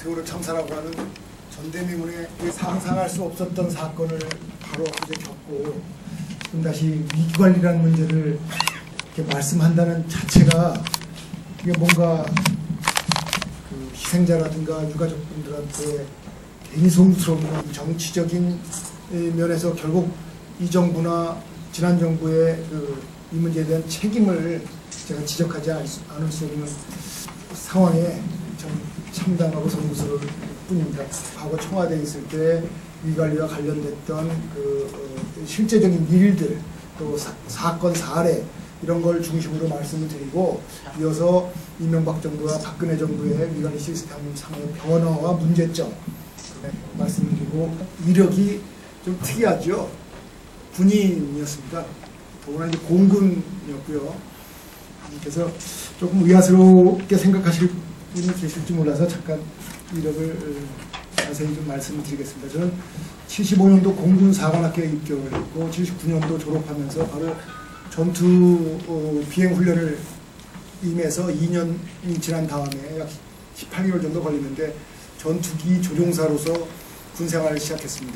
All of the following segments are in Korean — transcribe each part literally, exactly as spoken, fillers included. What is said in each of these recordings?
세월호 참사라고 하는 전대미문의 상상할 수 없었던 사건을 바로 이제 겪고 지금 다시 위기관리라는 문제를 이렇게 말씀한다는 자체가 이게 뭔가 그 희생자라든가 유가족분들한테 괜히 송스러운 정치적인 면에서 결국 이 정부나 지난 정부의 그 이 문제에 대한 책임을 제가 지적하지 않을 수 없는 상황에 참 참담하고 송구스러울 뿐입니다. 과거 청와대에 있을 때 위관리와 관련됐던 그 어, 실제적인 일들 또 사, 사건 사례 이런 걸 중심으로 말씀을 드리고 이어서 이명박 정부와 박근혜 정부의 위관리 시스템 상의 변화와 문제점 네, 말씀드리고 이력이 좀 특이하죠. 군인이었습니다. 더구나 이제 공군이었고요. 그래서 조금 의아스럽게 생각하실 분이 계실지 몰라서 잠깐 이력을 자세히 좀 말씀을 드리겠습니다. 저는 칠십오 년도 공군 사관학교에 입교를 했고 칠십구 년도 졸업하면서 바로 전투 어, 비행 훈련을 임해서 이 년이 지난 다음에 약 십팔 개월 정도 걸리는데 전투기 조종사로서 군 생활을 시작했습니다.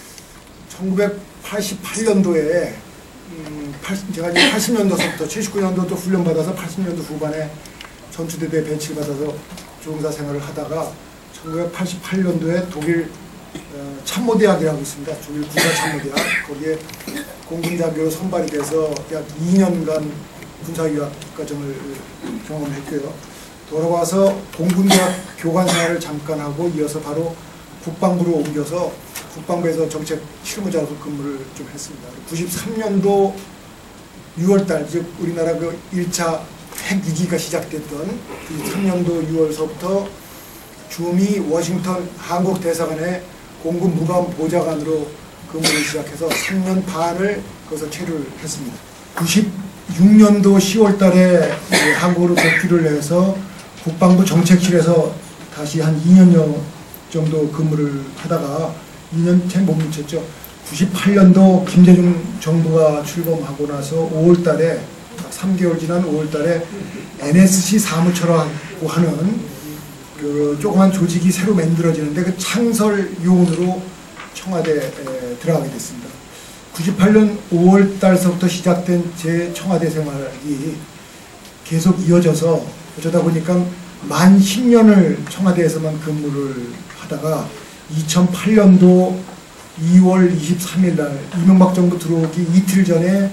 천구백팔십팔 년도에 음, 제가 이제 팔십 년도서부터 칠십구 년도도 훈련받아서 팔십 년도 후반에 전투대대에 배치를 받아서 조종사 생활을 하다가 천구백팔십팔 년도에 독일 어, 참모대학이라고 있습니다. 독일 군사참모대학 거기에 공군자교로 선발이 돼서 약 이 년간 군사유학 과정을 경험했고요. 돌아와서 공군대학 교관 생활을 잠깐 하고 이어서 바로 국방부로 옮겨서 국방부에서 정책 실무자로서 근무를 좀 했습니다. 구십삼 년도 유월달, 즉 우리나라 그 일 차 핵위기가 시작됐던 구십삼 년도 유월서부터 주미 워싱턴 한국 대사관의 공군 무관 보좌관으로 근무를 시작해서 삼 년 반을 거기서 체류를 했습니다. 구십육 년도 시월 달에 한국으로 복귀를 해서 국방부 정책실에서 다시 한 이 년여 정도 근무를 하다가 이 년 채 못 미쳤죠. 구십팔 년도 김대중 정부가 출범하고 나서 오월 달에 삼 개월 지난 오월 달에 엔에스씨 사무처라고 하는 그 조그만 조직이 새로 만들어지는데 그 창설 요원으로 청와대에 들어가게 됐습니다. 구십팔 년 오월 달서부터 시작된 제 청와대 생활이 계속 이어져서 어쩌다 보니까 만 십 년을 청와대에서만 근무를 하다가 이천팔 년도 이월 이십삼일 날 이명박 정부 들어오기 이틀 전에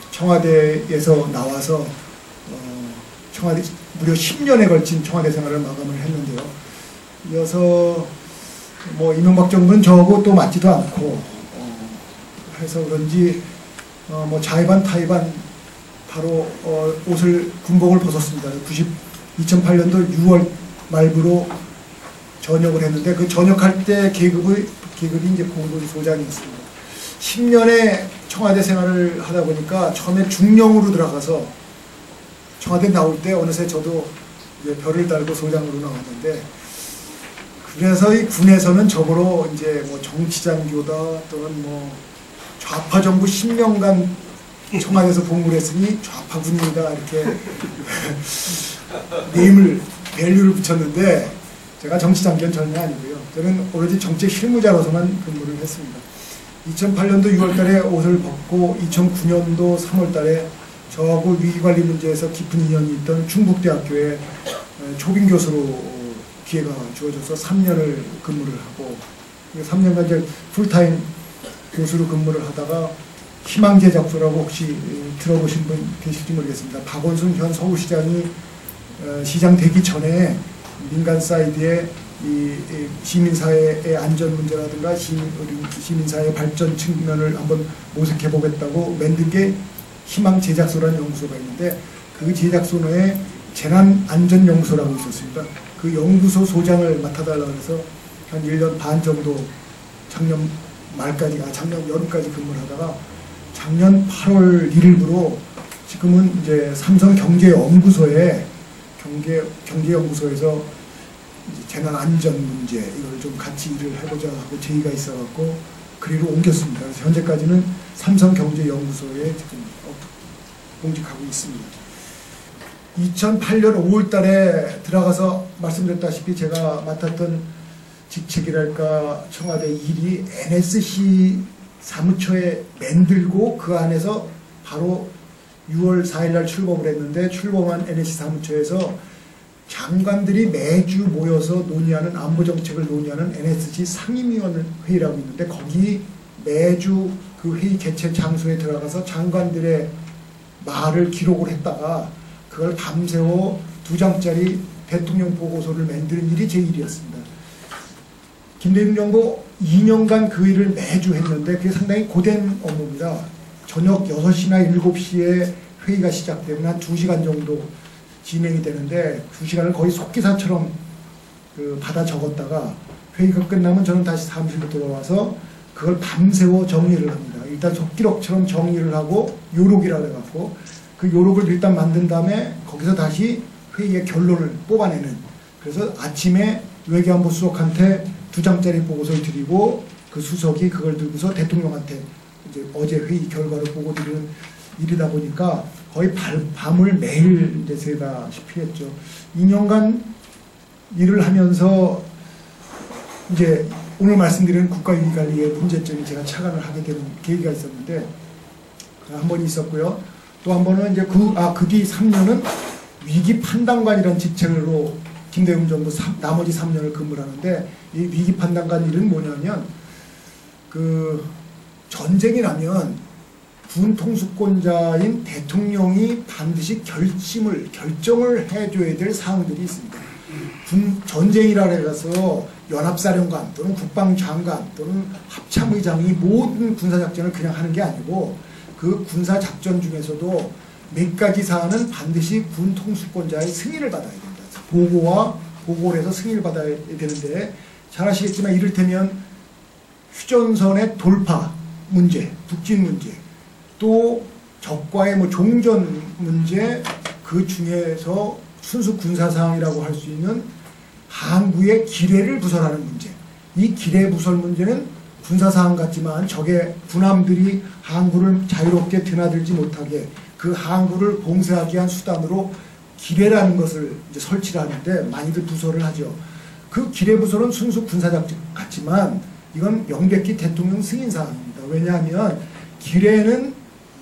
청와대에서 나와서 어, 청와대 무려 십 년에 걸친 청와대 생활을 마감을 했는데요. 이어서 뭐 이명박 정부는 저하고 또 맞지도 않고 어, 해서 그런지 어, 뭐 자의반 타의반 바로 어, 옷을 군복을 벗었습니다. 이천팔 년도 유월 말부로 전역을 했는데 그 전역할 때 계급의 계급이 이제 공군 소장이었습니다. 십 년의 청와대 생활을 하다 보니까 처음에 중령으로 들어가서 청와대 나올 때 어느새 저도 이제 별을 달고 소장으로 나왔는데 그래서 이 군에서는 저보로 이제 뭐 정치장교다 또는 뭐 좌파 정부 십 년간 청와대에서 복무를 했으니 좌파군이다 이렇게 네임을 밸류를 붙였는데 제가 정치장교는 전혀 아니고요. 저는 오로지 정책 실무자로서만 근무를 했습니다. 이천팔 년도 유월 달에 옷을 벗고 이천구 년도 삼월 달에 저하고 위기관리 문제에서 깊은 인연이 있던 충북대학교에 초빙 교수로 기회가 주어져서 삼 년을 근무를 하고 삼 년간 이제 풀타임 교수로 근무를 하다가 희망제 작소라고 혹시 들어보신 분 계실지 모르겠습니다. 박원순 현 서울시장이 시장 되기 전에 민간 사이드에 이 시민사회의 안전 문제라든가 시민, 시민사회 발전 측면을 한번 모색해 보겠다고 만든 게 희망 제작소라는 연구소가 있는데 그 제작소에 재난안전연구소라고 있었습니다. 그 연구소 소장을 맡아달라고 해서 한 일 년 반 정도 작년 말까지, 아 작년 여름까지 근무를 하다가 작년 팔월 일일부로 지금은 이제 삼성경제연구소에 경제, 경제연구소에서 재난안전 문제 이걸 좀 같이 일을 해보자 하고 제의가 있어갖고 그리로 옮겼습니다. 그래서 현재까지는 삼성경제연구소에 지금 공직하고 있습니다. 이천팔 년 오월 달에 들어가서 말씀드렸다시피 제가 맡았던 직책이랄까 청와대 일이 엔에스씨 사무처에 만들고 그 안에서 바로 유월 사일날 출범을 했는데, 출범한 엔에스씨 사무처에서 장관들이 매주 모여서 논의하는 안보정책을 논의하는 엔에스씨 상임위원회의라고 있는데, 거기 매주 그 회의 개최 장소에 들어가서 장관들의 말을 기록을 했다가 그걸 밤새워 두 장짜리 대통령 보고서를 만드는 일이 제 일이었습니다. 김대중 정부 이 년간 그 일을 매주 했는데 그게 상당히 고된 업무입니다. 저녁 여섯 시나 일곱 시에 회의가 시작되면 한 두 시간 정도 진행이 되는데, 두 시간을 거의 속기사처럼 그 받아 적었다가 회의가 끝나면 저는 다시 사무실로 들어와서 그걸 밤새워 정리를 합니다. 일단 속기록처럼 정리를 하고 요록이라고 해갖고 그 요록을 일단 만든 다음에 거기서 다시 회의의 결론을 뽑아내는, 그래서 아침에 외교안보 수석한테 두 장짜리 보고서를 드리고 그 수석이 그걸 들고서 대통령한테 이제 어제 회의 결과를 보고 드리는 일이다 보니까 거의 밤을 매일 이제 새다시피 했죠. 이 년간 일을 하면서 이제 오늘 말씀드리는 국가위기관리의 문제점이 제가 착안을 하게 되는 계기가 있었는데, 한 번 있었고요. 또 한 번은 이제 그, 아, 그 뒤 삼 년은 위기 판단관이라는 직책으로 김대중 정부 삼, 나머지 삼 년을 근무를 하는데, 이 위기 판단관 일은 뭐냐면, 그, 전쟁이 나면 군 통수권자인 대통령이 반드시 결심을, 결정을 해줘야 될 사항들이 있습니다. 군, 전쟁이라 해서 연합사령관 또는 국방장관 또는 합참의장이 모든 군사작전을 그냥 하는 게 아니고, 그 군사작전 중에서도 몇 가지 사안은 반드시 군 통수권자의 승인을 받아야 됩니다. 보고와 보고를 해서 승인을 받아야 되는데, 잘 아시겠지만 이를테면 휴전선의 돌파 문제, 북진 문제, 또 적과의 뭐 종전 문제, 그 중에서 순수 군사사항이라고 할 수 있는 항구의 기뢰를 부설하는 문제, 이 기뢰 부설 문제는 군사사항 같지만 적의 군함들이 항구를 자유롭게 드나들지 못하게 그 항구를 봉쇄하기 위한 수단으로 기뢰라는 것을 이제 설치를 하는데 많이들 부설을 하죠. 그 기뢰 부설은 순수 군사작전 같지만 이건 명백히 대통령 승인사항입니다. 왜냐하면 기뢰는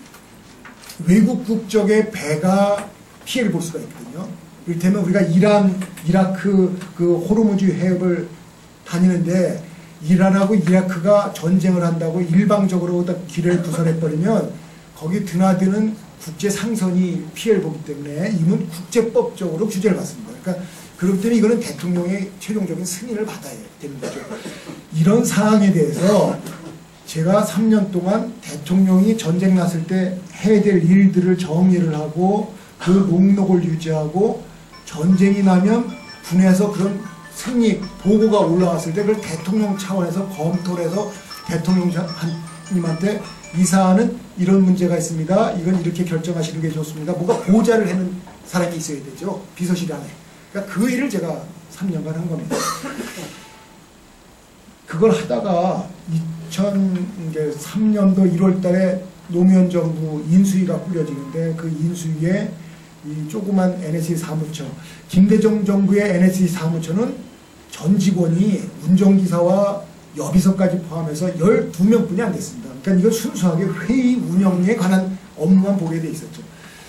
외국 국적의 배가 피해를 볼 수가 있거든요. 이를테면 우리가 이란, 이라크 그 호르무즈 해협을 다니는데 이란하고 이라크가 전쟁을 한다고 일방적으로 기뢰를 부설해버리면 거기 드나드는 국제 상선이 피해를 보기 때문에 이건 국제법적으로 규제를 받습니다. 그러니까 그렇기 때문에 이거는 대통령의 최종적인 승인을 받아야 되는 거죠. 이런 사항에 대해서 제가 삼 년 동안 대통령이 전쟁 났을 때 해야 될 일들을 정리를 하고 그 목록을 유지하고, 전쟁이 나면 군에서 그런 승리 보고가 올라왔을 때 그걸 대통령 차원에서 검토를 해서 대통령님한테 이 사안은 이런 문제가 있습니다. 이건 이렇게 결정하시는 게 좋습니다. 뭔가 보좌를 하는 사람이 있어야 되죠. 비서실 안에. 그러니까 그 일을 제가 삼 년간 한 겁니다. 그걸 하다가 이천삼 년도 일월 달에 노무현 정부 인수위가 꾸려지는데, 그 인수위에 이 조그만 엔에스씨 사무처, 김대중 정부의 엔에스씨 사무처는 전 직원이 운전기사와 여비서까지 포함해서 열두 명뿐이 안 됐습니다. 그러니까 이건 순수하게 회의 운영에 관한 업무만 보게 돼 있었죠.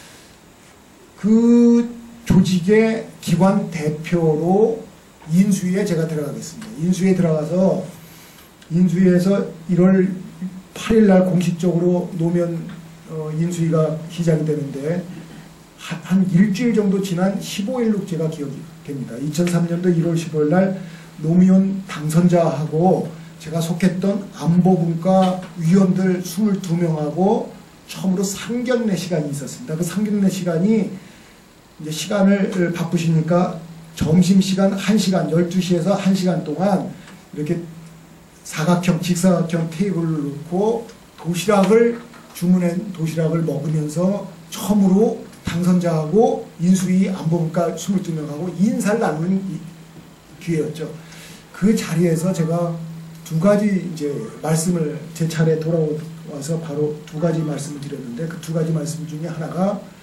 그 조직의 기관 대표로 인수위에 제가 들어가겠습니다. 인수위에 들어가서 인수위에서 일월 팔일 날 공식적으로 노무현 어, 인수위가 시작이 되는데 한, 한 일주일 정도 지난 십오일로 제가 기억이 됩니다. 이천삼 년도 일월 십오일 날 노무현 당선자하고 제가 속했던 안보분과 위원들 이십이 명하고 처음으로 상견례 시간이 있었습니다. 그 상견례 시간이 이제 시간을 바쁘시니까 점심시간 한 시간, 열두 시에서 한 시간 동안 이렇게 사각형, 직사각형 테이블을 놓고 도시락을, 주문한 도시락을 먹으면서 처음으로 당선자하고 인수위 안보분과 이십이 명하고 인사를 나누는 기회였죠. 그 자리에서 제가 두 가지 이제 말씀을, 제 차례에 돌아와서 바로 두 가지 말씀을 드렸는데, 그 두 가지 말씀 중에 하나가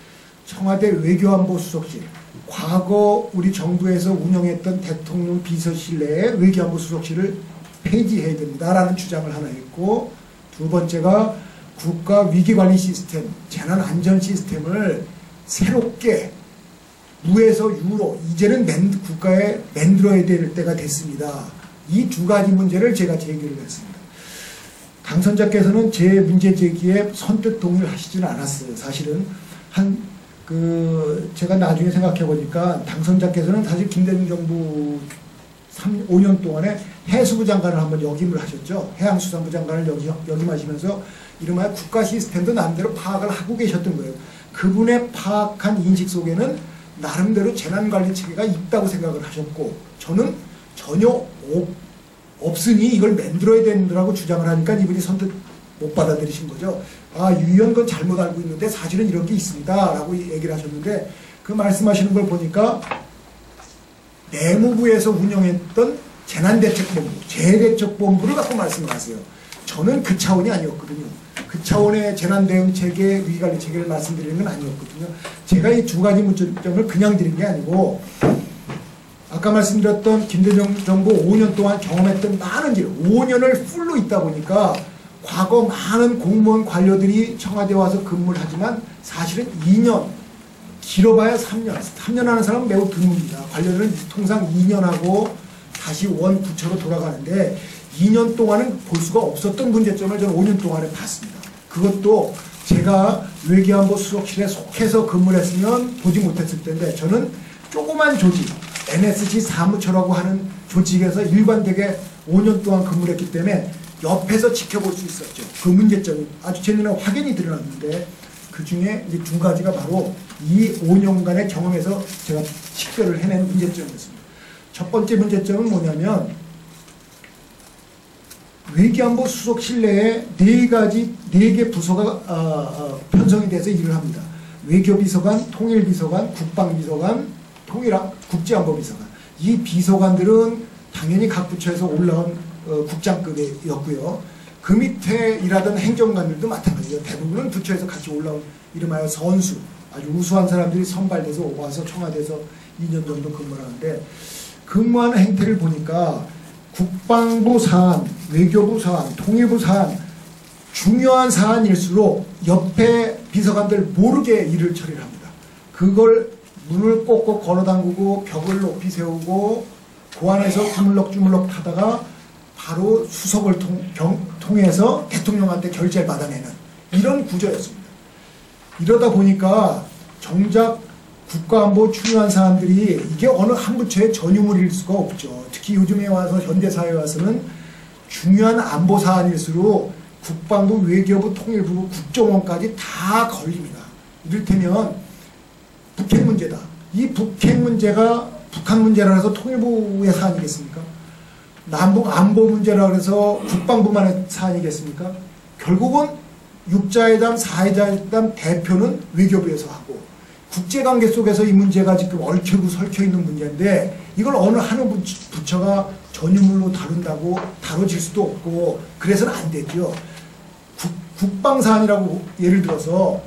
청와대 외교안보수석실, 과거 우리 정부에서 운영했던 대통령 비서실 내에 외교안보수석실을 폐지해야 된다라는 주장을 하나 했고, 두 번째가 국가 위기관리 시스템, 재난안전 시스템을 새롭게 무에서 유로 이제는 맨, 국가에 만들어야 될 때가 됐습니다. 이 두 가지 문제를 제가 제기를 했습니다. 당선자께서는 제 문제 제기에 선뜻 동의를 하시지는 않았어요. 사실은 한 그 제가 나중에 생각해 보니까 당선자께서는 사실 김대중 정부 오 년 동안에 해수부 장관을 한번 역임을 하셨죠. 해양수산부 장관을 역임, 역임하시면서 이름하여 국가 시스템도 나름대로 파악을 하고 계셨던 거예요. 그분의 파악한 인식 속에는 나름대로 재난관리 체계가 있다고 생각을 하셨고, 저는 전혀 없, 없으니 이걸 만들어야 된다고 주장을 하니까 이분이 선뜻 못 받아들이신 거죠. 아, 유 의원 건 잘못 알고 있는데 사실은 이런 게 있습니다 라고 얘기를 하셨는데, 그 말씀하시는 걸 보니까 내무부에서 운영했던 재난대책본부, 재해대책본부를 갖고 말씀을 하세요. 저는 그 차원이 아니었거든요. 그 차원의 재난대응체계, 위기관리체계를 말씀드리는 건 아니었거든요. 제가 이 두 가지 문제점을 그냥 드린 게 아니고, 아까 말씀드렸던 김대중 정부 오 년 동안 경험했던 많은 일, 오 년을 풀로 있다 보니까 과거 많은 공무원 관료들이 청와대에 와서 근무를 하지만 사실은 이 년, 길어봐야 삼 년, 삼 년 하는 사람은 매우 드뭅니다. 관료들은 통상 이 년 하고 다시 원 부처로 돌아가는데 이 년 동안은 볼 수가 없었던 문제점을 저는 오 년 동안에 봤습니다. 그것도 제가 외교안보 수석실에 속해서 근무를 했으면 보지 못했을 텐데, 저는 조그만 조직, 엔에스지 사무처라고 하는 조직에서 일관되게 오 년 동안 근무를 했기 때문에 옆에서 지켜볼 수 있었죠. 그 문제점이 아주 제 눈에 확연히 드러났는데, 그 중에 이제 두 가지가 바로 이 오 년간의 경험에서 제가 식별을 해낸 문제점이었습니다. 첫 번째 문제점은 뭐냐면, 외교안보 수석실 내에 네 가지, 네 개 부서가 어, 어, 편성이 돼서 일을 합니다. 외교비서관, 통일비서관, 국방비서관, 통일학, 국제안보비서관. 이 비서관들은 당연히 각 부처에서 올라온 어, 국장급이었고요. 그 밑에 일하던 행정관들도 마찬가지죠. 대부분은 부처에서 같이 올라온 이름하여 선수, 아주 우수한 사람들이 선발돼서 와서 청와대에서 이 년 정도 근무를 하는데, 근무하는 행태를 보니까 국방부 사안, 외교부 사안, 통일부 사안, 중요한 사안일수록 옆에 비서관들 모르게 일을 처리를 합니다. 그걸 문을 꼭꼭 걸어담그고 벽을 높이 세우고 그 안에서 주물럭주물럭 하다가 바로 수석을 통, 경, 통해서 대통령한테 결재를 받아내는 이런 구조였습니다. 이러다 보니까 정작 국가안보 중요한 사람들이 이게 어느 한 부처의 전유물일 수가 없죠. 특히 요즘에 와서 현대사회에 와서는 중요한 안보 사안일수록 국방부, 외교부, 통일부, 국정원까지 다 걸립니다. 이를테면 북핵 문제다. 이 북핵 문제가 북한 문제라 해서 통일부의 사안이겠습니까? 남북 안보 문제라 해서 국방부만의 사안이겠습니까? 결국은 육자회담, 사회자회담 대표는 외교부에서 하고, 국제관계 속에서 이 문제가 지금 얽히고 설켜있는 문제인데 이걸 어느 한 부처가 전유물로 다룬다고 다뤄질 수도 없고 그래서는 안 되죠. 국, 국방사안이라고 예를 들어서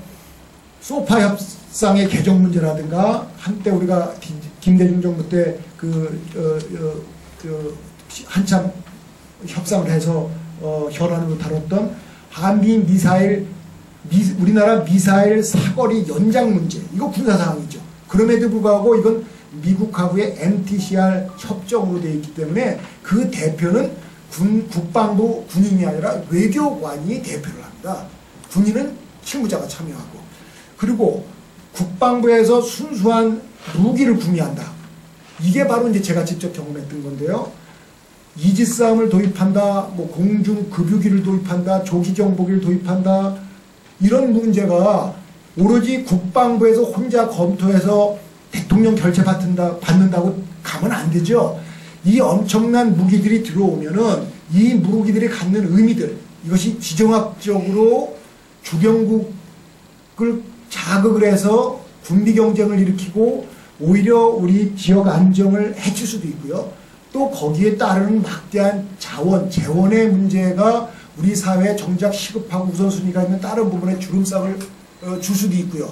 소파 협상의 개정 문제라든가 한때 우리가 김대중 정부 때 그, 어, 어, 그 한참 협상을 해서 어, 현안으로 다뤘던 한미 미사일 미, 우리나라 미사일 사거리 연장 문제, 이거 군사사항이죠. 그럼에도 불구하고 이건 미국하고의 엠티씨알 협정으로 되어 있기 때문에 그 대표는 군, 국방부 군인이 아니라 외교관이 대표를 합니다. 군인은 실무자가 참여하고, 그리고 국방부에서 순수한 무기를 구매한다. 이게 바로 이제 제가 직접 경험했던 건데요. 이지스함을 도입한다, 뭐 공중 급유기를 도입한다, 조기경보기를 도입한다, 이런 문제가 오로지 국방부에서 혼자 검토해서 대통령 결재 받는다, 받는다고 가면 안 되죠. 이 엄청난 무기들이 들어오면은 이 무기들이 갖는 의미들, 이것이 지정학적으로 주변국을 자극을 해서 군비 경쟁을 일으키고 오히려 우리 지역 안정을 해칠 수도 있고요. 또 거기에 따르는 막대한 자원, 재원의 문제가 우리 사회에 정작 시급하고 우선순위가 있는 다른 부분에 주름살을 어, 줄 수도 있고요.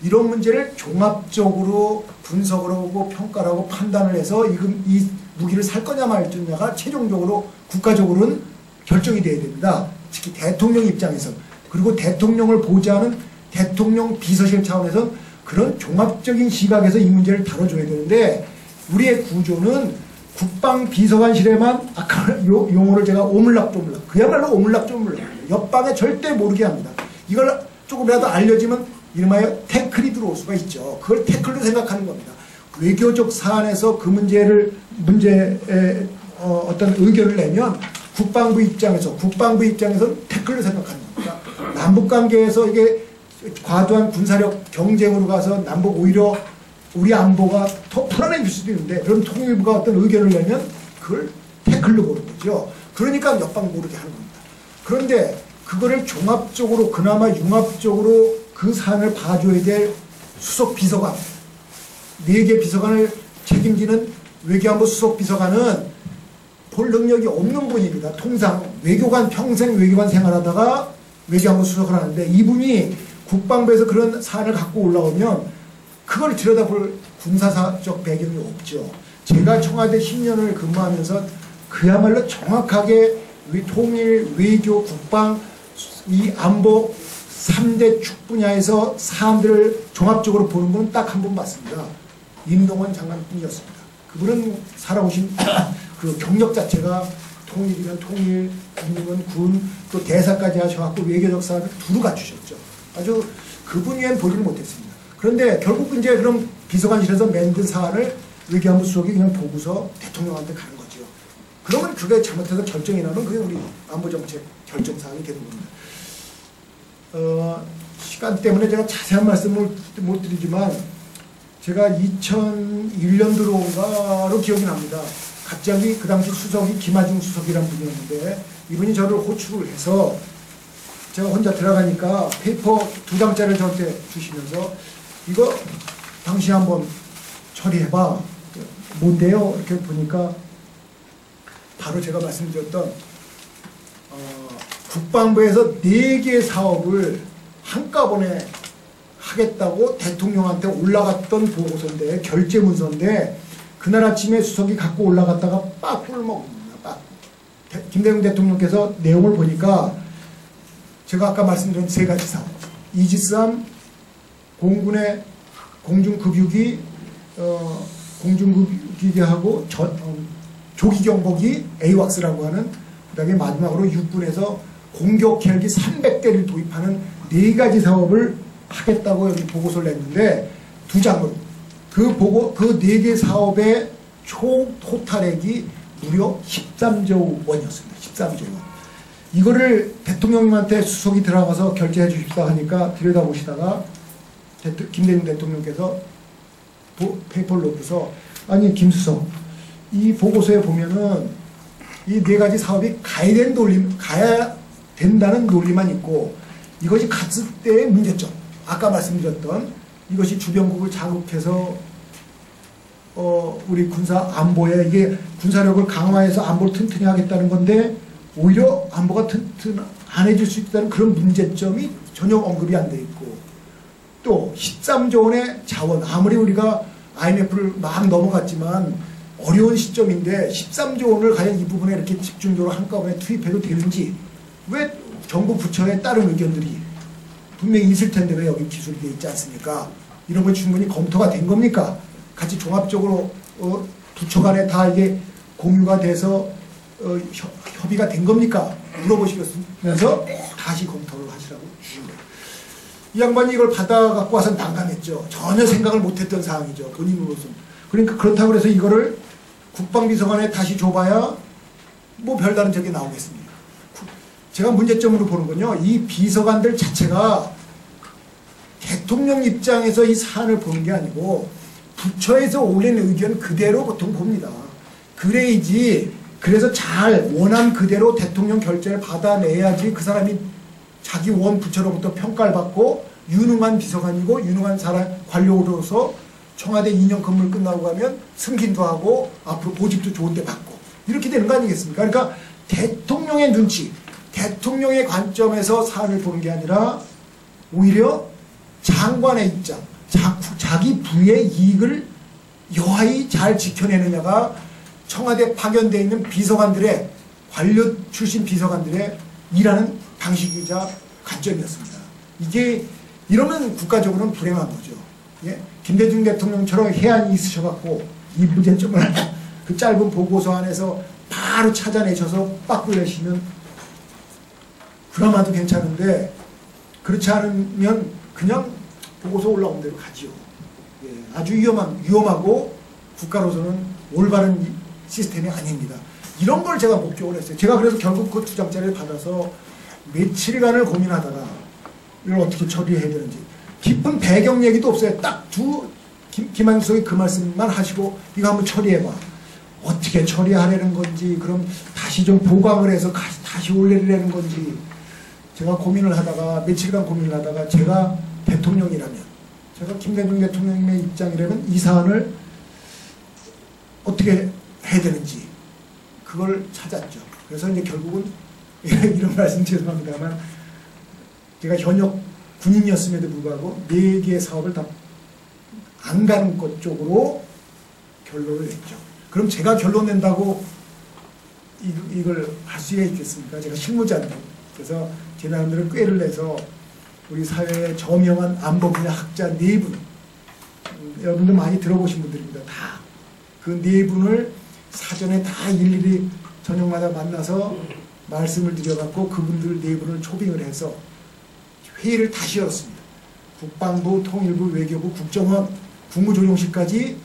이런 문제를 종합적으로 분석을 하고 평가를 하고 판단을 해서 이, 이 무기를 살 거냐 말거냐가 최종적으로 국가적으로는 결정이 돼야 됩니다. 특히 대통령 입장에서. 그리고 대통령을 보좌하는 대통령 비서실 차원에서 그런 종합적인 시각에서 이 문제를 다뤄줘야 되는데, 우리의 구조는 국방비서관실에만, 아까 요, 용어를 제가 오물락조물락, 그야말로 오물락조물락, 옆방에 절대 모르게 합니다. 이걸 조금이라도 알려지면 이름하여 태클이 들어올 수가 있죠. 그걸 태클로 생각하는 겁니다. 외교적 사안에서 그 문제를, 문제에 어, 어떤 의견을 내면 국방부 입장에서, 국방부 입장에서는 태클로 생각하는 겁니다. 남북관계에서 이게 과도한 군사력 경쟁으로 가서 남북 오히려 우리 안보가 더 불안해질 수도 있는데, 그럼 통일부가 어떤 의견을 내면 그걸 태클로 보는 거죠. 그러니까 옆방 모르게 하는 겁니다. 그런데 그거를 종합적으로, 그나마 융합적으로 그 사안을 봐줘야 될 수석 비서관, 네 개 비서관을 책임지는 외교안보 수석 비서관은 볼 능력이 없는 분입니다. 통상 외교관, 평생 외교관 생활하다가 외교안보 수석을 하는데, 이분이 국방부에서 그런 사안을 갖고 올라오면 그걸 들여다볼 군사사적 배경이 없죠. 제가 청와대 십 년을 근무하면서 그야말로 정확하게 통일, 외교, 국방, 이 안보 삼 대 축 분야에서 사안들을 종합적으로 보는 분은 딱 한 분 봤습니다. 임동원 장관뿐이었습니다. 그분은 살아오신 그 경력 자체가 통일이면 통일, 군이면 군, 또 대사까지 하셔갖고 외교적 사안을 두루 갖추셨죠. 아주 그분 외엔 보지를 못했습니다. 그런데 결국 이제 그럼 비서관실에서 만든 사안을 외교안보 수석이 그냥 보고서 대통령한테 가는 거죠. 그러면 그게 잘못해서 결정이 나면 그게 우리 안보정책 결정사항이 되는 겁니다. 어, 시간 때문에 제가 자세한 말씀을 못 드리지만, 제가 이천일 년도로인가로 기억이 납니다. 갑자기 그 당시 수석이 김하중 수석이라는 분이었는데, 이분이 저를 호출을 해서 제가 혼자 들어가니까 페이퍼 두 장짜리를 저한테 주시면서 이거 당신 한번 처리해봐. 뭔데요? 이렇게 보니까 바로 제가 말씀드렸던 어, 국방부에서 네 개 사업을 한꺼번에 하겠다고 대통령한테 올라갔던 보고서인데, 결재 문서인데, 그날 아침에 수석이 갖고 올라갔다가 빡꿀 먹습니다. 빡. 김대중 대통령께서 내용을 보니까 제가 아까 말씀드린 세 가지 사업, 이지스함, 공군의 공중급유기, 어, 공중급유기하고 저, 어, 조기경보기 에이왁스라고 하는, 그 다음에 마지막으로 육군에서 공격 헬기 삼백 대를 도입하는 네 가지 사업을 하겠다고 여기 보고서를 냈는데, 두 장으로 그 보고 그 네 개 사업의 총 토탈액이 무려 십삼조 원이었습니다. 십삼조 원. 이거를 대통령님한테 수석이 들어가서 결제해 주십사 하니까 들여다보시다가 대토, 김대중 대통령께서 보, 페이퍼를 놓고서, 아니 김수석, 이 보고서에 보면은 이 네 가지 사업이 가야 된 논리, 가야 된다는 논리만 있고, 이것이 갔을 때의 문제점, 아까 말씀드렸던 이것이 주변국을 자극해서 어, 우리 군사 안보에, 이게 군사력을 강화해서 안보를 튼튼히 하겠다는 건데 오히려 안보가 튼튼 안 해줄 수 있다는 그런 문제점이 전혀 언급이 안 돼 있고, 또 십삼조 원의 자원, 아무리 우리가 아이엠에프를 막 넘어갔지만 어려운 시점인데 십삼조 원을 과연 이 부분에 이렇게 집중적으로 한꺼번에 투입해도 되는지, 왜 정부 부처에 따른 의견들이 분명히 있을 텐데 왜 여기 기술이 돼 있지 않습니까? 이런 건 충분히 검토가 된 겁니까? 같이 종합적으로 어, 부처 간에 다 이게 공유가 돼서 어, 협, 협의가 된 겁니까? 물어보시면서 다시 검토를 하시라고 주신 거예요. 이 양반이 이걸 받아 갖고 와서 난감했죠. 전혀 생각을 못했던 사항이죠. 본인으로서. 그러니까 그렇다고 해서 이거를 국방비서관에 다시 줘봐야 뭐 별다른 적이 나오겠습니다. 제가 문제점으로 보는 건요, 이 비서관들 자체가 대통령 입장에서 이 사안을 보는 게 아니고 부처에서 올린 의견 그대로 보통 봅니다. 그래야지, 그래서 잘 원한 그대로 대통령 결재를 받아내야지 그 사람이 자기 원 부처로부터 평가를 받고 유능한 비서관이고 유능한 사람, 관료로서 청와대 이 년 근무를 끝나고 가면 승진도 하고 앞으로 보직도 좋은데 받고 이렇게 되는 거 아니겠습니까? 그러니까 대통령의 눈치, 대통령의 관점에서 사안을 보는 게 아니라 오히려 장관의 입장, 자, 자기 부의 이익을 여하이 잘 지켜내느냐가 청와대 파견되어 있는 비서관들의, 관료 출신 비서관들의 일하는 방식이자 관점이었습니다. 이게 이러면 국가적으로는 불행한 거죠. 예? 김대중 대통령처럼 해안이 있으셔갖고 이 문제점을 그 짧은 보고서 안에서 바로 찾아내셔서 빠꾸를 내시면 그나마도 괜찮은데, 그렇지 않으면 그냥 보고서 올라온 대로 가지요. 예, 아주 위험한, 위험하고 국가로서는 올바른 시스템이 아닙니다. 이런 걸 제가 목격을 했어요. 제가 그래서 결국 그 두 장짜리를 받아서 며칠간을 고민하다가 이걸 어떻게 처리해야 되는지, 깊은 배경 얘기도 없어요. 딱 두, 김한수석이 그 말씀만 하시고 이거 한번 처리해봐. 어떻게 처리하려는 건지, 그럼 다시 좀 보강을 해서 다시 올리려는 건지, 제가 고민을 하다가, 며칠간 고민을 하다가, 제가 대통령이라면, 제가 김대중 대통령의 입장이라면 이 사안을 어떻게 해야 되는지 그걸 찾았죠. 그래서 이제 결국은 이런 말씀 죄송합니다만, 제가 현역 군인이었음에도 불구하고 네 개의 사업을 다 안 가는 것 쪽으로 결론을 냈죠. 그럼 제가 결론 낸다고 이, 이걸 할 수 있겠습니까? 제가 실무자인데. 그래서 제 나름대로 꾀를 내서 우리 사회의 저명한 안보 분야 학자 네 분, 음, 여러분들 많이 들어보신 분들입니다. 다. 그 네 분을 사전에 다 일일이 저녁마다 만나서 말씀을 드려갖고 그분들 네 분을 초빙을 해서 회의를 다시 열었습니다. 국방부, 통일부, 외교부, 국정원, 국무조정실까지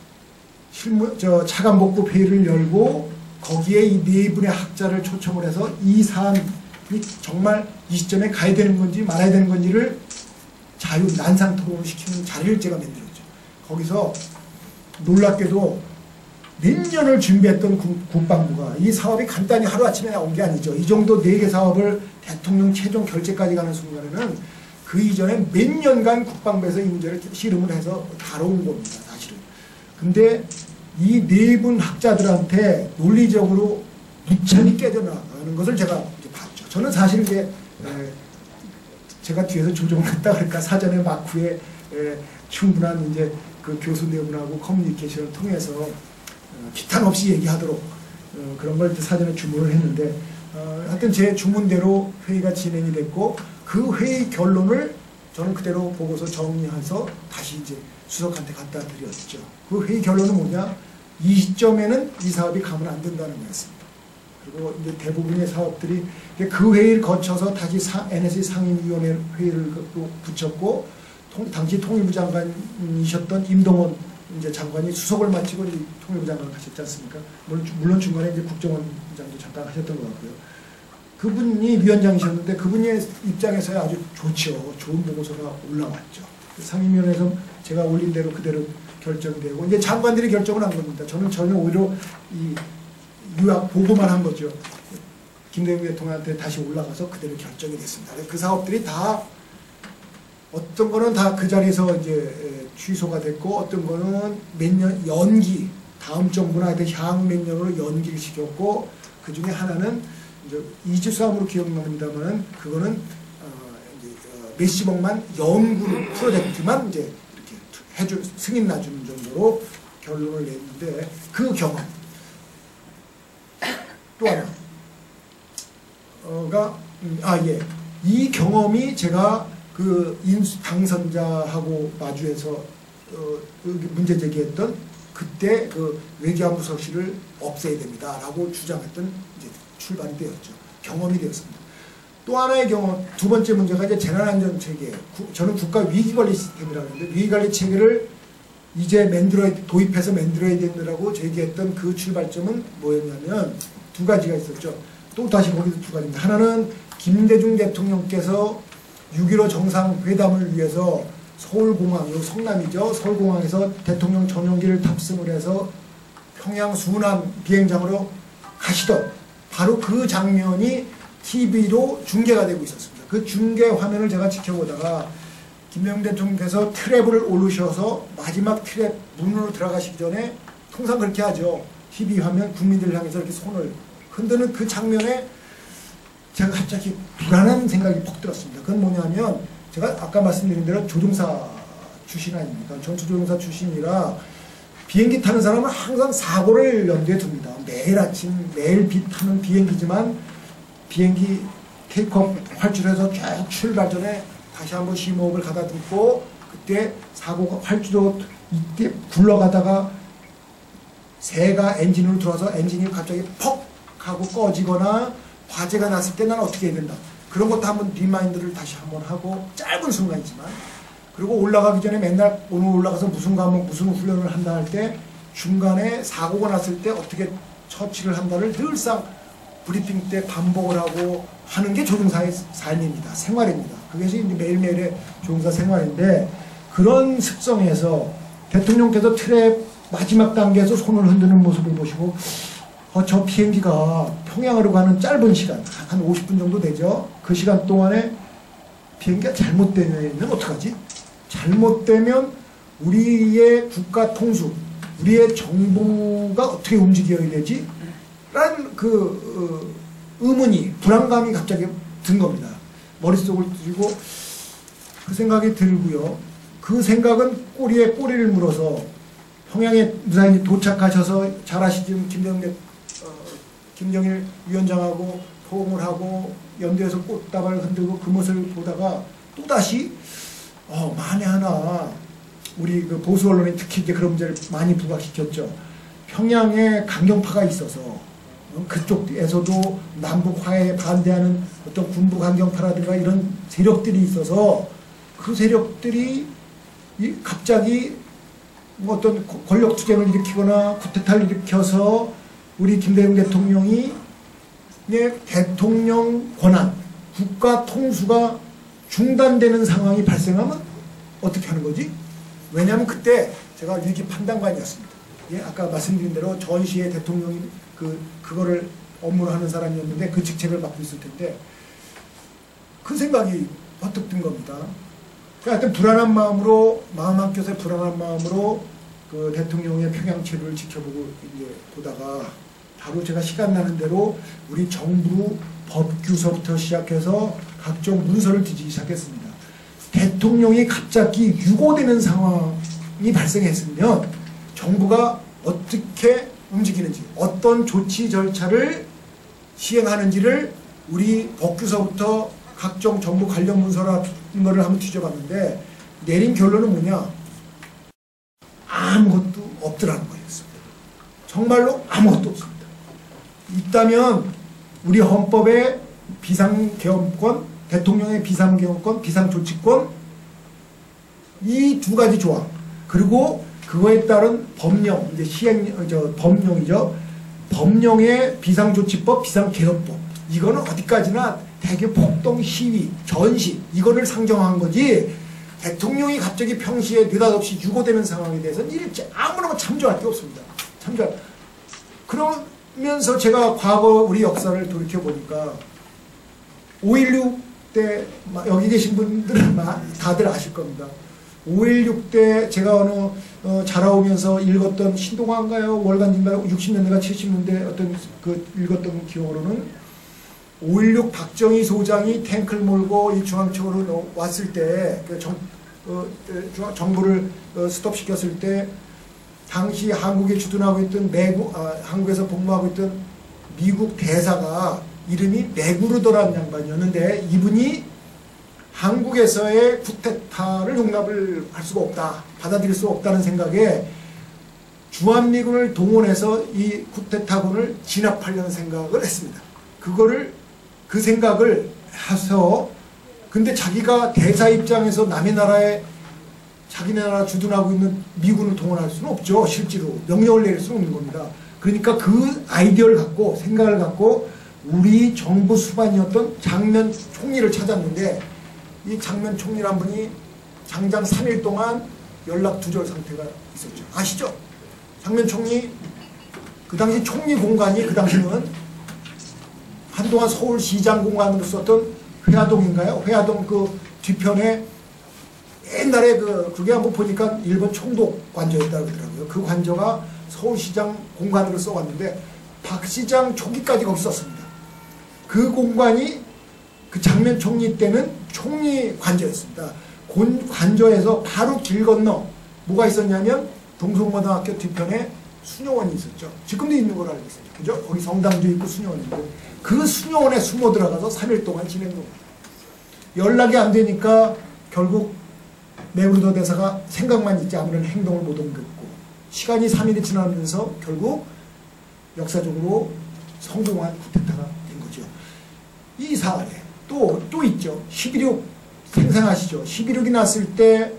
실무, 저 차관복구 회의를 열고 거기에 이 네 분의 학자를 초청을 해서 이 사안이 정말 이 시점에 가야 되는 건지 말아야 되는 건지를 자유 난상 토론을 시키는 자리를 제가 만들었죠. 거기서 놀랍게도 몇 년을 준비했던 국, 국방부가 이 사업이 간단히 하루아침에 나온 게 아니죠. 이 정도 네 개 사업을 대통령 최종 결재까지 가는 순간에는 그 이전에 몇 년간 국방부에서 이 문제를 실험을 해서 다뤄온 겁니다. 사실은. 근데 이 네 분 학자들한테 논리적으로 무참히 깨져나가는 것을 제가 이제 봤죠. 저는 사실 이제 에, 제가 뒤에서 조정을 했다 그럴까, 사전에 마쿠에 에, 충분한 이제 그 교수 네 분하고 커뮤니케이션을 통해서 어, 기탄 없이 얘기하도록 어, 그런 걸 사전에 주문을 했는데, 어, 하여튼 제 주문대로 회의가 진행이 됐고, 그 회의 결론을 저는 그대로 보고서 정리해서 다시 이제 수석한테 갖다 드렸죠. 그 회의 결론은 뭐냐? 이 시점에는 이 사업이 가면 안 된다는 거였습니다. 그리고 이제 대부분의 사업들이 그 회의를 거쳐서 다시 엔에스에이 상임위원회 회의를 또 붙였고, 통, 당시 통일부 장관이셨던 임동원 이제 장관이 수석을 마치고 통일부 장관 하셨지 않습니까? 물론, 물론 중간에 이제 국정원장도 잠깐 하셨던 것 같고요. 그분이 위원장이셨는데 그분의 입장에서야 아주 좋죠. 좋은 보고서가 올라왔죠. 상임위원회에서 제가 올린 대로 그대로 결정되고, 이제 장관들이 결정을 한 겁니다. 저는 전혀 오히려 이 유학 보고만 한 거죠. 김대중 대통령한테 다시 올라가서 그대로 결정이 됐습니다. 그 사업들이 다 어떤 거는 다 그 자리에서 이제 취소가 됐고, 어떤 거는 몇 년 연기, 다음 정부나 하여튼 향 몇 년으로 연기를 시켰고, 그 중에 하나는 이제 이집사업으로 기억납니다만, 그거는 어 이제 어 몇십억만 연구 프로젝트만 이제 이렇게 해줄 승인 놔주는 정도로 결론을 냈는데, 그 경험 또 하나가 음, 아 예, 이 경험이 제가 그 인수 당선자하고 마주해서 어, 문제 제기했던 그때 그 외교안보석실을 없애야 됩니다라고 주장했던 이제 출발이 되었죠. 경험이 되었습니다. 또 하나의 경험, 두 번째 문제가 이제 재난안전 체계. 저는 국가 위기관리 시스템이라고 하는데, 위기관리 체계를 이제 만들어야, 도입해서 만들어야 된다고 제기했던 그 출발점은 뭐였냐면 두 가지가 있었죠. 또 다시 거기서 두 가지입니다. 하나는 김대중 대통령께서 육일오 정상회담을 위해서 서울공항, 여기 성남이죠. 서울공항에서 대통령 전용기를 탑승을 해서 평양 순안 비행장으로 가시던 바로 그 장면이 티비로 중계가 되고 있었습니다. 그 중계 화면을 제가 지켜보다가 김대중 대통령께서 트랩을 오르셔서 마지막 트랩 문으로 들어가시기 전에 통상 그렇게 하죠. 티비 화면 국민들을 향해서 이렇게 손을 흔드는 그 장면에 제가 갑자기 불안한 생각이 퍽 들었습니다. 그건 뭐냐면, 제가 아까 말씀드린 대로 조종사 출신 아닙니까? 전투조종사 출신이라 비행기 타는 사람은 항상 사고를 염두에 둡니다. 매일 아침 매일 비 타는 비행기지만 비행기 테이크업 활주로에서 쭉 출발 전에 다시 한번 심호흡을 가다듬고 그때 사고가 활주로 이때 굴러가다가 새가 엔진으로 들어와서 엔진이 갑자기 퍽 하고 꺼지거나 화재가 났을 때 난 어떻게 해야 된다. 그런 것도 한번 리마인드를 다시 한번 하고 짧은 순간이지만 그리고 올라가기 전에 맨날 오늘 올라가서 무슨 과목 무슨 훈련을 한다 할 때 중간에 사고가 났을 때 어떻게 처치를 한다를 늘상 브리핑 때 반복을 하고 하는 게 조종사의 삶입니다. 생활입니다. 그것이 이제 매일매일의 조종사 생활인데 그런 습성에서 대통령께서 트랩 마지막 단계에서 손을 흔드는 모습을 보시고 어, 저 비행기가 평양으로 가는 짧은 시간 한 오십 분 정도 되죠. 그 시간 동안에 비행기가 잘못되면 어떡하지? 잘못되면 우리의 국가 통수, 우리의 정부가 어떻게 움직여야 되지? 라는 그 어, 의문이, 불안감이 갑자기 든 겁니다. 머릿속을 들고 그 생각이 들고요. 그 생각은 꼬리에 꼬리를 물어서 평양에 무사히 도착하셔서 잘 아시지만 김정일, 어, 김정일 위원장하고 포옹을 하고 연대에서 꽃다발을 흔들고 그 모습을 보다가 또다시 어, 만에 하나 우리 그 보수 언론이 특히 이제 그런 문제를 많이 부각시켰죠. 평양에 강경파가 있어서 어, 그쪽에서도 남북 화해에 반대하는 어떤 군부 강경파라든가 이런 세력들이 있어서 그 세력들이 이 갑자기 뭐 어떤 권력 투쟁을 일으키거나 쿠데타를 일으켜서 우리 김대중 대통령이 대통령 권한, 국가 통수가 중단되는 상황이 발생하면 어떻게 하는 거지? 왜냐하면 그때 제가 위기 판단관이었습니다. 예, 아까 말씀드린 대로 전시의 대통령이 그, 그거를 업무를 하는 사람이었는데 그 직책을 맡고 있을 텐데 그 생각이 퍼뜩 든 겁니다. 하여튼 불안한 마음으로, 마음 한켠에 불안한 마음으로 그 대통령의 평양 체류를 지켜보고 이제 보다가 바로 제가 시간 나는 대로 우리 정부 법규서부터 시작해서 각종 문서를 뒤지기 시작했습니다. 대통령이 갑자기 유고되는 상황이 발생했으면 정부가 어떻게 움직이는지, 어떤 조치 절차를 시행하는지를 우리 법규서부터 각종 정부 관련 문서라는 거를 한번 뒤져봤는데 내린 결론은 뭐냐? 아무것도 없더라는 거였습니다. 정말로 아무것도 없습니다. 있다면 우리 헌법에 비상계엄권, 대통령의 비상계엄권, 비상조치권 이 두 가지 조항 그리고 그거에 따른 법령, 이제 시행, 저 법령이죠. 법령의 비상조치법, 비상계엄법 이거는 어디까지나 대개 폭동, 시위, 전시 이거를 상정한 거지 대통령이 갑자기 평시에 느닷없이 유고되는 상황에 대해서는 일체 아무나 참조할 게 없습니다. 참조할. 그러면서 제가 과거 우리 역사를 돌이켜보니까 오일육 때 여기 계신 분들은 다들 아실 겁니다. 오일육 때 제가 어느 어, 자라오면서 읽었던 신동아인가요? 월간지인가요? 육십 년대가 칠십 년대 어떤 그 읽었던 기억으로는 오일육 박정희 소장이 탱크를 몰고 이 중앙청으로 왔을 때 그 정, 어, 정부를 어, 스톱시켰을 때 당시 한국에 주둔하고 있던 매국, 아, 한국에서 복무하고 있던 미국 대사가 이름이 메구르더라는 양반이었는데 이분이 한국에서의 쿠데타를 용납을 할 수가 없다. 받아들일 수 없다는 생각에 주한미군을 동원해서 이 쿠데타군을 진압하려는 생각을 했습니다. 그거를 그 생각을 해서 근데 자기가 대사 입장에서 남의 나라에 자기네 나라 주둔하고 있는 미군을 동원할 수는 없죠. 실제로 명령을 내릴 수는 없는 겁니다. 그러니까 그 아이디어를 갖고 생각을 갖고 우리 정부 수반이었던 장면 총리를 찾았는데 이 장면 총리란 분이 장장 삼 일 동안 연락 두절 상태가 있었죠. 아시죠? 장면 총리 그 당시 총리 공간이 그 당시는 한동안 서울시장 공간으로 썼던 회화동인가요? 회화동 그 뒤편에 옛날에 그 그게 한번 보니까 일본 총독 관저였다고 그러더라고요. 그 관저가 서울시장 공간으로 써왔는데 박 시장 초기까지 거기 썼습니다. 그 공간이 그 장면 총리 때는 총리 관저였습니다. 곤, 관저에서 바로 길 건너 뭐가 있었냐면 동성고등학교 뒤편에 수녀원이 있었죠. 지금도 있는 걸 알고 있어요. 그죠? 거기 성당도 있고 수녀원이 있고 그 수녀원에 숨어 들어가서 삼 일 동안 지낸 겁니다. 연락이 안 되니까 결국 메우르도 대사가 생각만 있지 아무런 행동을 못 옮겼고 시간이 삼 일이 지나면서 결국 역사적으로 성공한 쿠데타가 된 거죠. 이 사안에 또, 또 있죠. 십이륙 생생하시죠. 십이륙이 났을 때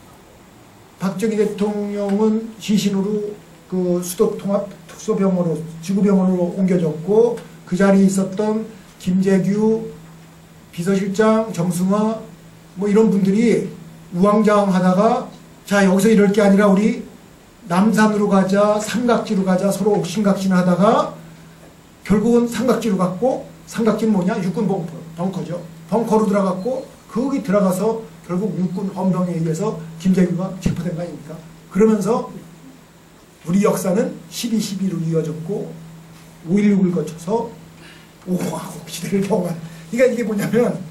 박정희 대통령은 시신으로 그 수도 통합 특수병원으로 지구병원으로 옮겨졌고 그 자리에 있었던 김재규 비서실장 정승화 뭐 이런 분들이 우왕좌왕하다가 자 여기서 이럴 게 아니라 우리 남산으로 가자 삼각지로 가자 서로 옥신각신 하다가 결국은 삼각지로 갔고 삼각지는 뭐냐 육군 벙커, 벙커죠. 벙커로 들어갔고 거기 들어가서 결국 육군 헌병에 의해서 김재규가 체포된 거 아닙니까? 그러면서 우리 역사는 십이 십이로 이어졌고 오일육을 거쳐서 오공화국 시대를 경험한. 그러니까 이게 뭐냐면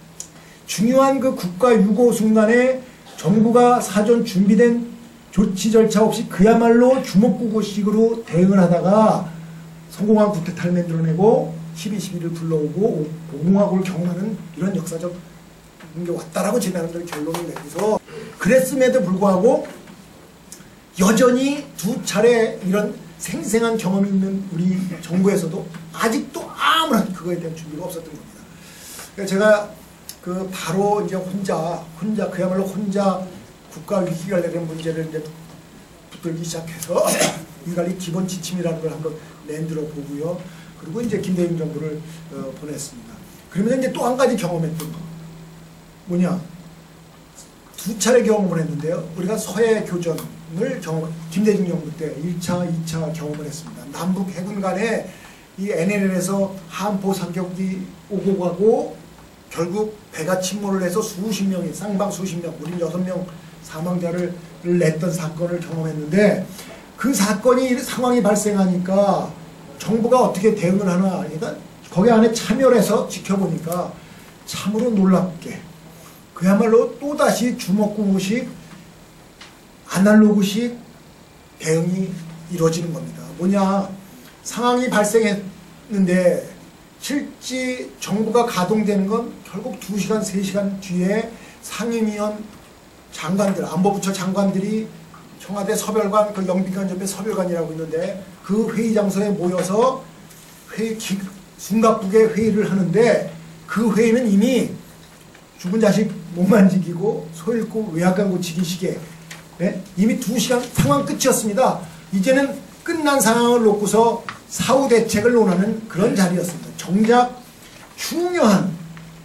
중요한 그 국가 유고 순간에 정부가 사전 준비된 조치 절차 없이 그야말로 주먹구구식으로 대응을 하다가 성공한 쿠데타를 만들어내고 십이 십이를 불러오고 오공화국을 경험하는 이런 역사적 게 왔다라고 제 나름대로 결론을 내고서 그랬음에도 불구하고 여전히 두 차례 이런 생생한 경험이 있는 우리 정부에서도 아직도 아무런 그거에 대한 준비가 없었던 겁니다. 그러니까 제가 그 바로 이제 혼자 혼자 그야말로 혼자 국가 위기관리라는 문제를 이제 붙들기 시작해서 위기관리 기본 지침이라는 걸 한번 만들어 보고요. 그리고 이제 김대중 정부를 어, 보냈습니다. 그러면서 이제 또 한 가지 경험했던 거 뭐냐? 두 차례 경험을 했는데요. 우리가 서해 교전을 경험, 김대중 정부 때 일 차, 이 차 경험을 했습니다. 남북 해군 간에 이 엔엘엘에서 한포 사격이 오고 가고 결국 배가 침몰을 해서 수십 명이 쌍방 수십 명, 우린 여섯 명 사망자를 냈던 사건을 경험했는데 그 사건이 상황이 발생하니까 정부가 어떻게 대응을 하나 그러니까 거기 안에 참여를 해서 지켜보니까 참으로 놀랍게 그야말로 또다시 주먹구구식 아날로그식 대응이 이루어지는 겁니다. 뭐냐 상황이 발생했는데 실제 정부가 가동되는 건 결국 두 시간, 세 시간 뒤에 상임위원 장관들, 안보부처 장관들이 청와대 서별관, 그 영빈관 옆에 서별관이라고 있는데 그 회의 장소에 모여서 회의, 기, 숨가쁘게 회의를 하는데 그 회의는 이미 죽은 자식 못 만지기고 소 잃고 외양간 고치기 시계 네? 이미 두 시간 상황 끝이었습니다. 이제는 끝난 상황을 놓고서 사후 대책을 논하는 그런 자리였습니다. 정작 중요한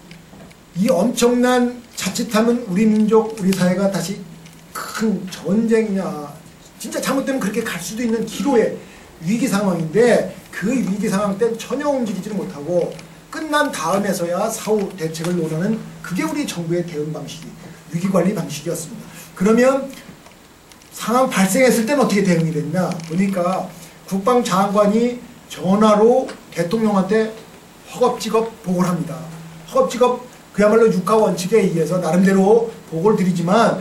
이 엄청난 자칫하면 우리 민족, 우리 사회가 다시 큰 전쟁이냐 진짜 잘못되면 그렇게 갈 수도 있는 기로의 위기 상황인데 그 위기 상황 때는 전혀 움직이지를 못하고 끝난 다음에서야 사후 대책을 논하는 그게 우리 정부의 대응 방식이 위기관리 방식이었습니다. 그러면 상황 발생했을 때는 어떻게 대응이 됐냐 보니까 국방장관이 전화로 대통령한테 허겁지겁 보고를 합니다. 허겁지겁 그야말로 육하 원칙에 의해서 나름대로 보고를 드리지만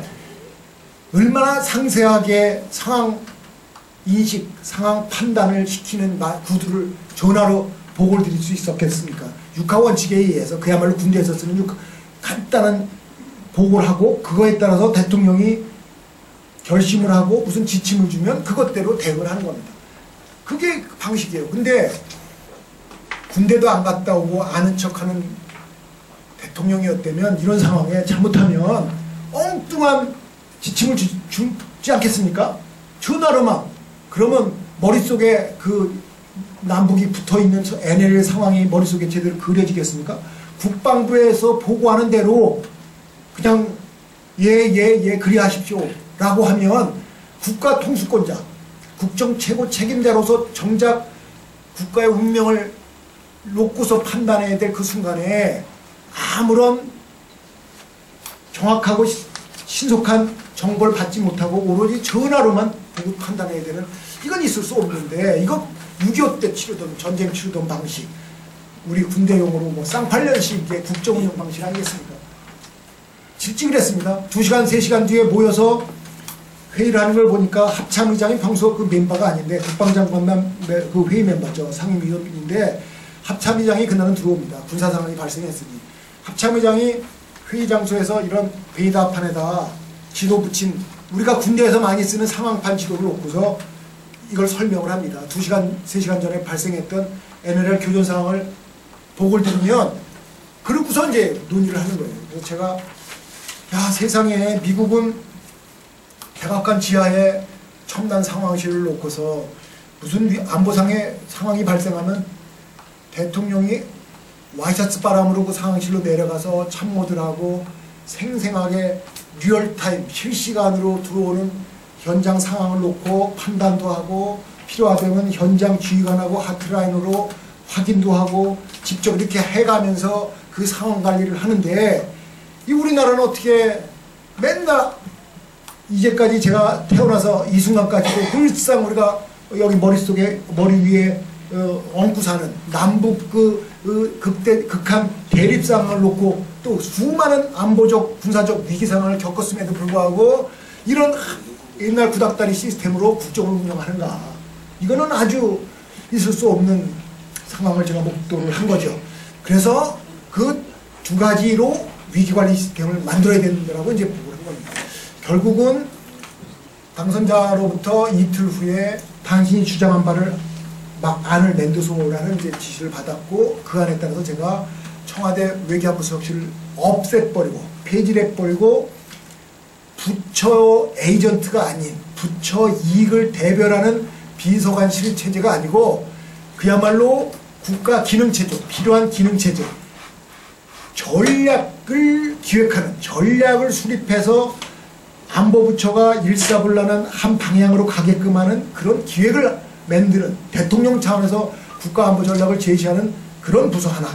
얼마나 상세하게 상황 인식, 상황 판단을 시키는 구두를 전화로 보고를 드릴 수 있었겠습니까? 육하 원칙에 의해서 그야말로 군대에서 쓰는 육, 간단한 보고를 하고 그거에 따라서 대통령이 결심을 하고 무슨 지침을 주면 그것대로 대응을 하는 겁니다. 그게 방식이에요. 근데 군대도 안 갔다 오고 아는 척하는 대통령이었다면 이런 상황에 잘못하면 엉뚱한 지침을 주, 주지 않겠습니까? 전화로만. 그러면 머릿속에 그 남북이 붙어있는 엔엘엘 상황이 머릿속에 제대로 그려지겠습니까? 국방부에서 보고하는 대로 그냥 예, 예, 예, 그리하십시오 라고 하면 국가 통수권자, 국정 최고 책임자로서 정작 국가의 운명을 놓고서 판단해야 될 그 순간에 아무런 정확하고 신속한 정보를 받지 못하고 오로지 전화로만 판단해야 되는 이건 있을 수 없는데 이거 육이오 때 치르던 전쟁 치르던 방식 우리 군대용으로 뭐 쌍팔년식의 국정운영 방식 아니겠습니까? 실직을 했습니다. 두 시간, 세 시간 뒤에 모여서 회의를 하는 걸 보니까 합참의장이 평소 그 멤버가 아닌데 국방장관만 그 회의 멤버죠. 상임위원인데 합참의장이 그날은 들어옵니다. 군사 상황이 발생했으니 합참의장이 회의 장소에서 이런 회의다판에다 지도 붙인 우리가 군대에서 많이 쓰는 상황판 지도를 놓고서 이걸 설명을 합니다. 두 시간, 세 시간 전에 발생했던 엔엘엘 교전 상황을 보고를 들으면 그러고서 이제 논의를 하는 거예요. 그래서 제가 야 세상에 미국은 백악관 지하에 첨단 상황실을 놓고서 무슨 안보상의 상황이 발생하면 대통령이 와이셔츠 바람으로 그 상황실로 내려가서 참모들하고 생생하게 리얼타임 실시간으로 들어오는 현장 상황을 놓고 판단도 하고 필요하다면 현장 지휘관하고 하트라인으로 확인도 하고 직접 이렇게 해가면서 그 상황 관리를 하는데 이 우리나라는 어떻게 맨날 이제까지 제가 태어나서 이 순간까지도 늘상 우리가 여기 머릿속에 머리 위에 어, 얹고 사는 남북 그, 그 극대, 극한 대립상을 놓고 또 수많은 안보적 군사적 위기 상황을 겪었음에도 불구하고 이런 옛날 구닥다리 시스템으로 국정을 운영하는가. 이거는 아주 있을 수 없는 상황을 제가 목도를 한 거죠. 그래서 그 두 가지로 위기관리 시스템을 만들어야 된다고 이제 보고를 한 겁니다. 결국은 당선자로부터 이틀 후에 당신이 주장한 바를 막 안을 낸두소라는 이제 지시를 받았고 그 안에 따라서 제가 청와대 외교부석실을 없애버리고 폐지를 해버리고 부처 에이전트가 아닌 부처 이익을 대변하는 비서관실 체제가 아니고 그야말로 국가 기능체조, 필요한 기능체조, 전략을 기획하는 전략을 수립해서 안보부처가 일사불란한 한 방향으로 가게끔 하는 그런 기획을 만드는 대통령 차원에서 국가안보 전략을 제시하는 그런 부서 하나.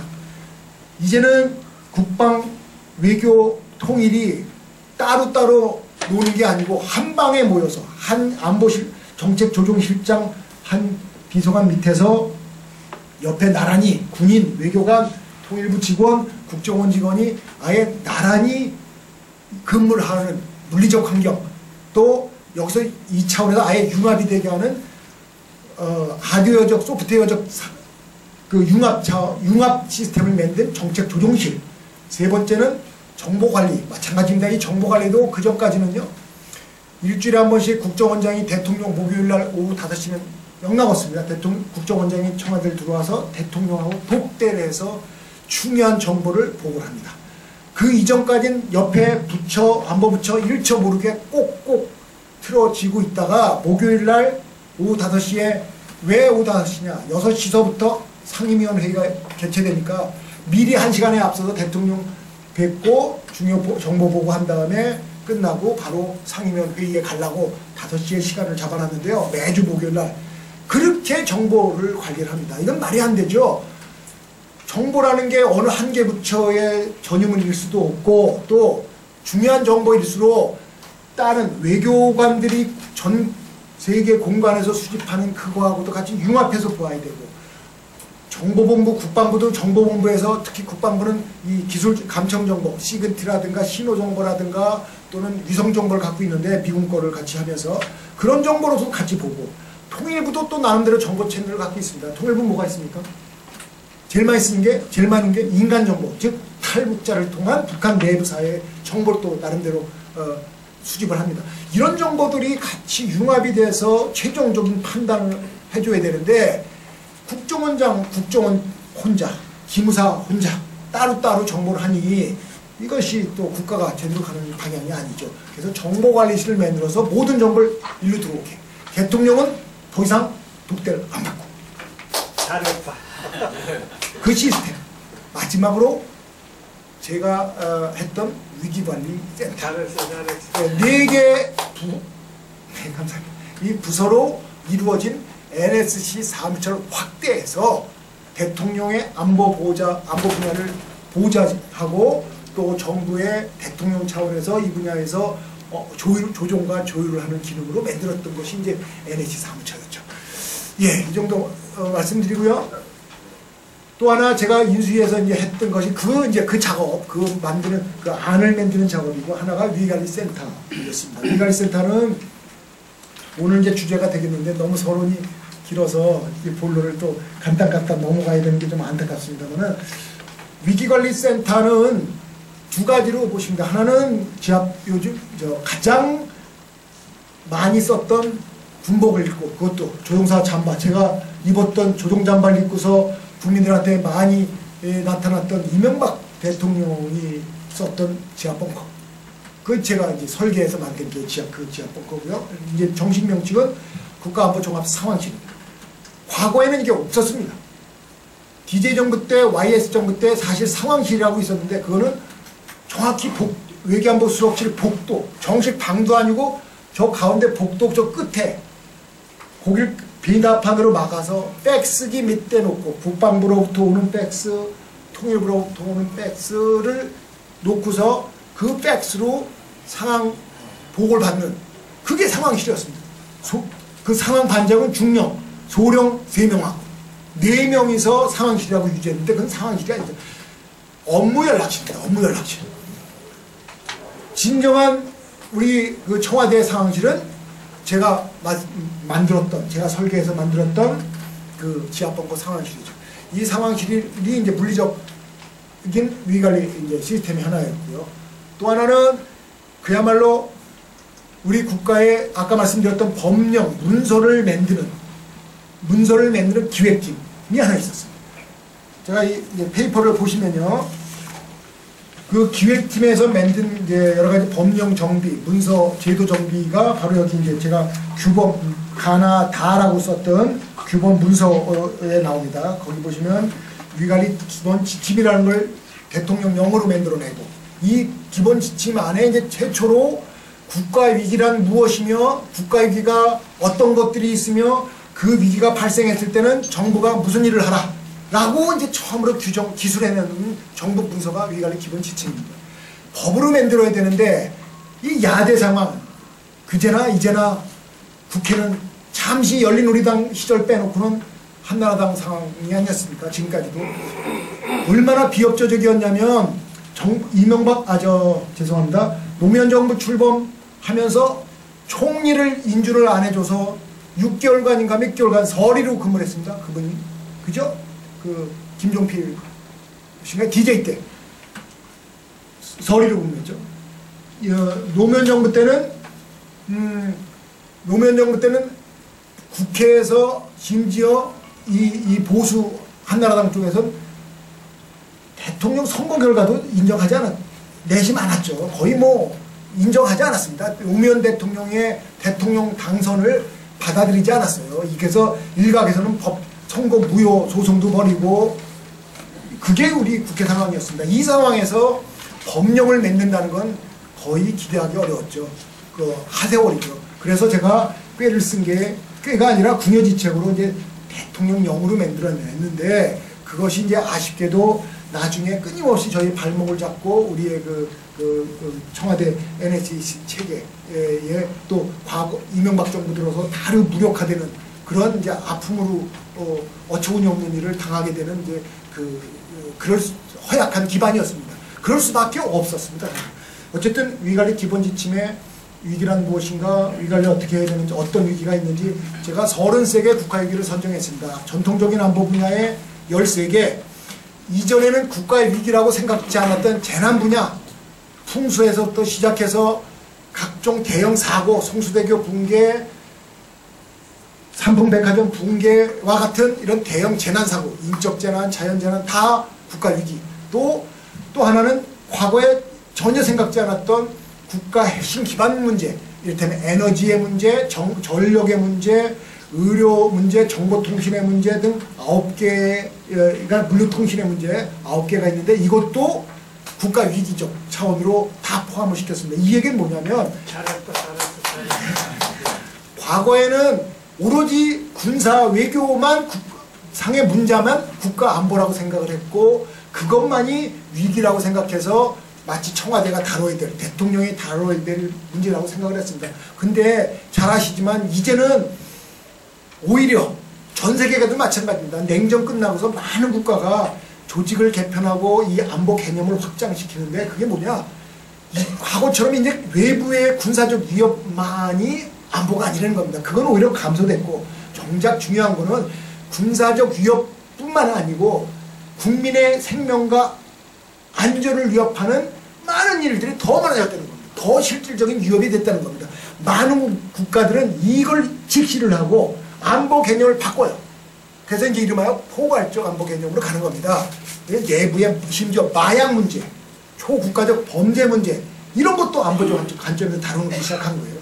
이제는 국방, 외교, 통일이 따로따로 노는 게 아니고 한 방에 모여서 한 안보실 정책조정실장 한 비서관 밑에서 옆에 나란히 군인, 외교관, 통일부 직원, 국정원 직원이 아예 나란히 근무를 하는 물리적 환경, 또 여기서 이 차원에서 아예 융합이 되게 하는 어, 하드웨어적, 소프트웨어적 그 융합, 차, 융합 시스템을 만든 정책 조정실. 세 번째는 정보관리. 마찬가지입니다. 이 정보관리도 그 전까지는요, 일주일에 한 번씩 국정원장이 대통령 목요일날 오후 다섯 시면 명나갔습니다. 대통령, 국정원장이 청와대를 들어와서 대통령하고 독대를 해서 중요한 정보를 보고를 합니다. 그 이전까지는 옆에 부처, 안보부처 일처 모르게 꼭꼭 틀어지고 있다가 목요일날 오후 다섯 시에 왜 오후 다섯 시냐? 여섯 시서부터 상임위원 회의가 개최되니까 미리 한 시간에 앞서서 대통령 뵙고 중요 정보 보고한 다음에 끝나고 바로 상임위원 회의에 가려고 다섯 시에 시간을 잡아놨는데요. 매주 목요일날 그렇게 정보를 관리를 합니다. 이건 말이 안 되죠. 정보라는 게 어느 한 개 부처의 전유물일 수도 없고 또 중요한 정보일수록 다른 외교관들이 전 세계 공간에서 수집하는 그거하고도 같이 융합해서 보아야 되고 정보본부, 국방부도 정보본부에서 특히 국방부는 이 기술 감청정보, 시그티라든가 신호정보라든가 또는 위성정보를 갖고 있는데 미군 거를 같이 하면서 그런 정보로도 같이 보고 통일부도 또 나름대로 정보 채널을 갖고 있습니다. 통일부 뭐가 있습니까? 제일 많이 쓰는 게, 제일 많은 게 인간정보, 즉 탈북자를 통한 북한 내부 사회의 정보를 또 나름대로 어, 수집을 합니다. 이런 정보들이 같이 융합이 돼서 최종적인 판단을 해줘야 되는데 국정원장, 국정원 혼자, 기무사 혼자 따로따로 정보를 하니 이것이 또 국가가 제대로 가는 방향이 아니죠. 그래서 정보관리실을 만들어서 모든 정보를 일로 들어오게. 대통령은 더 이상 독대를 안 받고. 잘했다. 그 시스템. 마지막으로 제가 어, 했던 위기관리 센터. 잘했어, 잘했어. 네 개 부, 네, 감사합니다. 이 부서로 이루어진 엔에스씨 사무처를 확대해서 대통령의 안보 보호자, 안보 분야를 보좌하고 또 정부의 대통령 차원에서 이 분야에서 어, 조율, 조정과 조율을 하는 기능으로 만들었던 것이 이제 엔에스씨 사무처였죠. 예, 이 정도 어, 말씀드리고요. 또 하나 제가 인수위에서 이제 했던 것이 그 이제 그 작업, 그 만드는 그 안을 만드는 작업이고 하나가 위기관리센터였습니다. 위기관리센터는 오늘 이제 주제가 되겠는데 너무 서론이 길어서 이 본론을 또 간단간단 넘어가야 되는 게 좀 안타깝습니다만은 위기관리센터는 두 가지로 보십니다. 하나는 지압 요즘 저 가장 많이 썼던 군복을 입고 그것도 조종사 잠바 제가 입었던 조종 잠바를 입고서 국민들한테 많이 에, 나타났던 이명박 대통령이 썼던 지하 벙커. 그 제가 이제 설계해서 만든 게 지하 그 지하 벙커고요. 이제 정식 명칭은 국가안보종합상황실입니다. 과거에는 이게 없었습니다. 디제이 정부 때, 와이에스 정부 때 사실 상황실이라고 있었는데 그거는 정확히 복, 외교안보 수석실 복도, 정식 방도 아니고 저 가운데 복도 저 끝에 거길 비나판으로 막아서 백스기 밑에 놓고 국방부로부터 오는 백스, 통일부로부터 오는 백스를 놓고서 그 백스로 상황 보고를 받는 그게 상황실이었습니다. 소, 그 상황 반장은 중령, 소령 세 명하고 네 명이서 상황실이라고 유지했는데 그건 상황실이 아니죠. 업무 연락실입니다. 업무 연락실. 진정한 우리 그 청와대 상황실은 제가 마, 만들었던, 제가 설계해서 만들었던 그 지하벙커 상황실이죠. 이 상황실이 이제 물리적인 위기관리 이제 시스템이 하나였고요. 또 하나는 그야말로 우리 국가의 아까 말씀드렸던 법령, 문서를 만드는, 문서를 만드는 기획팀이 하나 있었습니다. 제가 이 이제 페이퍼를 보시면요. 그 기획팀에서 만든 이제 여러 가지 법령 정비, 문서 제도 정비가 바로 여기 이제 제가 규범, 가나 다라고 썼던 규범 문서에 나옵니다. 거기 보시면 위관리 기본 지침이라는 걸 대통령령으로 만들어내고 이 기본 지침 안에 이제 최초로 국가위기란 무엇이며 국가위기가 어떤 것들이 있으며 그 위기가 발생했을 때는 정부가 무슨 일을 하라. 라고 이제 처음으로 규정, 기술해내는 정부 문서가 위기관리 기본 지침입니다. 법으로 만들어야 되는데 이 야대 상황, 그제나 이제나 국회는 잠시 열린우리당 시절 빼놓고는 한나라당 상황이 아니었습니까? 지금까지도. 얼마나 비협조적이었냐면 정, 이명박, 아, 저, 죄송합니다. 노무현 정부 출범하면서 총리를 인준을 안 해줘서 육 개월간인가 몇 개월간 서리로 근무를 했습니다. 그분이. 그죠? 그 김종필 씨가 디제이 때 서리로 근무했죠. 노무현 정부 때는 음, 노무현 정부 때는 국회에서 심지어 이, 이 보수 한나라당 쪽에서는 대통령 선거 결과도 인정하지 않았, 내심 않았죠. 거의 뭐 인정하지 않았습니다. 노무현 대통령의 대통령 당선을 받아들이지 않았어요. 그래서 일각에서는 법 선거 무효 소송도 벌이고 그게 우리 국회 상황이었습니다. 이 상황에서 법령을 맺는다는 건 거의 기대하기 어려웠죠. 그 하세월이죠. 그래서 제가 꾀를 쓴 게 꾀가 아니라 궁여지책으로 이제 대통령령으로 만들어냈는데 그것이 이제 아쉽게도 나중에 끊임없이 저희 발목을 잡고 우리의 그, 그, 그 청와대 엔에스씨 체계에 또 과거 이명박 정부 들어서 다른 무력화되는 그런 이제 아픔으로 어, 어처구니 없는 일을 당하게 되는 이제 그, 그 그럴 수, 허약한 기반이었습니다. 그럴 수밖에 없었습니다. 어쨌든 위기관리 기본 지침에 위기란 무엇인가, 위기관리 어떻게 해야 되는지, 어떤 위기가 있는지 제가 서른세 개 국가위기를 선정했습니다. 전통적인 안보 분야에 열세 개, 이전에는 국가의 위기라고 생각지 않았던 재난 분야, 풍수에서부터 시작해서 각종 대형 사고, 성수대교 붕괴, 삼풍백화점 붕괴와 같은 이런 대형 재난사고, 인적재난, 자연재난 다 국가위기. 또, 또 하나는 과거에 전혀 생각지 않았던 국가 핵심 기반 문제, 이를테면 에너지의 문제, 정, 전력의 문제, 의료 문제, 정보통신의 문제 등 아홉 개가 물류통신의 문제 아홉 개가 있는데 이것도 국가위기적 차원으로 다 포함을 시켰습니다. 이 얘기는 뭐냐면 잘했다, 잘했다, 잘했다. 과거에는 오로지 군사 외교만 국, 상의 문제만 국가 안보라고 생각을 했고 그것만이 위기라고 생각해서 마치 청와대가 다뤄야 될, 대통령이 다뤄야 될 문제라고 생각을 했습니다. 근데 잘 아시지만 이제는 오히려 전 세계가도 마찬가지입니다. 냉전 끝나고서 많은 국가가 조직을 개편하고 이 안보 개념을 확장시키는데 그게 뭐냐? 이 과거처럼 이제 외부의 군사적 위협만이 안보가 아니라는 겁니다. 그건 오히려 감소됐고, 정작 중요한 거는 군사적 위협뿐만 아니고 국민의 생명과 안전을 위협하는 많은 일들이 더 많아졌다는 겁니다. 더 실질적인 위협이 됐다는 겁니다. 많은 국가들은 이걸 직시를 하고 안보 개념을 바꿔요. 그래서 이제 이름하여 포괄적 안보 개념으로 가는 겁니다. 내부의 심지어 마약 문제, 초국가적 범죄 문제, 이런 것도 안보적 관점에서 다루기 시작한 거예요.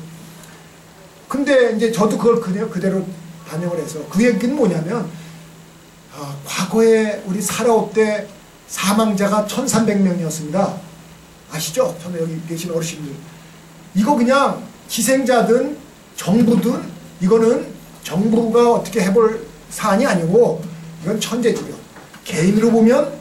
근데 이제 저도 그걸 그대로, 그대로 반영을 해서 그 얘기는 뭐냐면, 아, 과거에 우리 살아올 때 사망자가 천삼백 명이었습니다. 아시죠? 저는 여기 계신 어르신들. 이거 그냥 희생자든 정부든 이거는 정부가 어떻게 해볼 사안이 아니고 이건 천재지변. 개인으로 보면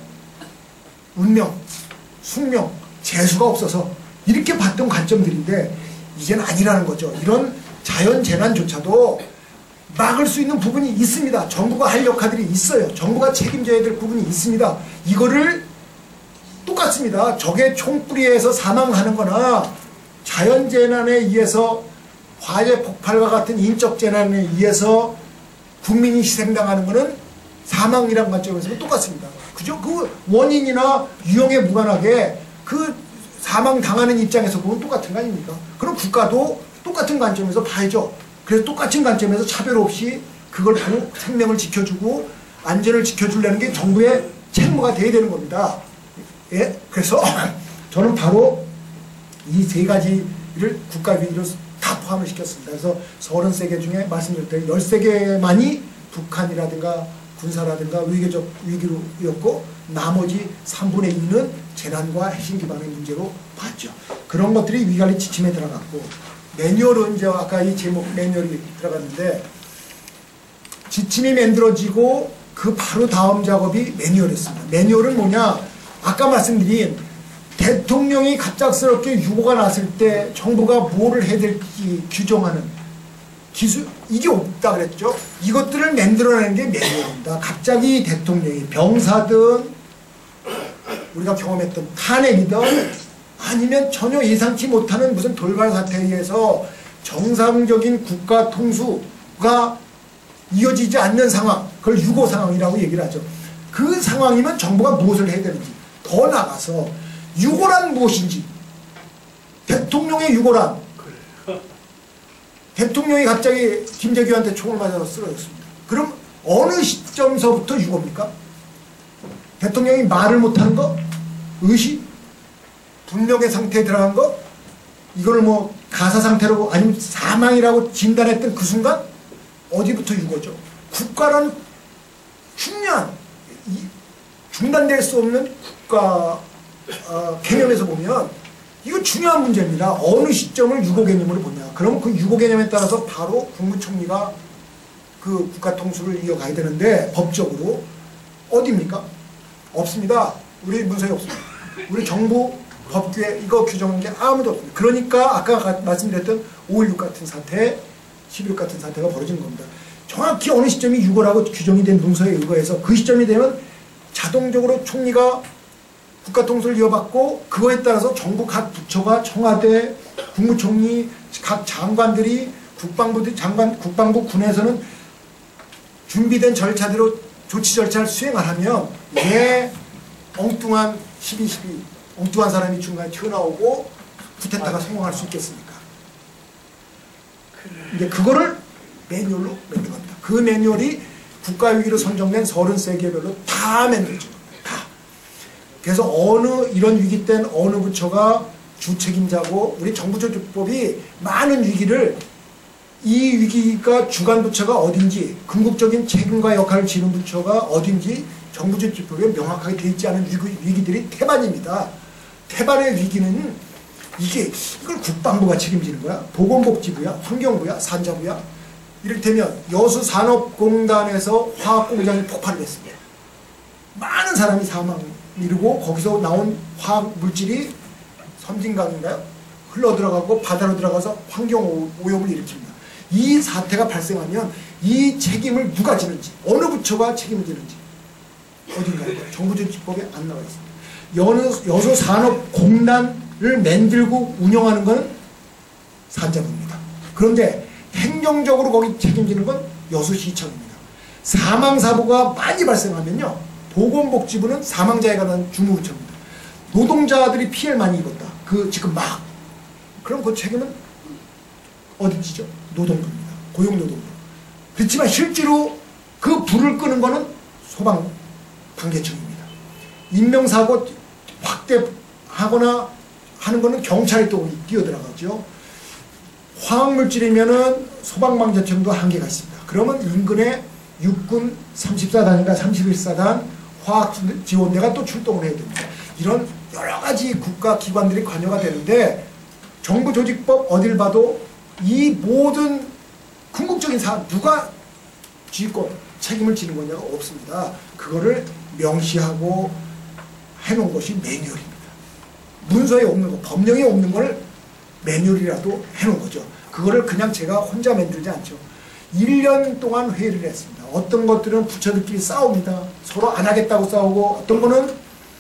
운명, 숙명, 재수가 없어서 이렇게 봤던 관점들인데 이제는 아니라는 거죠. 이런 자연재난조차도 막을 수 있는 부분이 있습니다. 정부가 할 역할들이 있어요. 정부가 책임져야 될 부분이 있습니다. 이거를 똑같습니다. 적의 총뿌리에서 사망하는 거나 자연재난에 의해서 화재 폭발과 같은 인적 재난에 의해서 국민이 희생당하는 거는 사망이라는 관점에서 똑같습니다. 그죠? 그 원인이나 유형에 무관하게 그 사망당하는 입장에서 보면 똑같은 거 아닙니까? 그럼 국가도 똑같은 관점에서 봐야죠. 그래서 똑같은 관점에서 차별 없이 그걸 보고 생명을 지켜주고 안전을 지켜주려는 게 정부의 책무가 돼야 되는 겁니다. 예? 그래서 저는 바로 이 세 가지를 국가위기로 다 포함을 시켰습니다. 그래서 서른세 개 중에 말씀드렸던 열세 개만이 북한이라든가 군사라든가 외교적 위기로였고 나머지 삼분의 이는 재난과 핵심 기반의 문제로 봤죠. 그런 것들이 위관리 지침에 들어갔고, 매뉴얼은 이제 아까 이 제목 매뉴얼이 들어갔는데 지침이 만들어지고 그 바로 다음 작업이 매뉴얼이었습니다. 매뉴얼은 뭐냐? 아까 말씀드린 대통령이 갑작스럽게 유고가 났을 때 정부가 뭐를 해야 될지 규정하는 기술, 이게 없다 그랬죠. 이것들을 만들어내는 게 매뉴얼입니다. 갑자기 대통령이 병사든 우리가 경험했던 탄핵이든 아니면 전혀 예상치 못하는 무슨 돌발 사태에 의해서 정상적인 국가 통수가 이어지지 않는 상황, 그걸 유고 상황이라고 얘기를 하죠. 그 상황이면 정부가 무엇을 해야 되는지, 더 나가서 유고란 무엇인지, 대통령의 유고란, 대통령이 갑자기 김재규한테 총을 맞아서 쓰러졌습니다. 그럼 어느 시점서부터 유고입니까? 대통령이 말을 못하는 거? 의식? 불명의 상태에 들어간 거? 이걸 뭐 가사 상태로 아니면 사망이라고 진단했던 그 순간? 어디부터 유고죠? 국가라는 중요한 중단될 수 없는 국가 어, 개념에서 보면 이거 중요한 문제입니다. 어느 시점을 유고 개념으로 보냐. 그럼 그 유고 개념에 따라서 바로 국무총리가 그 국가 통수를 이어가야 되는데 법적으로 어디입니까? 없습니다. 우리 문서에 없습니다. 우리 정부 법규에 이거 규정한 게 아무도 없습니다. 그러니까 아까 말씀드렸던 오일육 같은 사태, 십일육 같은 사태가 벌어진 겁니다. 정확히 어느 시점이 유고라고 규정이 된 문서에 의거해서 그 시점이 되면 자동적으로 총리가 국가 통수를 이어받고 그거에 따라서 정부 각 부처가 청와대, 국무총리, 각 장관들이 국방부 장관, 국방부 군에서는 준비된 절차대로 조치 절차를 수행을 하면 왜 엉뚱한 십이 십이 엉뚱한 사람이 중간에 튀어나오고 쿠데타가 성공할 수 있겠습니까? 이제 그거를 매뉴얼로 만든 겁니다. 그 매뉴얼이 국가위기로 선정된 서른세 개별로 다 만들어진 겁니다. 다. 그래서 어느 이런 위기 때는 어느 부처가 주책임자고, 우리 정부조직법이 많은 위기를 이 위기가 주관 부처가 어딘지, 궁극적인 책임과 역할을 지는 부처가 어딘지 정부조직법에 명확하게 되어 있지 않은 위기, 위기들이 태반입니다. 태반의 위기는 이게 이걸 국방부가 책임지는 거야? 보건복지부야? 환경부야? 산자부야? 이를테면 여수산업공단에서 화학공장이 폭발을 했습니다. 많은 사람이 사망 이루고 거기서 나온 화학물질이 섬진강인가요? 흘러들어가고 바다로 들어가서 환경오염을 일으킵니다. 이 사태가 발생하면 이 책임을 누가 지는지, 어느 부처가 책임을 지는지 어딘가에 정부조직법에 안 나와 있습니다. 여소산업공단을 만들고 운영하는 것은 산자부입니다. 그런데 행정적으로 거기 책임지는 건 여수시청입니다. 사망사고가 많이 발생하면요, 보건복지부는 사망자에 관한 주무부처입니다. 노동자들이 피해를 많이 입었다. 그 지금 막 그럼 그 책임은 어디지죠? 노동부입니다. 고용노동부. 그렇지만 실제로 그 불을 끄는 거는 소방관계청입니다. 인명사고 확대하거나 하는 거는 경찰이 또 뛰어들어가죠. 화학물질이면은 소방방재청도 한계가 있습니다. 그러면 인근에 육군 삼십사 단인가 삼십일 사단 화학지원대가 또 출동을 해야 됩니다. 이런 여러 가지 국가기관들이 관여가 되는데 정부조직법 어딜 봐도 이 모든 궁극적인 사안 누가 지휘권 책임을 지는 거냐가 없습니다. 그거를 명시하고 해놓은 것이 매뉴얼입니다. 문서에 없는 거, 법령에 없는 걸 매뉴얼이라도 해놓은 거죠. 그거를 그냥 제가 혼자 만들지 않죠. 일 년 동안 회의를 했습니다. 어떤 것들은 부처들끼리 싸웁니다. 서로 안 하겠다고 싸우고, 어떤 거는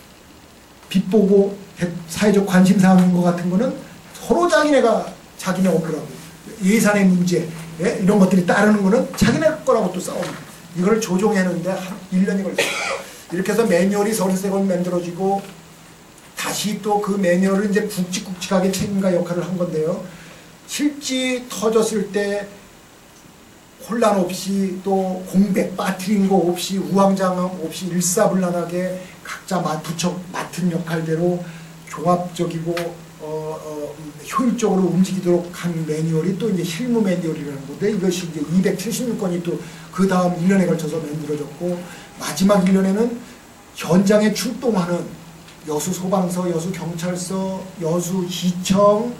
빛보고 사회적 관심사항인 것 같은 거는 서로 자기네가 자기네 업무라고, 예산의 문제, 예? 이런 것들이 따르는 거는 자기네 거라고 또 싸웁니다. 이걸 조정해내는데 한 일 년이 걸렸어요. 이렇게 해서 매뉴얼이 서른세 번 만들어지고, 다시 또 그 매뉴얼을 이제 굵직굵직하게 책임과 역할을 한 건데요. 실지 터졌을 때 혼란 없이, 또 공백, 빠뜨린 거 없이, 우왕좌왕 없이 일사불란하게 각자 부처 맡은 역할대로 종합적이고 어, 어, 효율적으로 움직이도록 한 매뉴얼이 또 이제 실무 매뉴얼이라는 건데, 이것이 이제 이백칠십육 건이 또 그 다음 일 년에 걸쳐서 만들어졌고, 마지막 일 년에는 현장에 출동하는 여수소방서, 여수경찰서, 여수시청,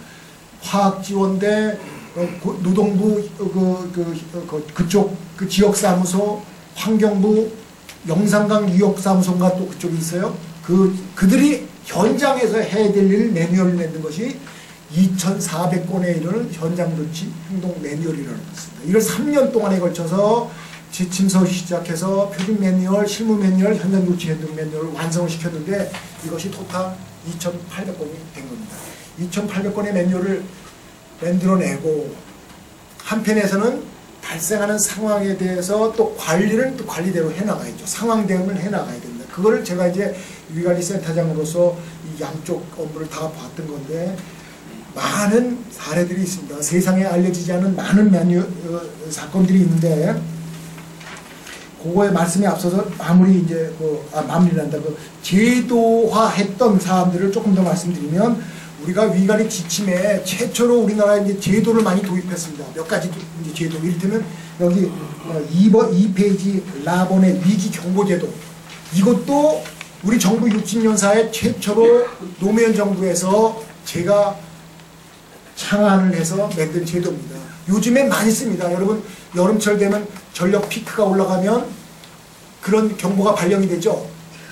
화학지원대, 어, 노동부, 그, 그, 그, 그쪽 그 지역사무소, 환경부, 영산강 유역사무소가 또 그쪽에 있어요. 그, 그들이 현장에서 해야 될 일 매뉴얼을 만든 것이 이천사백 건에 이르는 현장조치 행동 매뉴얼이라는 것입니다. 이걸 삼 년 동안에 걸쳐서 지침서 시작해서 표준 매뉴얼, 실무 매뉴얼, 현장조치 행동 매뉴얼을 완성을 시켰는데, 이것이 토탈 이천팔백 건이 된 겁니다. 이천팔백 건의 매뉴얼을 만들어내고, 한편에서는 발생하는 상황에 대해서 또 관리를 또 관리대로 해나가야죠. 상황 대응을 해나가야 됩니다. 그거를 제가 이제 위관리센터장으로서 이 양쪽 업무를 다 봤던 건데, 많은 사례들이 있습니다. 세상에 알려지지 않은 많은 매뉴, 어, 사건들이 있는데, 그거에 말씀에 앞서서 마무리 이제 그, 아, 마무리를 한다. 그 제도화했던 사람들을 조금 더 말씀드리면, 우리가 위관리 지침에 최초로 우리나라에 이제 제도를 많이 도입했습니다. 몇 가지 이제 제도. 이를테면 여기 이 번, 이 페이지 라본의 위기경보제도. 이것도 우리 정부 육십 년사에 최초로 노무현 정부에서 제가 창안을 해서 만든 제도입니다. 요즘에 많이 씁니다. 여러분, 여름철 되면 전력 피크가 올라가면 그런 경보가 발령이 되죠.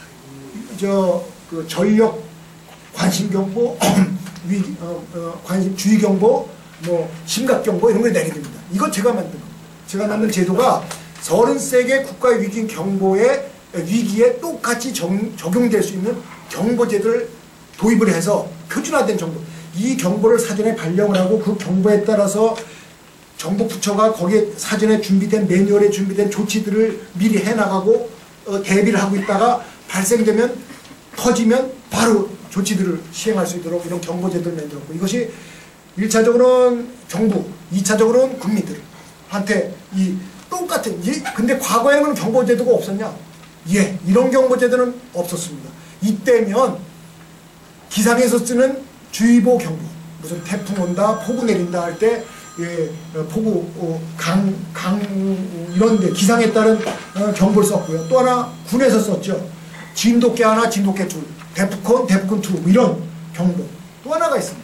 저 그 전력 관심 경보, 위, 어, 어, 관심 주의 경보, 뭐 심각 경보 이런 걸 내게 됩니다. 이거 제가 만든 겁니다. 제가 만든 제도가 서른세 개 국가 위기 경보에 위기에 똑같이 정, 적용될 수 있는 경보제도를 도입을 해서 표준화된 정보. 이 경보를 사전에 발령을 하고, 그 경보에 따라서 정부 부처가 거기에 사전에 준비된 매뉴얼에 준비된 조치들을 미리 해나가고 어, 대비를 하고 있다가 발생되면, 터지면 바로 조치들을 시행할 수 있도록 이런 경보제도를 만들었고, 이것이 일 차적으로는 정부, 이 차적으로는 국민들한테 이 똑같은, 이, 근데 과거에는 경보제도가 없었냐? 예, 이런 경보제도는 없었습니다. 이때면 기상에서 쓰는 주의보 경보, 무슨 태풍 온다, 폭우 내린다 할 때, 예, 폭우, 어, 강, 강, 이런 데 기상에 따른 어, 경보를 썼고요. 또 하나 군에서 썼죠. 진돗개 하나, 진돗개 둘, 데프콘, 데프콘 투, 이런 경보. 또 하나가 있습니다.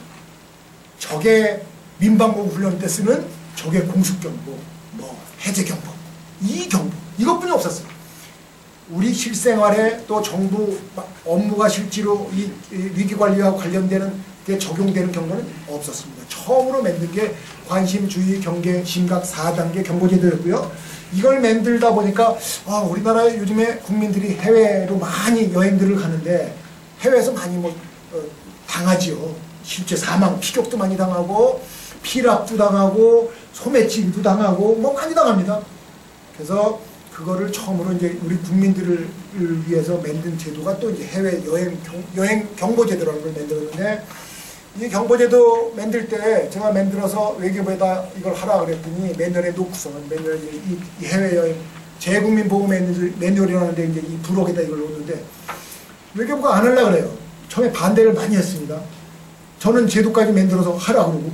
적의 민방공 훈련 때 쓰는 적의 공습경보, 뭐 해제경보, 이 경보, 이것뿐이 없었어요. 우리 실생활에 또 정부 업무가 실제로 이 위기관리와 관련되는 게 적용되는 경보는 없었습니다. 처음으로 만든 게 관심, 주의, 경계, 심각 사 단계 경보제도였고요. 이걸 만들다 보니까 아, 우리나라 요즘에 국민들이 해외로 많이 여행들을 가는데 해외에서 많이 뭐 어, 당하지요. 실제 사망, 피격도 많이 당하고 피랍도 당하고 소매치기도 당하고 뭐 많이 당합니다. 그래서 그거를 처음으로 이제 우리 국민들을 위해서 만든 제도가 또 이제 해외 여행 경, 여행 경보제도라는 걸 만들었는데 이 경보제도 만들 때 제가 만들어서 외교부에다 이걸 하라 그랬더니 매뉴얼에 놓고서는 매뉴얼 이, 이 해외여행 재국민 보호 매뉴얼, 매뉴얼이라는데 이제 이 부록에다 이걸 놓는데 외교부가 안 하려고 그래요. 처음에 반대를 많이 했습니다. 저는 제도까지 만들어서 하라 그러고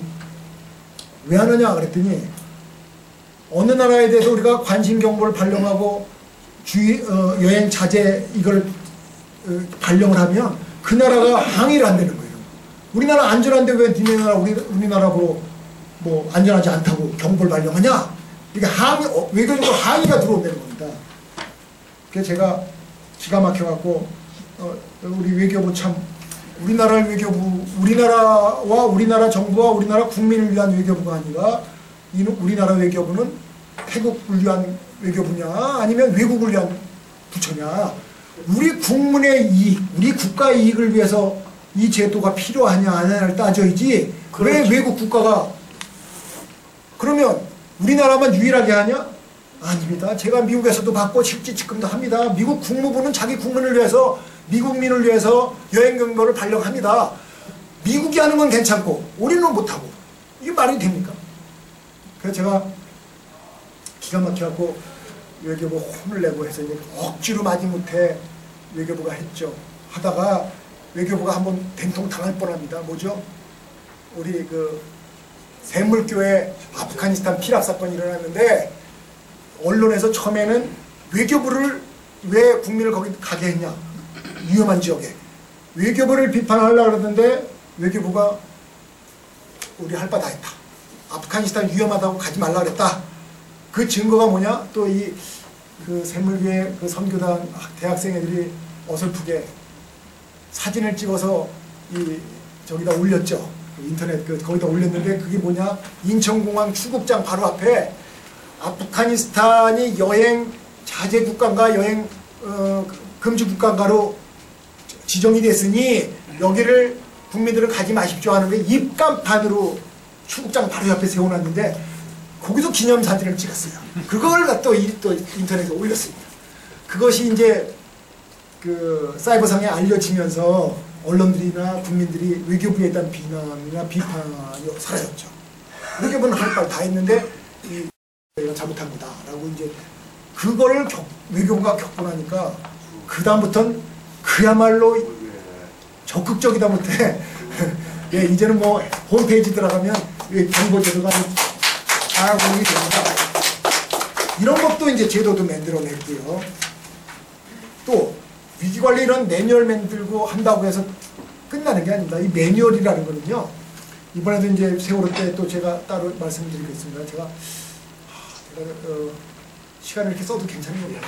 왜 하느냐 그랬더니 어느 나라에 대해서 우리가 관심 경보를 발령하고 주의, 어, 여행 자제 이걸 어, 발령을 하면 그 나라가 항의를 안 되는 거예요. 우리나라 안전한데 왜 니네 나라 우리, 우리나라 보고 뭐 안전하지 않다고 경보를 발령하냐? 이게 항의, 어, 외교적으로 항의가 들어온다는 겁니다. 그래서 제가 기가 막혀갖고 어, 우리 외교부 참 우리나라 외교부, 우리나라와 우리나라 정부와 우리나라 국민을 위한 외교부가 아니라 이 우리나라 외교부는 태국을 위한 외교부냐 아니면 외국을 위한 부처냐 우리 국민의 이익, 우리 국가 이익을 위해서 이 제도가 필요하냐 안 하냐를 따져야지 그렇죠. 왜 외국 국가가 그러면 우리나라만 유일하게 하냐? 아닙니다. 제가 미국에서도 받고 실제 지금도 합니다. 미국 국무부는 자기 국민을 위해서 미국민을 위해서 여행 경보를 발령합니다. 미국이 하는 건 괜찮고 우리는 못하고 이게 말이 됩니까? 그래서 제가 기가 막혀갖고 외교부 혼을 내고 해서 이제 억지로 마지못해 외교부가 했죠. 하다가 외교부가 한번 된통 당할 뻔합니다. 뭐죠? 우리 그 샘물교회 아프가니스탄 피랍 사건이 일어났는데 언론에서 처음에는 외교부를 왜 국민을 거기 가게 했냐? 위험한 지역에 외교부를 비판하려고 그러는데 외교부가 우리 할 바 다 했다. 아프가니스탄 위험하다고 가지 말라 그랬다. 그 증거가 뭐냐? 또 이 그 샘물교회 그 선교단 대학생 애들이 어설프게 사진을 찍어서 이 저기다 올렸죠. 인터넷 그 거기다 올렸는데 그게 뭐냐? 인천공항 출국장 바로 앞에 아프가니스탄이 여행 자제 국가인가 여행 어, 금지 국가인가로 지정이 됐으니 여기를 국민들은 가지 마십시오 하는 게 입간판으로 출국장 바로 옆에 세워놨는데 거기서 기념사진을 찍었어요. 그걸 또, 또 인터넷에 올렸습니다. 그것이 이제 그 사이버상에 알려지면서 언론들이나 국민들이 외교부에 대한 비난이나 비판이 사라졌죠. 외교부는 할 말 다 했는데 이 잘못한 거다라고 이제 그거를 겪, 외교부가 겪고 나니까 그 다음부터는 그야말로 적극적이다 못해 예, 이제는 뭐 홈페이지 들어가면 경보제도가 잘 운영이 됩니다. 이런 것도 이제 제도도 만들어냈고요. 또 위기관리 이런 매뉴얼 만들고 한다고 해서 끝나는 게 아닙니다. 이 매뉴얼이라는 거는요. 이번에도 이제 세월호 때 또 제가 따로 말씀드리겠습니다. 제가, 하, 제가 어, 시간을 이렇게 써도 괜찮은 겁니다.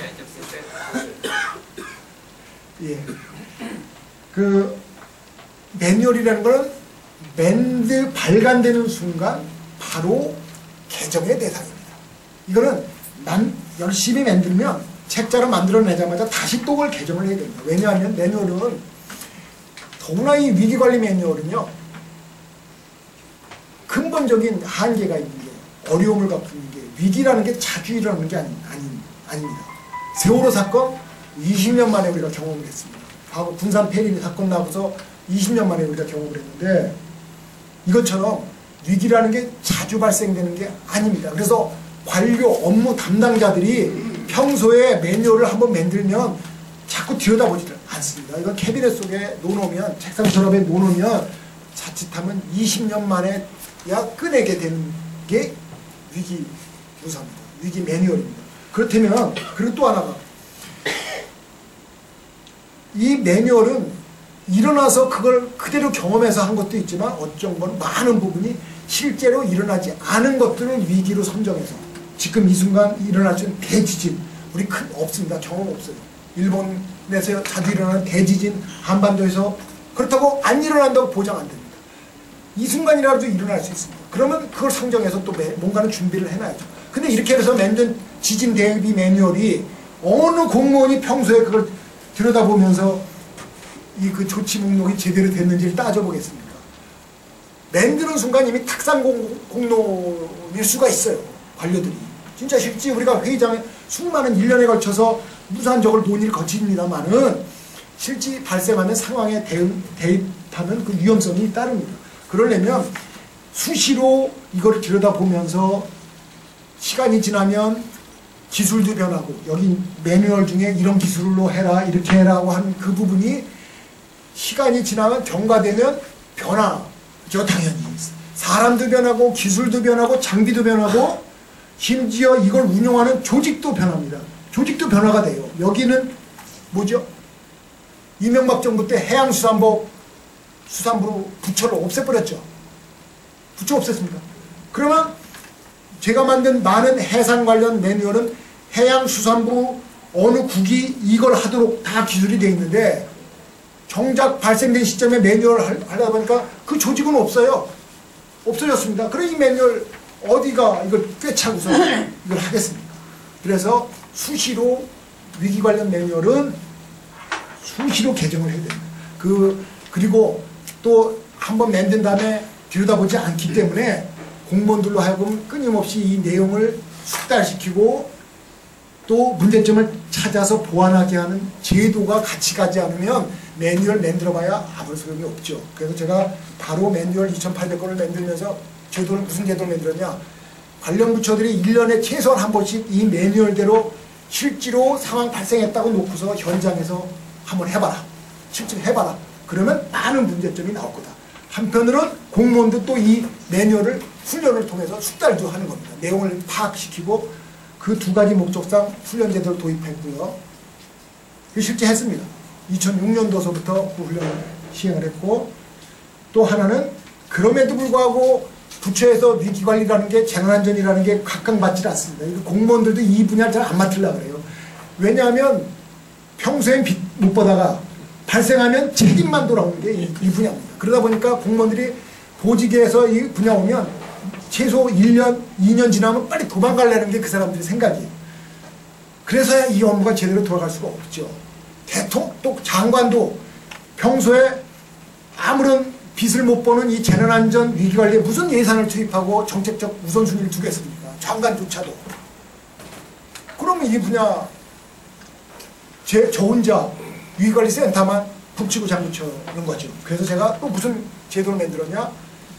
예. 그 매뉴얼이라는 거는 밴드 발간되는 순간 바로 개정의 대상입니다. 이거는 난 열심히 만들면 책자를 만들어내자마자 다시 또 그걸 개정을 해야 됩니다. 왜냐하면 매뉴얼은 더구나 이 위기관리 매뉴얼은요 근본적인 한계가 있는 게 어려움을 갖고 있는 게 위기라는 게 자주 일어나는 게 아니, 아니, 아닙니다. 세월호 사건 이십 년 만에 우리가 경험을 했습니다. 과거 군산 폐림 사건 나고서 이십 년 만에 우리가 경험을 했는데 이것처럼 위기라는 게 자주 발생되는 게 아닙니다. 그래서 관료, 업무 담당자들이 평소에 매뉴얼을 한번 만들면 자꾸 들여다보지를 않습니다. 이건 캐비넷 속에 놓으면 책상 서랍에 놓으면 자칫하면 이십 년 만에 야 꺼내게 되는 게 위기 유사입니다. 위기 매뉴얼입니다. 그렇다면 그리고 또 하나가 이 매뉴얼은 일어나서 그걸 그대로 경험해서 한 것도 있지만 어쩐 건 많은 부분이 실제로 일어나지 않은 것들을 위기로 선정해서 지금 이 순간 일어날 수 있는 대지진 우리 큰 없습니다. 경험 없어요. 일본에서 자주 일어나는 대지진 한반도에서 그렇다고 안 일어난다고 보장 안 됩니다. 이 순간이라도 일어날 수 있습니다. 그러면 그걸 상정해서 또 뭔가는 준비를 해놔야죠. 근데 이렇게 해서 만든 지진 대비 매뉴얼이 어느 공무원이 평소에 그걸 들여다보면서 이 그 조치 목록이 제대로 됐는지를 따져보겠습니까? 만드는 순간 이미 탁상 공, 공로일 수가 있어요. 관료들이. 진짜 실제 우리가 회의장에 수많은 일 년에 걸쳐서 무산적으로 논의를 거칩니다만은 실제 발생하는 상황에 대응, 대입하는 그 위험성이 따릅니다. 그러려면 수시로 이걸 들여다보면서 시간이 지나면 기술도 변하고 여기 매뉴얼 중에 이런 기술로 해라 이렇게 해라고 한 그 부분이 시간이 지나면 경과되면 변화죠. 당연히 사람도 변하고 기술도 변하고 장비도 변하고 심지어 이걸 운영하는 조직도 변합니다. 조직도 변화가 돼요. 여기는 뭐죠? 이명박 정부 때 해양수산부 수산부 부처를 없애버렸죠. 부처 없앴습니다. 그러면 제가 만든 많은 해상 관련 매뉴얼은 해양수산부 어느 국이 이걸 하도록 다 기술이 되어 있는데 정작 발생된 시점에 매뉴얼을 하다 보니까 그 조직은 없어요. 없어졌습니다. 그럼 이 매뉴얼 어디가 이걸 꿰차고서 이걸 하겠습니까? 그래서 수시로 위기 관련 매뉴얼은 수시로 개정을 해야 됩니다. 그, 그리고 또 한번 만든 다음에 들여다보지 않기 때문에 공무원들로 하여금 끊임없이 이 내용을 숙달시키고 또 문제점을 찾아서 보완하게 하는 제도가 같이 가지 않으면 매뉴얼 만들어봐야 아무 소용이 없죠. 그래서 제가 바로 매뉴얼 이천팔백 건을 만들면서 제도를 무슨 제도를 만들었냐, 관련 부처들이 일 년에 최소한 한 번씩 이 매뉴얼대로 실제로 상황 발생했다고 놓고서 현장에서 한번 해봐라, 실제로 해봐라. 그러면 많은 문제점이 나올 거다. 한편으로는 공무원도 또 이 매뉴얼을 훈련을 통해서 숙달도 하는 겁니다. 내용을 파악시키고 그 두 가지 목적상 훈련 제도를 도입했고요. 실제 했습니다. 이천육 년도서부터 그 훈련을 시행을 했고, 또 하나는 그럼에도 불구하고 부처에서 위기관리라는 게 재난안전이라는 게 각광받지 않습니다. 공무원들도 이 분야를 잘 안 맡으려고 그래요. 왜냐하면 평소엔 빚 못 받다가 발생하면 책임만 돌아오는 게 이 분야입니다. 그러다 보니까 공무원들이 보직에서 이 분야 오면 최소 일 년, 이 년 지나면 빨리 도망가려는 게 그 사람들의 생각이에요. 그래서야 이 업무가 제대로 돌아갈 수가 없죠. 대통령, 또 장관도 평소에 아무런 빚을 못 보는 이 재난안전 위기관리에 무슨 예산을 투입하고 정책적 우선순위를 두겠습니까? 장관조차도. 그러면 이 분야 제, 저 혼자 위기관리센터만 북치고 장구쳐는 거죠. 그래서 제가 또 무슨 제도를 만들었냐?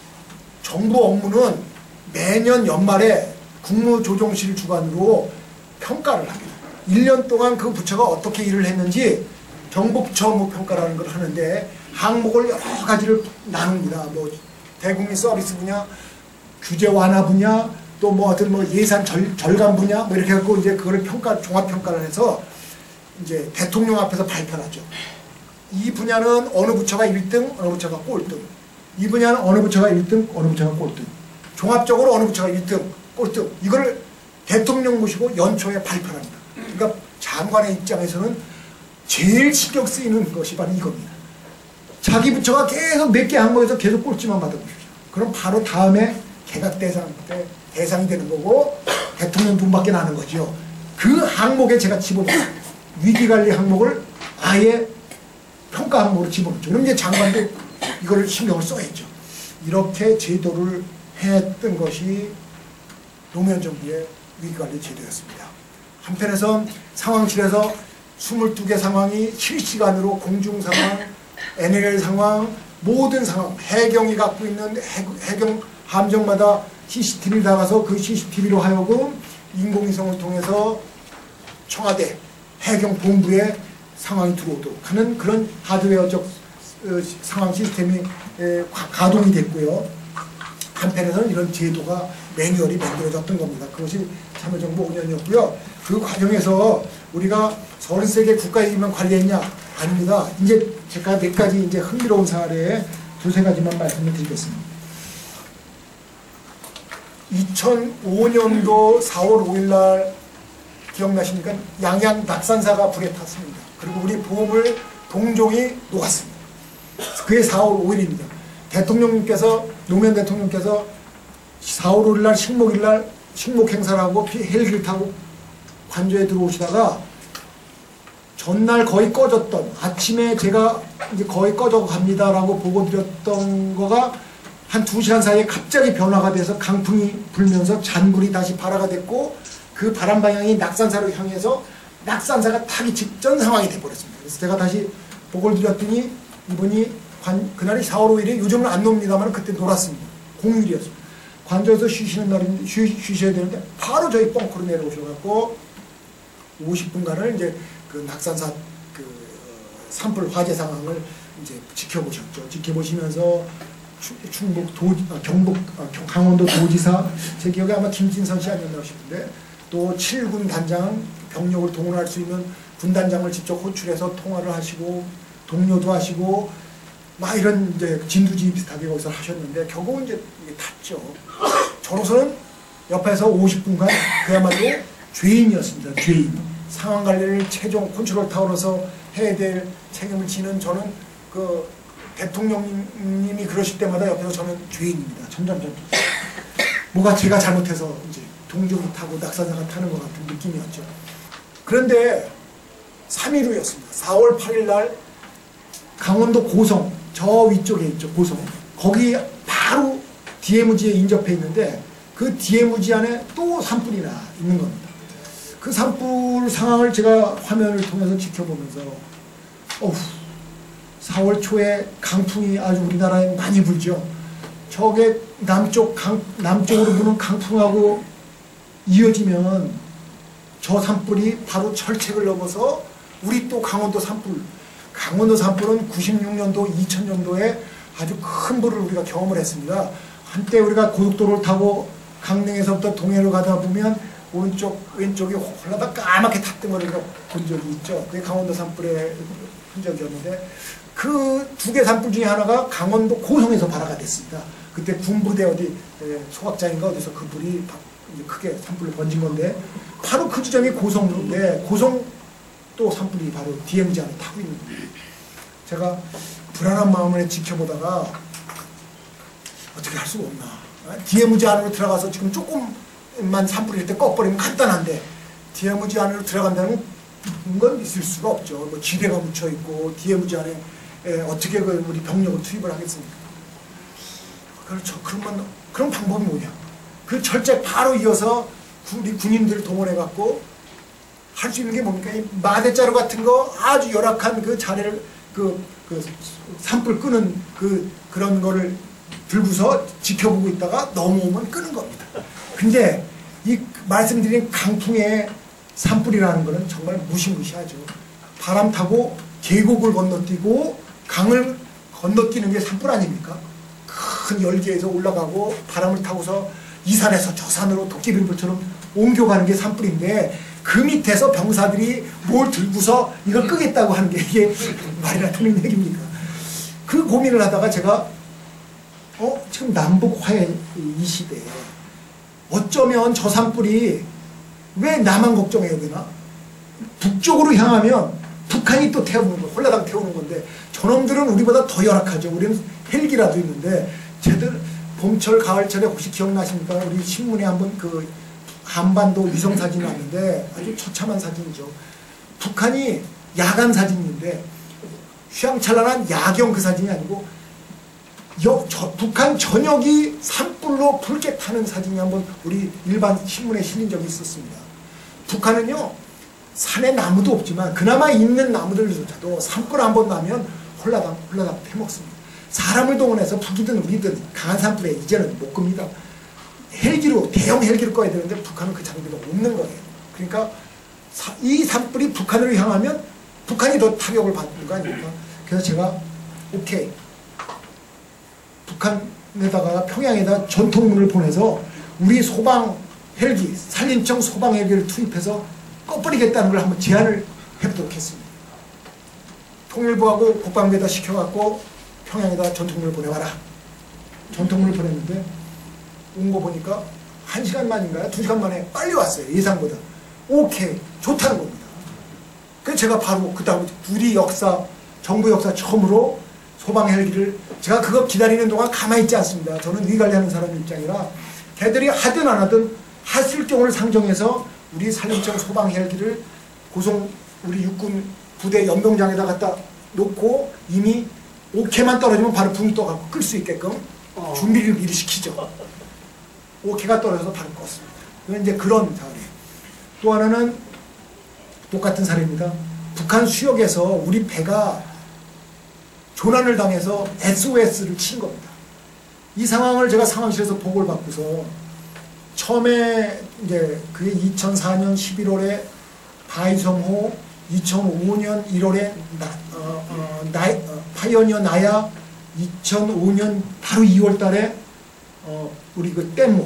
정부 업무는 매년 연말에 국무조정실 주관으로 평가를 합니다. 일 년 동안 그 부처가 어떻게 일을 했는지 정부부처 업무 평가라는 걸 하는데 항목을 여러 가지를 나눕니다. 뭐 대국민 서비스 분야, 규제 완화 분야, 또 뭐 어떤 뭐 예산 절, 절감 분야, 뭐 이렇게 해갖고 이제 그거를 평가, 종합 평가를 해서 이제 대통령 앞에서 발표하죠. 이 분야는 어느 부처가 일 등, 어느 부처가 꼴등. 이 분야는 어느 부처가 일 등, 어느 부처가 꼴등. 종합적으로 어느 부처가 일 등, 꼴등. 이거를 대통령 모시고 연초에 발표합니다. 그러니까 장관의 입장에서는 제일 신경 쓰이는 것이 바로 이겁니다. 자기 부처가 계속 몇 개 항목에서 계속 꼴찌만 받아보십시오. 그럼 바로 다음에 개각 대상 때 대상이 되는 거고 대통령 돈밖에 나는 거죠. 그 항목에 제가 집어넣습니다. 위기관리 항목을 아예 평가 항목으로 집어넣죠. 그럼 이제 장관도 이걸 신경을 써야죠. 이렇게 제도를 했던 것이 노무현 정부의 위기관리 제도였습니다. 한편에선 상황실에서 스물두 개 상황이 실시간으로 공중 상황, 엔엘엘 상황, 모든 상황, 해경이 갖고 있는 해, 해경 함정마다 씨씨티비를 나가서 그 씨씨티비로 하여금 인공위성을 통해서 청와대 해경본부에 상황이 들어오도록 하는 그런 하드웨어적 상황 시스템이 가동이 됐고요. 한편에서는 이런 제도가 매뉴얼이 만들어졌던 겁니다. 그것이 참여정부 오 년이었고요. 그 과정에서 우리가 서른세 개 국가기관 관리했냐? 아닙니다. 이제 제가 몇 가지 이제 흥미로운 사례 두세 가지만 말씀을 드리겠습니다. 이천오 년도 사월 오일 날 기억나십니까? 양양 낙산사가 불에 탔습니다. 그리고 우리 보물 동종이 녹았습니다. 그게 사월 오일입니다. 대통령님께서, 노무현 대통령께서 사월 오일 날 식목일 날 식목 행사를 하고 헬기를 타고 관저에 들어오시다가 전날 거의 꺼졌던, 아침에 제가 이제 거의 꺼져 갑니다라고 보고 드렸던 거가 한 두 시간 사이에 갑자기 변화가 돼서 강풍이 불면서 잔불이 다시 발화가 됐고, 그 바람 방향이 낙산사로 향해서 낙산사가 타기 직전 상황이 돼버렸습니다. 그래서 제가 다시 보고를 드렸더니 이분이 관, 그날이 사월 오일에 요즘은 안 놉니다만 그때 놀았습니다. 공휴일이었습니다. 관저에서 쉬시는 날인데 쉬, 쉬셔야 되는데 바로 저희 벙커로 내려오셔갖고 오십 분간을 이제 그 낙산사 그 산불 화재 상황을 이제 지켜보셨죠. 지켜보시면서 충북 도, 경북 강원도 도지사, 제 기억에 아마 김진선 씨 아니었나 싶은데, 또 칠 군 단장 병력을 동원할 수 있는 군단장을 직접 호출해서 통화를 하시고 동료도 하시고 막 이런 이제 진두지 비슷하게 거기서 하셨는데 결국은 이제 이게 탔죠. 저로서는 옆에서 오십 분간 그야말로 죄인이었습니다. 죄인. 상황 관리를 최종 컨트롤 타워로서 해야 될 책임을 지는 저는 그 대통령님이 그러실 때마다 옆에서 저는 죄인입니다. 점점점 뭐가 제가 잘못해서 이제 동정이 타고 낙산사가 타는 것 같은 느낌이었죠. 그런데 삼 일 후였습니다. 사월 팔일 날 강원도 고성, 저 위쪽에 있죠. 고성. 거기 바로 디엠지에 인접해 있는데 그 디엠지 안에 또 산불이 나 있는 겁니다. 그 산불 상황을 제가 화면을 통해서 지켜보면서 어후, 사월 초에 강풍이 아주 우리나라에 많이 불죠. 저게 남쪽 강, 남쪽으로 부는 강풍하고 이어지면 저 산불이 바로 철책을 넘어서 우리 또 강원도 산불, 강원도 산불은 구십육 년도, 이천 년도에 아주 큰 불을 우리가 경험을 했습니다. 한때 우리가 고속도로를 타고 강릉에서부터 동해로 가다 보면 오른쪽, 왼쪽이 홀라다 까맣게 탔던 걸 우리가 본 적이 있죠. 그게 강원도 산불의 흔적이었는데 그 두 개 산불 중에 하나가 강원도 고성에서 발화가 됐습니다. 그때 군부대 어디 소각장인가 어디서 그 불이 이제 크게 산불로 번진 건데 바로 그 지점이 고성인데 고성 또 산불이 바로 디엠지 안에 타고 있는 거예요. 제가 불안한 마음을 지켜보다가 어떻게 할 수가 없나. 디엠지 안으로 들어가서 지금 조금만 산불일 때 꺼버리면 간단한데 디엠지 안으로 들어간다는 건 있을 수가 없죠. 뭐 지대가 묻혀있고 디엠지 안에 에, 어떻게 그 우리 병력을 투입을 하겠습니까? 그렇죠. 그러면 그런 방법이 뭐냐? 그 철제 바로 이어서 우리 군인들을 동원해갖고 할 수 있는 게 뭡니까? 이 마대자루 같은 거 아주 열악한 그 자리를 그, 그 산불 끄는 그 그런 거를 들고서 지켜보고 있다가 넘어오면 끄는 겁니다. 근데 이 말씀드린 강풍의 산불이라는 거는 정말 무시무시하죠. 바람 타고 계곡을 건너뛰고 강을 건너뛰는 게 산불 아닙니까? 큰 열기에서 올라가고 바람을 타고서 이 산에서 저 산으로 도깨비불처럼 옮겨가는 게 산불인데 그 밑에서 병사들이 뭘 들고서 이걸 끄겠다고 하는 게 이게 말이나 되는 얘기입니까? 그 고민을 하다가 제가 어 지금 남북 화해 이 시대에 어쩌면 저 산불이 왜 나만 걱정해야 되나? 북쪽으로 향하면 북한이 또 태우는 거, 홀라당 태우는 건데 저놈들은 우리보다 더 열악하죠. 우리는 헬기라도 있는데 쟤들 봄철, 가을철에 혹시 기억나십니까? 우리 신문에 한번 그 한반도 위성 사진이 왔는데 아주 처참한 사진이죠. 북한이 야간 사진인데 휘황찬란한 야경 그 사진이 아니고 여, 저, 북한 전역이 산불로 붉게 타는 사진이 한번 우리 일반 신문에 실린 적이 있었습니다. 북한은요 산에 나무도 없지만 그나마 있는 나무들조차도 산불 한번 나면 홀라당 홀라당 패먹습니다. 사람을 동원해서 북이든 우리든 강한 산불에 이제는 못 끕니다. 헬기로 대형 헬기를 꺼야 되는데 북한은 그 장비가 없는 거예요. 그러니까 사, 이 산불이 북한으로 향하면 북한이 더 타격을 받는 거 아닙니까? 그래서 제가 오케이 북한에다가 평양에다 전통문을 보내서 우리 소방 헬기 산림청 소방 헬기를 투입해서 꺼버리겠다는 걸 한번 제안을 해보도록 했습니다. 통일부하고 국방부에다 시켜갖고 평양에다 전통문을 보내와라. 전통문을 보냈는데 온 거 보니까 한 시간 만인가요? 두 시간 만에 빨리 왔어요. 예상보다. 오케이. 좋다는 겁니다. 그래서 제가 바로 그 다음 우리 역사, 정부 역사 처음으로 소방 헬기를 제가 그거 기다리는 동안 가만히 있지 않습니다. 저는 위 관리하는 사람 입장이라 걔들이 하든 안 하든 했을 경우를 상정해서 우리 산림청 소방 헬기를 고성 우리 육군 부대 연병장에다 갖다 놓고 이미 오케만 떨어지면 바로 붕이 떠갖고 끌 수 있게끔 어. 준비를 미리 시키죠. 오케가 떨어져서 바로 껐습니다. 이건 이제 그런 사례. 또 하나는 똑같은 사례입니다. 북한 수역에서 우리 배가 조난을 당해서 에스오에스를 친 겁니다. 이 상황을 제가 상황실에서 보고를 받고서 처음에 이제 그게 이천사 년 십일월에 바이섬호, 이천오 년 일월에 나, 어, 어, 나, 어, 파이어니어 나야, 이천오 년 바로 이월 달에 어, 우리 그 뗏목,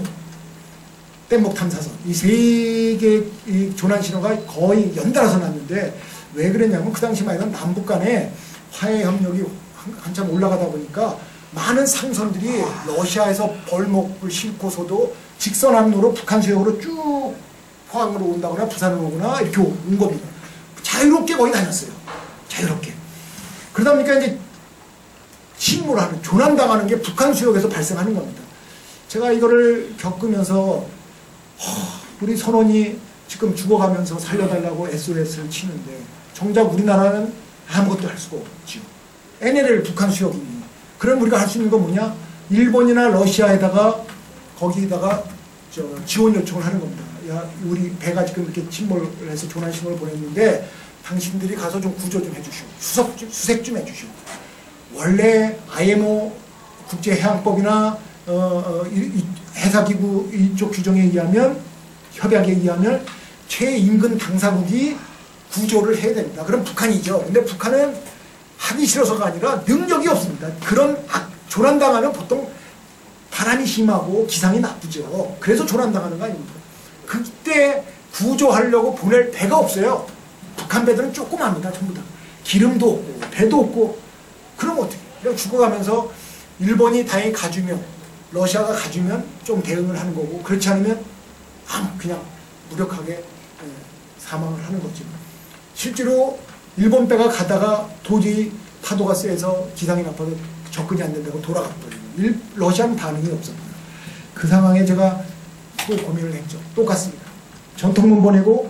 뗏목 탐사선 이 세 개의 조난 신호가 거의 연달아서 났는데 왜 그랬냐면 그 당시만 해도 남북 간에 화해 협력이 한참 올라가다 보니까 많은 상선들이 러시아에서 벌목을 싣고서도 직선 항로로 북한 수역으로 쭉 포항으로 온다거나 부산으로 오거나 이렇게 온 겁니다. 자유롭게 거의 다녔어요. 자유롭게. 그러다 보니까 이제 침몰하는, 조난당하는 게 북한 수역에서 발생하는 겁니다. 제가 이거를 겪으면서 허, 우리 선원이 지금 죽어가면서 살려달라고 에스오에스를 치는데 정작 우리나라는 아무것도 할 수가 없죠. 엔엘엘 북한 수역이니. 그럼 우리가 할 수 있는 건 뭐냐? 일본이나 러시아에다가 거기다가 저 지원 요청을 하는 겁니다. 야, 우리 배가 지금 이렇게 침몰을 해서 조난 신호를 보냈는데 당신들이 가서 좀 구조 좀 해주시오. 수석 좀, 수색 좀 해주시오. 원래 아이엠오 국제해양법이나 어, 어, 이, 이, 해사기구 이쪽 규정에 의하면 협약에 의하면 최인근 당사국이 구조를 해야 됩니다. 그럼 북한이죠. 근데 북한은 하기 싫어서가 아니라 능력이 없습니다. 그런 악, 조난당하면 보통 바람이 심하고 기상이 나쁘죠. 그래서 조난당하는 거 아닙니까? 그때 구조하려고 보낼 배가 없어요. 북한 배들은 조그맣니다. 전부 다. 기름도 없고 배도 없고 그럼 어떻게 그냥 죽어가면서 일본이 다행히 가주면 러시아가 가주면 좀 대응을 하는 거고 그렇지 않으면 아무 그냥 무력하게 사망을 하는 거죠. 실제로 일본 배가 가다가 도저히 파도가 세서 기상이 나빠서 접근이 안 된다고 돌아갔거든요. 러시아는 반응이 없었고요. 그 상황에 제가 또 고민을 했죠. 똑같습니다. 전통문 보내고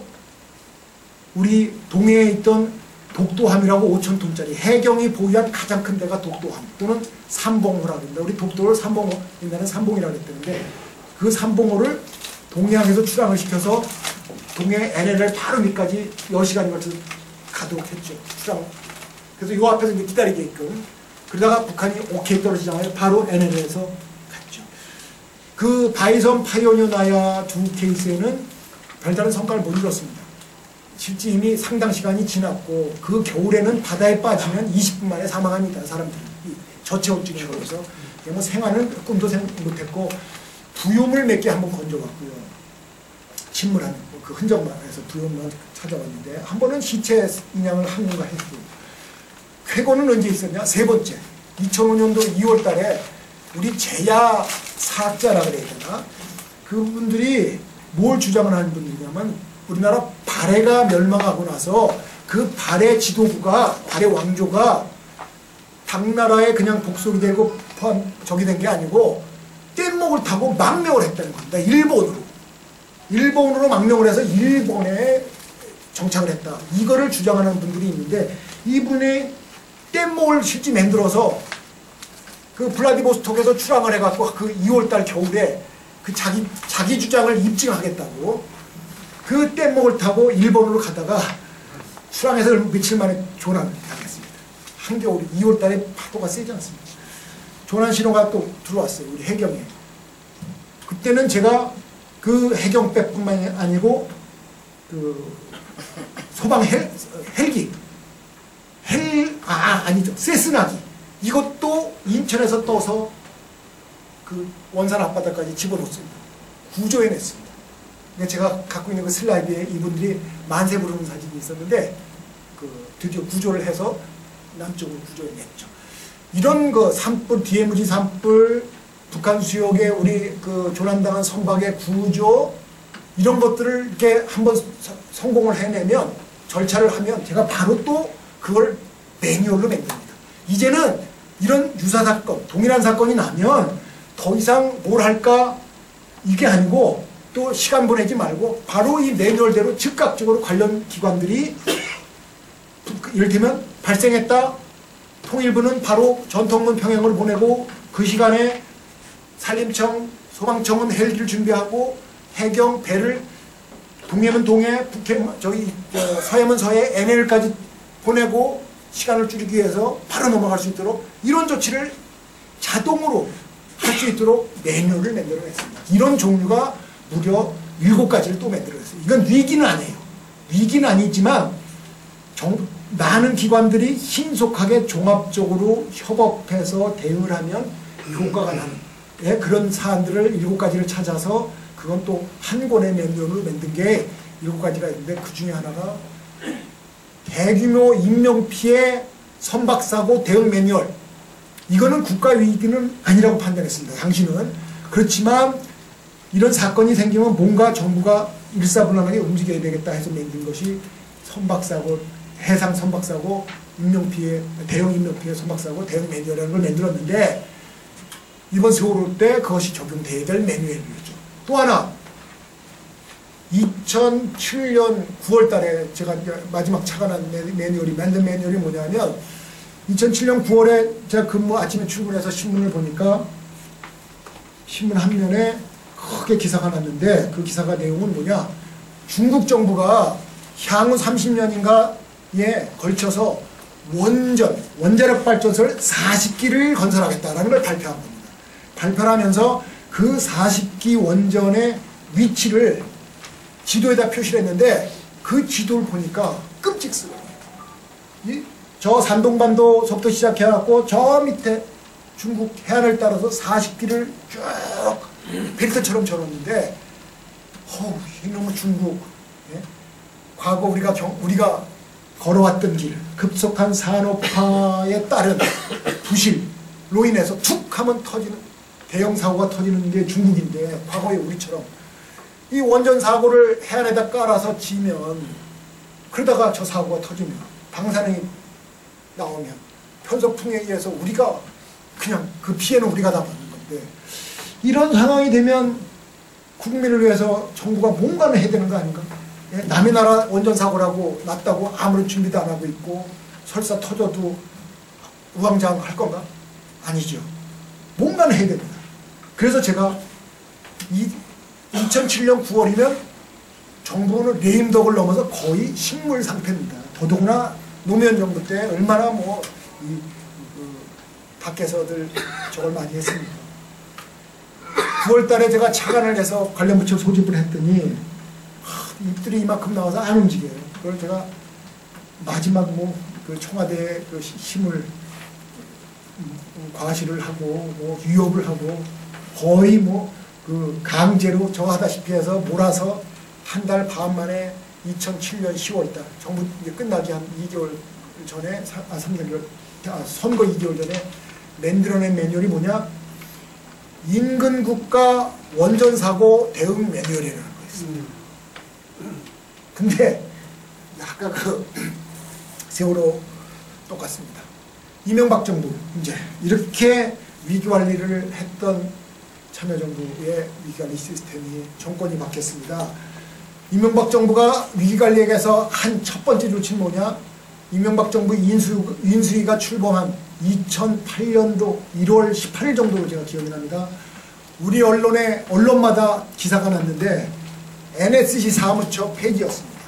우리 동해에 있던 독도함이라고 오천 톤짜리 해경이 보유한 가장 큰 데가 독도함 또는 삼봉호라고 합니다. 우리 독도를 삼봉호, 옛날에는 삼봉이라고 했는데 그 삼봉호를 동해항에서 출항을 시켜서 동해 엔엘엘 바로 밑까지 열 시간이 걸쳐서 가도록 했죠. 출항. 그래서 이 앞에서 이제 기다리게끔. 그러다가 북한이 오케이 떨어지잖아요. 바로 엔엘엘에서 갔죠. 그 바이섬 파이오니어 나야 두 케이스에는 별다른 성과를 못 이뤘습니다. 실제 이미 상당 시간이 지났고 그 겨울에는 바다에 빠지면 이십 분 만에 사망합니다. 사람들이. 저체온증으로 해서 뭐 생활은 꿈도 생 못했고 부요물 몇 개 한번 건져갔고요. 침몰하는 그 흔적만 해서 부요물만 찾아왔는데 한 번은 시체 인양을 한군가 했고 쾌거는 언제 있었냐? 세 번째 이천오 년도 이월 달에 우리 제야 사학자라 그래야 되나? 그분들이 뭘 주장을 하는 분들이냐면 우리나라 발해가 멸망하고 나서 그 발해 지도부가 발해 왕조가 당나라에 그냥 복속이 되고 포함 적이 된 게 아니고 뗏목을 타고 망명을 했다는 겁니다. 일본으로. 일본으로 망명을 해서 일본에 정착을 했다. 이거를 주장하는 분들이 있는데 이분이 뗏목을 실제 만들어서 그 블라디보스톡에서 출항을 해갖고 그 이월 달 겨울에 그 자기, 자기 주장을 입증하겠다고 그 뗏목을 타고 일본으로 가다가 출항해서 며칠 만에 조난을 당했습니다. 한겨울에 이월 달에 파도가 세지 않습니다. 조난 신호가 또 들어왔어요. 우리 해경에. 그때는 제가 그 해경배뿐만 아니고 그 소방 헬, 헬기 헬, 아, 아니죠. 세스나기. 이것도 인천에서 떠서 그 원산 앞바다까지 집어넣습니다. 구조해냈습니다. 근데 제가 갖고 있는 그 슬라이드에 이분들이 만세 부르는 사진이 있었는데 그 드디어 구조를 해서 남쪽으로 구조해냈죠. 이런 거 산불, 디엠지 산불, 북한 수역에 우리 그 조난당한 선박의 구조 이런 것들을 이렇게 한번 성공을 해내면 절차를 하면 제가 바로 또 그걸 매뉴얼로 만듭니다. 이제는 이런 유사 사건, 동일한 사건이 나면 더 이상 뭘 할까 이게 아니고 또 시간 보내지 말고 바로 이 매뉴얼대로 즉각적으로 관련 기관들이 이를테면 발생했다. 통일부는 바로 전통문 평양을 보내고 그 시간에 산림청, 소방청은 헬기를 준비하고 해경, 배를 동해면 동해, 북해면 저기 저, 서해면 서해, 엔엘까지 보내고 시간을 줄이기 위해서 바로 넘어갈 수 있도록 이런 조치를 자동으로 할 수 있도록 매뉴얼을 만들어냈습니다. 이런 종류가 무려 일곱 가지를 또 만들어냈어요. 이건 위기는 아니에요. 위기는 아니지만 정, 많은 기관들이 신속하게 종합적으로 협업해서 대응을 하면 효과가 나는 예, 그런 사안들을 일곱 가지를 찾아서 그건 또 한 권의 매뉴얼을 만든 게 일곱 가지가 있는데 그 중에 하나가 대규모 인명피해 선박사고 대응 매뉴얼. 이거는 국가위기는 아니라고 판단했습니다. 당신은. 그렇지만 이런 사건이 생기면 뭔가 정부가 일사불란하게 움직여야 되겠다 해서 만든 것이 선박사고, 해상 선박사고, 인명피해, 대형 인명피해 선박사고 대응 매뉴얼이라는 걸 만들었는데 이번 세월호 때 그것이 적용돼야 될 매뉴얼이었죠. 또 하나 이천칠 년 구월 달에 제가 마지막 착안한 매뉴얼이 만든 매뉴얼이 뭐냐면 이천칠 년 구월에 제가 근무 아침에 출근해서 신문을 보니까 신문 한 면에 크게 기사가 났는데 그 기사가 내용은 뭐냐 중국 정부가 향후 삼십 년인가에 걸쳐서 원전, 원자력 발전소를 사십 기를 건설하겠다라는 걸 발표한 겁니다. 발표를 하면서 그 사십 기 원전의 위치를 지도에다 표시를 했는데 그 지도를 보니까 끔찍스러워요. 이, 저 산동반도서부터 시작해갖고 저 밑에 중국 해안을 따라서 사십 기를 쭉 벨트처럼 절었는데 어우 이놈의 중국 예? 과거 우리가 경, 우리가 걸어왔던 길 급속한 산업화에 따른 부실로 인해서 툭 하면 터지는 대형 사고가 터지는 게 중국인데 과거에 우리처럼 이 원전 사고를 해안에다 깔아서 지면 그러다가 저 사고가 터지면 방사능이 나오면 편서풍에 의해서 우리가 그냥 그 피해는 우리가 다 받는 건데 이런 상황이 되면 국민을 위해서 정부가 뭔가는 해야 되는 거 아닌가? 예? 남의 나라 원전 사고라고 났다고 아무런 준비도 안 하고 있고 설사 터져도 우왕좌왕 할 건가? 아니죠. 뭔가는 해야 됩니다. 그래서 제가 이 이천칠 년 구월이면 정부는 레임덕을 넘어서 거의 식물 상태입니다. 더더구나 노무현 정부 때 얼마나 뭐 이 그 밖에서들 저걸 많이 했습니까? 구월 달에 제가 차관을 해서 관련 부처 소집을 했더니 하, 입들이 이만큼 나와서 안 움직여요. 그걸 제가 마지막 뭐 그 청와대 그 힘을 과시를 하고 뭐 위협을 하고 거의 뭐 그 강제로 저 하다시피 해서 몰아서 한 달 반 만에 이천칠 년 시월 달 정부 이제 끝나기 한 이 개월 전에 아 삼 개월 아, 선거 이 개월 전에 만들어낸 매뉴얼이 뭐냐 인근 국가 원전 사고 대응 매뉴얼이라는 거였습니다. 근데 아까 그 세월호 똑같습니다. 이명박 정부 이제 이렇게 위기 관리를 했던 참여정부의 위기관리 시스템이 정권이 바뀌었습니다. 이명박 정부가 위기관리에서 한 첫 번째 조치는 뭐냐? 이명박 정부 인수, 인수위가 출범한 이천팔 년도 일월 십팔 일 정도로 제가 기억이 납니다. 우리 언론에, 언론마다 기사가 났는데 엔에스씨 사무처 폐지였습니다.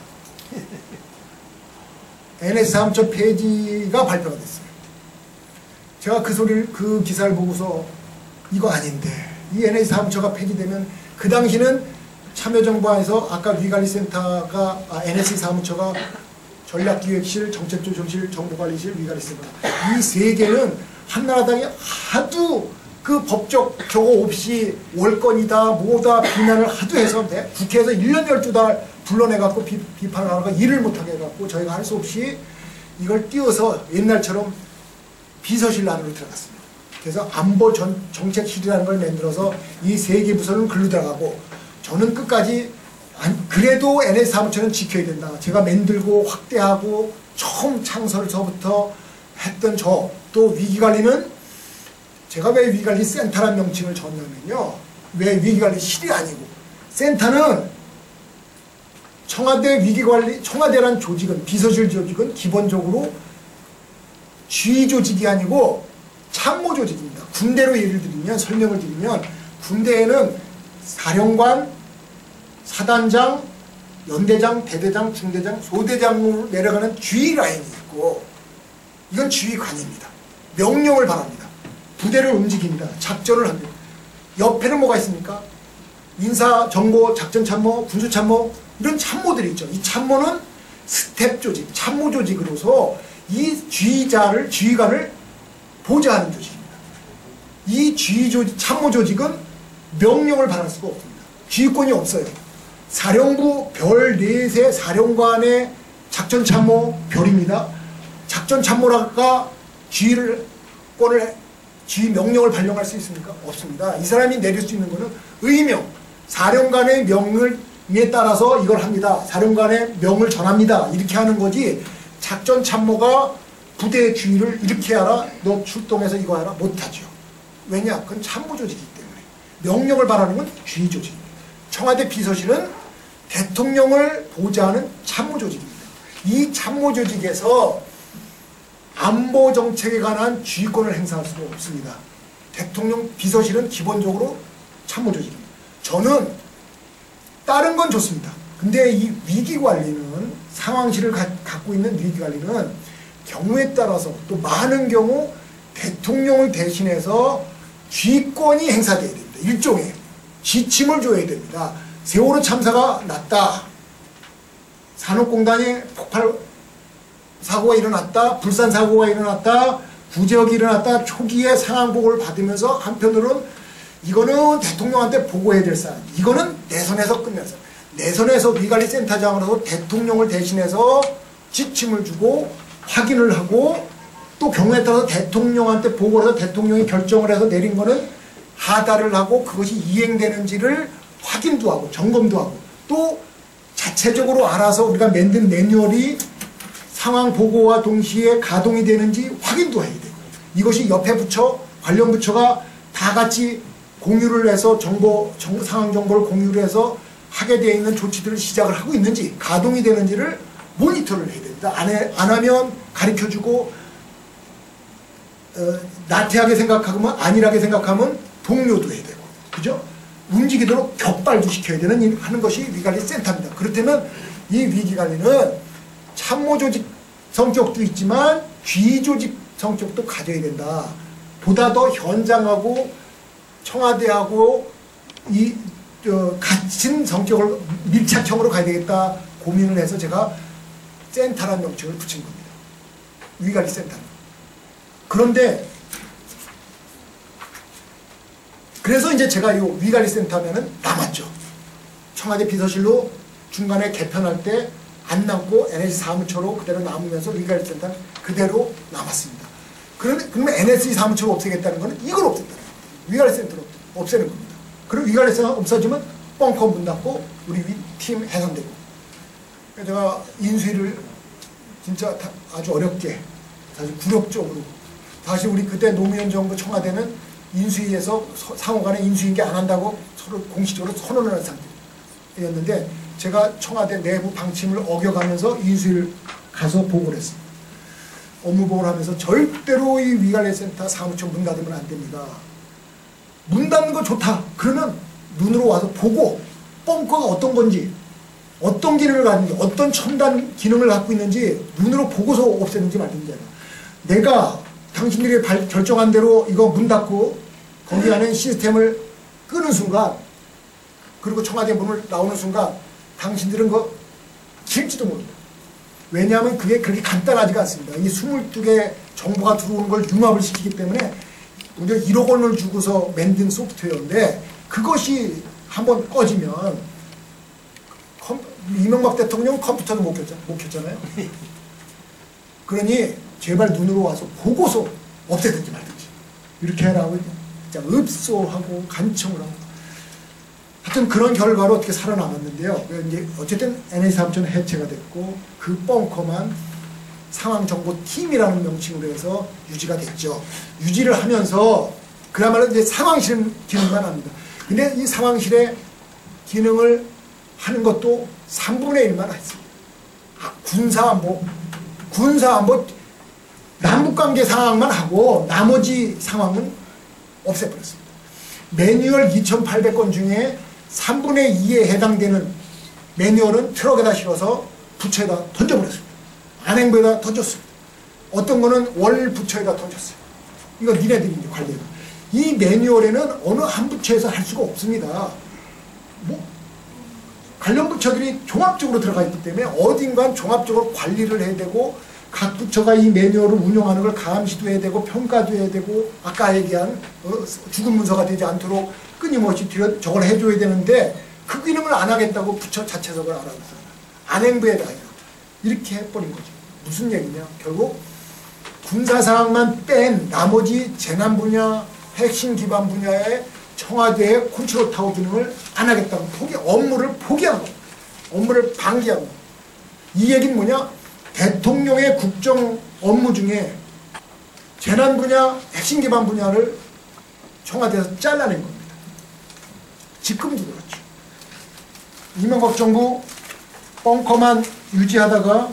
엔에스씨 사무처 폐지가 발표가 됐어요. 제가 그 소리를, 그 기사를 보고서 이거 아닌데 이 엔에스씨 사무처가 폐지되면 그 당시는 참여정부 안에서 아까 위기관리센터가 아, 엔에스씨 사무처가 전략기획실, 정책조정실, 정보관리실, 위기관리센터 이 세 개는 한나라당이 하도 그 법적 조거 없이 월권이다 뭐다 비난을 하도 해서 국회에서 일 년 열두 달 불러내갖고 비, 비판을 하다가 일을 못하게 해갖고 저희가 할 수 없이 이걸 띄워서 옛날처럼 비서실 안으로 들어갔습니다. 그래서 안보 전, 정책실이라는 걸 만들어서 이 세 개 부서는 글로 들어가고 저는 끝까지 안, 그래도 엔에스씨 사무처는 지켜야 된다. 제가 만들고 확대하고 처음 창설서부터 했던 저 또 위기관리는 제가 왜 위기관리센터라는 명칭을 줬냐면요. 왜 위기관리실이 아니고 센터는 청와대 위기관리, 청와대란 조직은, 비서실 조직은 기본적으로 지휘 조직이 아니고 참모 조직입니다. 군대로 예를 들면, 설명을 드리면, 군대에는 사령관, 사단장, 연대장, 대대장, 중대장, 소대장으로 내려가는 지휘 라인이 있고, 이건 지휘관입니다. 명령을 바랍니다. 부대를 움직입니다. 작전을 합니다. 옆에는 뭐가 있습니까? 인사, 정보, 작전 참모, 군수 참모, 이런 참모들이 있죠. 이 참모는 스텝 조직, 참모 조직으로서 이 지휘자를, 지휘관을 보좌하는 조직입니다. 이 지휘 조직, 참모 조직은 명령을 받을 수가 없습니다. 지휘권이 없어요. 사령부 별 넷의 사령관의 작전 참모 별입니다. 작전 참모라가 지휘를, 권을, 지휘 명령을 발령할 수 있습니까? 없습니다. 이 사람이 내릴 수 있는 것은 의명, 사령관의 명을 에 따라서 이걸 합니다. 사령관의 명을 전합니다. 이렇게 하는 거지, 작전 참모가 부대의 지휘를 이렇게 하라, 너 출동해서 이거 하라, 못하죠. 왜냐? 그건 참모 조직이기 때문에. 명령을 바라는 건 지휘 조직입니다. 청와대 비서실은 대통령을 보좌하는 참모 조직입니다. 이 참모 조직에서 안보 정책에 관한 지휘권을 행사할 수가 없습니다. 대통령 비서실은 기본적으로 참모 조직입니다. 저는 다른 건 좋습니다. 근데 이 위기관리는, 상황실을 가, 갖고 있는 위기관리는 경우에 따라서 또 많은 경우 대통령을 대신해서 지휘권이 행사돼야 됩니다. 일종의 지침을 줘야 됩니다. 세월호 참사가 났다. 산업공단에 폭발 사고가 일어났다. 불산 사고가 일어났다. 구제역이 일어났다. 초기에 상황 보고를 받으면서 한편으로는 이거는 대통령한테 보고해야 될 사안, 이거는 내선에서 끝내서, 내선에서 위관리센터장으로서 대통령을 대신해서 지침을 주고 확인을 하고, 또 경우에 따라서 대통령한테 보고를 해서 대통령이 결정을 해서 내린 거는 하달을 하고 그것이 이행되는지를 확인도 하고 점검도 하고, 또 자체적으로 알아서 우리가 만든 매뉴얼이 상황 보고와 동시에 가동이 되는지 확인도 해야 되고, 이것이 옆에 부처, 관련 부처가 다 같이 공유를 해서 정보, 정, 상황 정보를 공유를 해서 하게 되어 있는 조치들을 시작을 하고 있는지, 가동이 되는지를 모니터를 해야 됩니다. 안, 해, 안 하면 가르쳐주고, 어, 나태하게 생각하면, 안일하게 생각하면 독려도 해야 되고, 그죠? 움직이도록 격발도 시켜야 되는 일, 하는 것이 위관리센터입니다. 그렇다면 이 위기관리는 참모조직 성격도 있지만 지휘조직 성격도 가져야 된다. 보다 더 현장하고 청와대하고 이 어, 같은 성격을 밀착형으로 가야 되겠다 고민을 해서 제가 센터라는 명칭을 붙인 겁니다. 위관리센터. 그런데 그래서 이제 제가 이 위관리센터면은 남았죠. 청와대 비서실로 중간에 개편할 때 안 남고 엔에스씨 사무처로 그대로 남으면서 위관리센터는 그대로 남았습니다. 그러면, 그러면 엔에스씨 사무처를 없애겠다는 거는 이걸 없앤다는 겁니다. 위관리센터를 없애는 겁니다. 그리고 위관리센터가 없어지면 뻥커 문 닫고 우리 팀 해산되고. 제가 인수위를 진짜 아주 어렵게, 사실 굴욕적으로, 사실 우리 그때 노무현 정부 청와대는 인수위에서 상호간에 인수인계 안 한다고 서로 공식적으로 선언을 한 상태였는데, 제가 청와대 내부 방침을 어겨가면서 인수위를 가서 보고를 했습니다. 업무 보고를 하면서 절대로 이 위관리센터 사무처 문 닫으면 안 됩니다. 문 닫는 거 좋다. 그러면 눈으로 와서 보고 뻥커가 어떤 건지, 어떤 기능을 갖는지, 어떤 첨단 기능을 갖고 있는지 눈으로 보고서 없애는지 말든지. 내가 당신들이 발, 결정한 대로 이거 문 닫고 거기 안에 시스템을 끄는 순간, 그리고 청와대 문을 나오는 순간 당신들은 그거 킬지도 모릅니다. 왜냐하면 그게 그렇게 간단하지가 않습니다. 이 스물두 개 정보가 들어오는 걸 융합을 시키기 때문에 우리가 일억 원을 주고서 만든 소프트웨어인데, 그것이 한번 꺼지면 컴, 이명박 대통령 컴퓨터도 못 켰잖아요. 못 켰잖아요. 그러니 제발 눈으로 와서 보고서 없애든지 말든지 이렇게 해라고 진짜 읍소하고 간청을 하고, 하여튼 그런 결과로 어떻게 살아남았는데요. 이제 어쨌든 엔에스씨 사무처는 해체가 됐고 그 벙커만 상황정보팀이라는 명칭으로 해서 유지가 됐죠. 유지를 하면서 그야말로 이제 상황실 기능만 합니다. 근데 이 상황실에 기능을 하는 것도 삼분의 일만 했습니다. 아, 군사안보, 군사안보 남북관계 상황만 하고 나머지 상황은 없애버렸습니다. 매뉴얼 이천팔백 건 중에 삼분의 이에 해당되는 매뉴얼은 트럭에다 실어서 부처에다 던져버렸습니다. 안행부에다 던졌습니다. 어떤 거는 월 부처에다 던졌어요. 이거 니네들이 이제 관리해요. 이 매뉴얼에는 어느 한 부처에서 할 수가 없습니다. 뭐 관련 부처들이 종합적으로 들어가 있기 때문에 어딘가 종합적으로 관리를 해야 되고 각 부처가 이 매뉴얼을 운영하는 걸 감시도 해야 되고 평가도 해야 되고 아까 얘기한 어, 죽은 문서가 되지 않도록 끊임없이 뒤로 저걸 해줘야 되는데 그 기능을 안 하겠다고 부처 자체적으로 알아봤어요. 안행부에다 이렇게 해버린 거죠. 무슨 얘기냐? 결국 군사상황만 뺀 나머지 재난 분야, 핵심 기반 분야의 청와대의 컨트롤 타워 기능을 안 하겠다고 포기, 업무를 포기한 겁니다. 업무를 방기한 겁니다. 이 얘기는 뭐냐? 대통령의 국정 업무 중에 재난 분야, 핵심 기반 분야를 청와대에서 잘라낸 겁니다. 지금도 그렇죠. 이명박 정부 벙커만 유지하다가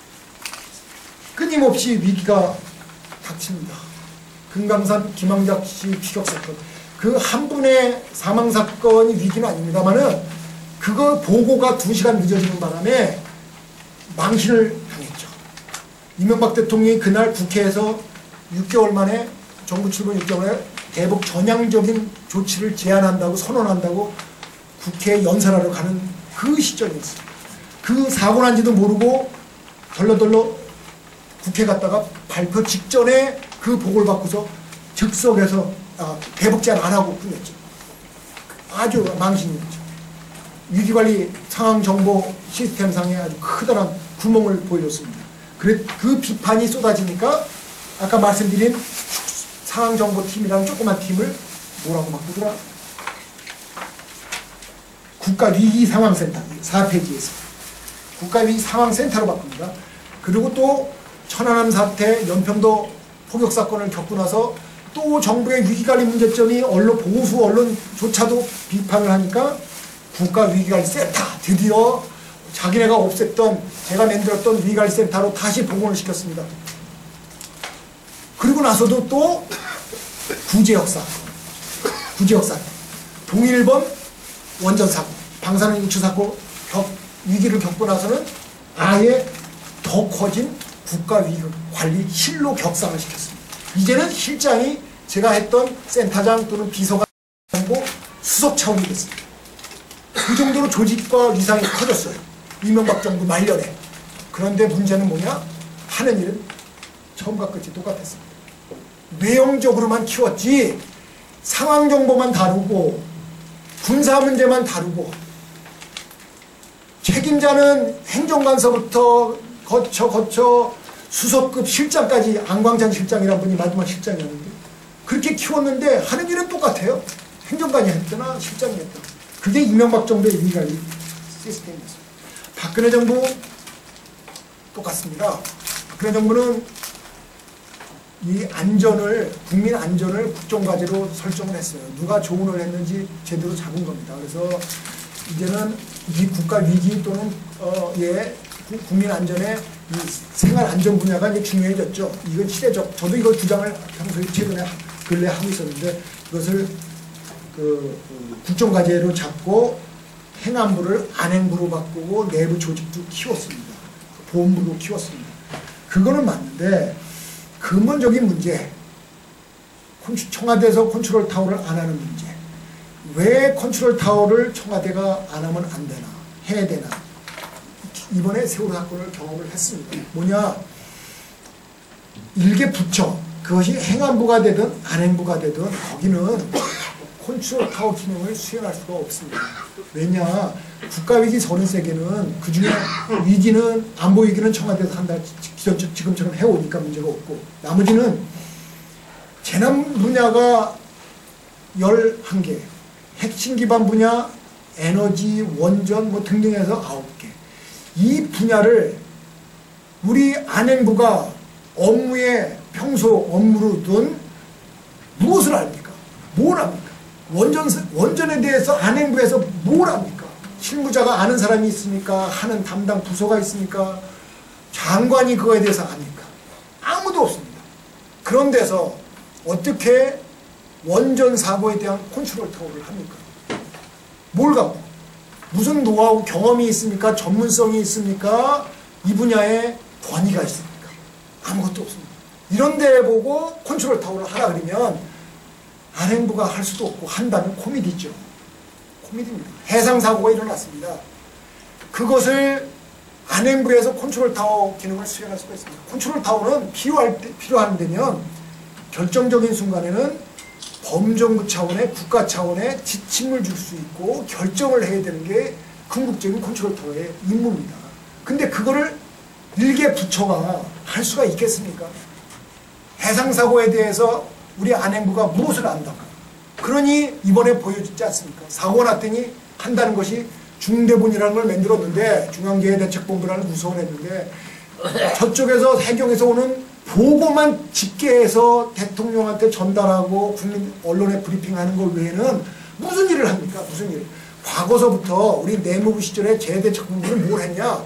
끊임없이 위기가 닥칩니다. 금강산 김항작 씨 피격 사건. 그 한 분의 사망 사건이 위기는 아닙니다만은 그거 보고가 두 시간 늦어지는 바람에 망신을 당했죠. 이명박 대통령이 그날 국회에서 육 개월 만에 정부 출범 육 개월 만에 대북 전향적인 조치를 제안한다고 선언한다고 국회에 연설하러 가는 그 시점이었어요. 그 사고 난지도 모르고 덜러덜러 국회 갔다가 발표 직전에 그 보고를 받고서 즉석에서 아, 대북 제안 안 하고 끝냈죠. 아주 망신이었죠. 위기관리 상황정보 시스템상에 아주 커다란 구멍을 보여줬습니다. 그래, 그 비판이 쏟아지니까 아까 말씀드린 상황정보팀이라는 조그만 팀을 뭐라고 바꾸더라? 국가위기상황센터 사 페이지에서 국가위기상황센터로 바꿉니다. 그리고 또 천안함 사태, 연평도 포격사건을 겪고 나서 또 정부의 위기관리 문제점이 언론, 보수 언론조차도 비판을 하니까 국가위기관리센터 드디어 자기네가 없앴던 제가 만들었던 위기관리센터로 다시 복원을 시켰습니다. 그리고 나서도 또 구제역사 구제역사 동일본 원전사고 방사능 유출사고 위기를 겪고 나서는 아예 더 커진 국가위기관리실로 격상을 시켰습니다. 이제는 실장이 제가 했던 센터장 또는 비서관 수석 차원이 됐습니다. 그 정도로 조직과 위상이 커졌어요. 이명박 정부 말년에. 그런데 문제는 뭐냐? 하는 일은 처음과 끝이 똑같았습니다. 내용적으로만 키웠지 상황정보만 다루고 군사 문제만 다루고 책임자는 행정관서부터 거쳐 거쳐 수석급 실장까지 안광장 실장이라는 분이 마지막 실장이었는데 그렇게 키웠는데 하는 일은 똑같아요. 행정관이 했거나 실장이 했거나. 그게 이명박 정부의 위기관리 시스템이었습니다. 박근혜 정부 똑같습니다. 박근혜 정부는 이 안전을 국민 안전을 국정과제로 설정을 했어요. 누가 조언을 했는지 제대로 잡은 겁니다. 그래서 이제는 이 국가 위기 또는 어, 예, 국민 안전의 이 생활 안전 분야가 이제 중요해졌죠. 이건 시대적. 저도 이걸 주장을 평소에 최근에 근래 하고 있었는데 이것을 그, 그 국정과제로 잡고 행안부를 안행부로 바꾸고 내부 조직도 키웠습니다. 보험부도 키웠습니다. 그거는 맞는데 근본적인 문제, 청와대에서 컨트롤 타워를 안 하는 문제. 왜 컨트롤 타워를 청와대가 안 하면 안 되나, 해야 되나. 이번에 세월호 사건을 경험을 했습니다. 뭐냐, 일개 부처, 그것이 행안부가 되든 안행부가 되든 거기는 컨트롤 타워 기능을 수행할 수가 없습니다. 왜냐, 국가위기 서른 세 개는 그 중에 위기는 안보 위기는 청와대에서 한다 지금처럼 해오니까 문제가 없고 나머지는 재난 분야가 열한 개, 핵심 기반 분야, 에너지, 원전 뭐 등등해서 아홉 개. 이 분야를 우리 안행부가 업무에 평소 업무로 둔 무엇을 합니까? 뭘 합니까? 원전, 원전에 대해서 안행부에서 뭘 합니까? 실무자가 아는 사람이 있습니까? 하는 담당 부서가 있습니까? 장관이 그거에 대해서 압니까? 아무도 없습니다. 그런 데서 어떻게 원전 사고에 대한 컨트롤 타워를 합니까? 뭘 갖고? 무슨 노하우, 경험이 있습니까? 전문성이 있습니까? 이 분야에 권위가 있습니까? 아무것도 없습니다. 이런 데 보고 컨트롤 타워를 하라 그러면 안행부가 할 수도 없고 한다면 코미디죠. 코미디입니다. 해상사고가 일어났습니다. 그것을 안행부에서 컨트롤 타워 기능을 수행할 수가 있습니다. 컨트롤 타워는 필요할 때, 필요한 데면 결정적인 순간에는 범정부 차원의 국가 차원의 지침을 줄 수 있고 결정을 해야 되는 게 궁극적인 컨트롤 타워의 임무입니다. 근데 그거를 일개 부처가 할 수가 있겠습니까? 해상사고에 대해서 우리 안행부가 무엇을 안다가 그러니 이번에 보여주지 않습니까? 사고 났더니 한다는 것이 중대본이라는 걸 만들었는데 중앙재해대책본부라는 구성을 했는데 저쪽에서 해경에서 오는 보고만 집계해서 대통령한테 전달하고 국민 언론에 브리핑하는 것 외에는 무슨 일을 합니까? 무슨 일? 과거서부터 우리 내무부 시절에 재해대책본부는 뭘 했냐?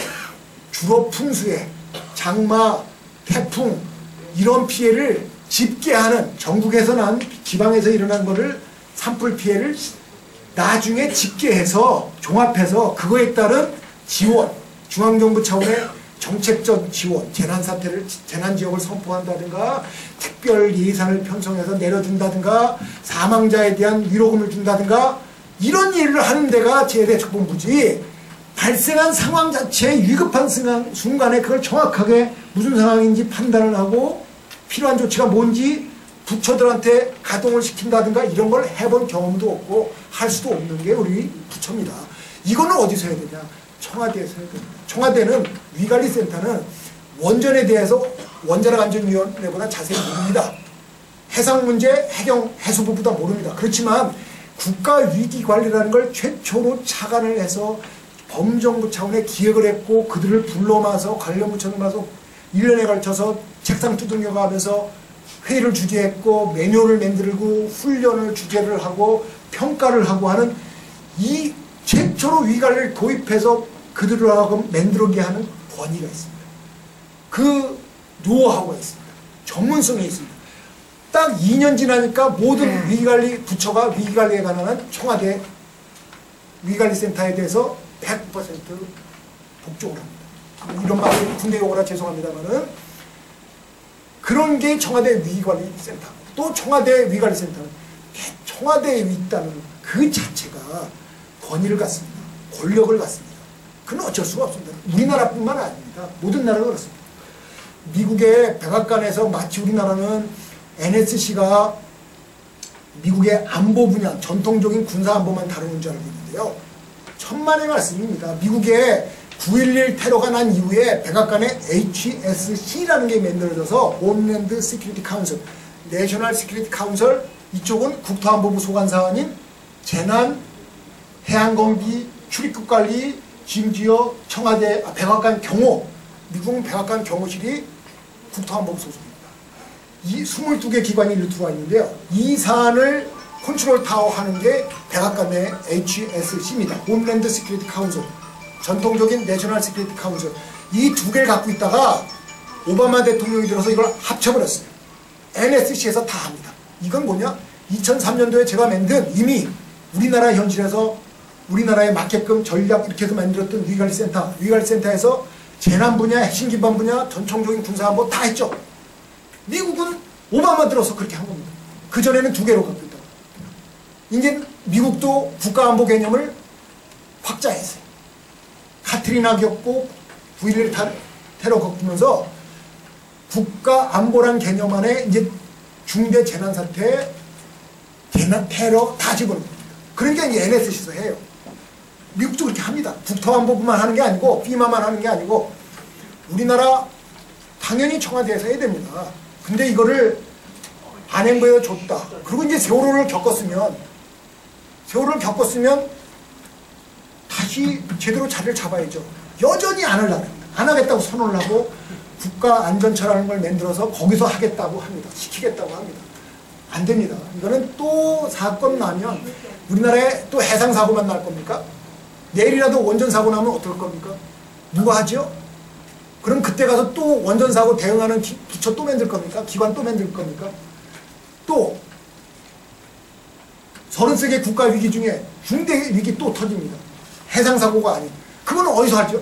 주로 풍수해, 장마, 태풍 이런 피해를 집계하는 전국에서 난 지방에서 일어난 것을 산불 피해를 나중에 집계해서 종합해서 그거에 따른 지원, 중앙정부 차원의 정책적 지원, 재난사태를, 재난지역을 선포한다든가 특별 예산을 편성해서 내려준다든가 사망자에 대한 위로금을 준다든가 이런 일을 하는 데가 재해대책본부지 발생한 상황 자체에 위급한 순간에 그걸 정확하게 무슨 상황인지 판단을 하고 필요한 조치가 뭔지 부처들한테 가동을 시킨다든가 이런 걸 해본 경험도 없고 할 수도 없는 게 우리 부처입니다. 이거는 어디서 해야 되냐? 청와대에서 해야 됩니다. 청와대는 위관리센터는 원전에 대해서 원자력안전위원회보다 자세히 모릅니다. 해상문제, 해경, 해수부보다 모릅니다. 그렇지만 국가위기관리라는 걸 최초로 착안을 해서 범정부 차원의 기획을 했고 그들을 불러놔서 관련 부처를 나서 일 년에 걸쳐서 책상 두들겨 가면서 회의를 주재했고 매뉴얼을 만들고 훈련을 주재를 하고 평가를 하고 하는 이 최초로 위관리를 도입해서 그들을 하고 만들게 하는 권위가 있습니다. 그 노하우가 있습니다. 전문성이 있습니다. 딱 이 년 지나니까 모든 네. 위기관리 부처가 위기관리에 관한 청와대 위기관리센터에 대해서 백 퍼센트 복종을 합니다. 이런 말을 군대 용어라 죄송합니다만은 그런 게 청와대 위기관리센터. 또 청와대 위기관리센터는 청와대에 있다는 그 자체가 권위를 갖습니다. 권력을 갖습니다. 그건 어쩔 수가 없습니다. 우리나라뿐만 아닙니다. 모든 나라가 그렇습니다. 미국의 백악관에서 마치 우리나라는 엔에스씨가 미국의 안보 분야, 전통적인 군사안보만 다루는 줄 알고 있는데요. 천만의 말씀입니다. 미국의 구일일 테러가 난 이후에 백악관에 에이치에스씨라는 게 만들어져서 홈랜드 시큐리티 카운슬, 내셔널 시큐리티 카운슬, 이쪽은 국토안보부 소관사안인 재난, 해양경비, 출입국관리, 심지어 청와대, 아, 백악관 경호, 미국 백악관 경호실이 국토안보부 소속입니다. 이 이십이 개 기관이 일로 들어와 있는데요. 이 사안을 컨트롤 타워 하는 게 백악관 내 에이치에스씨입니다. 홈랜드 시큐리티 카운슬, 전통적인 내셔널 시큐리티 카운슬. 이 두 개를 갖고 있다가 오바마 대통령이 들어서 이걸 합쳐버렸어요. 엔에스씨에서 다 합니다. 이건 뭐냐? 이천삼 년도에 제가 만든 이미 우리나라 현실에서 우리나라에 맞게끔 전략 이렇게 해서 만들었던 위기관리센터, 위기관리센터에서 재난 분야, 핵심 기반 분야, 전통적인 군사안보 다 했죠. 미국은 오바마 들어서 그렇게 한 겁니다. 그전에는 두 개로 갖고 있다가. 이제 미국도 국가안보 개념을 확장했어요. 카트리나 겪고 구일일 테러 겪으면서 국가안보란 개념 안에 이제 중대 재난사태, 재난, 테러 다 집어넣습니다. 그러니까 이제 엔에스씨에서 해요. 미국도 그렇게 합니다. 국토안보부만 하는 게 아니고 피마만 하는 게 아니고 우리나라 당연히 청와대에서 해야 됩니다. 근데 이거를 안행부에 줬다. 그리고 이제 세월호를 겪었으면 세월호를 겪었으면 다시 제대로 자리를 잡아야죠. 여전히 안 하려고 합니다. 안 하겠다고 선언을 하고 국가안전처라는 걸 만들어서 거기서 하겠다고 합니다. 시키겠다고 합니다. 안 됩니다. 이거는 또 사건 나면 우리나라에 또 해상사고만 날 겁니까? 내일이라도 원전 사고 나면 어떨 겁니까? 누가 하죠? 그럼 그때 가서 또 원전 사고 대응하는 기, 부처 또 만들 겁니까? 기관 또 만들 겁니까? 또 서른세 개 국가 위기 중에 중대 위기 또 터집니다. 해상사고가 아닌. 그건 어디서 하죠?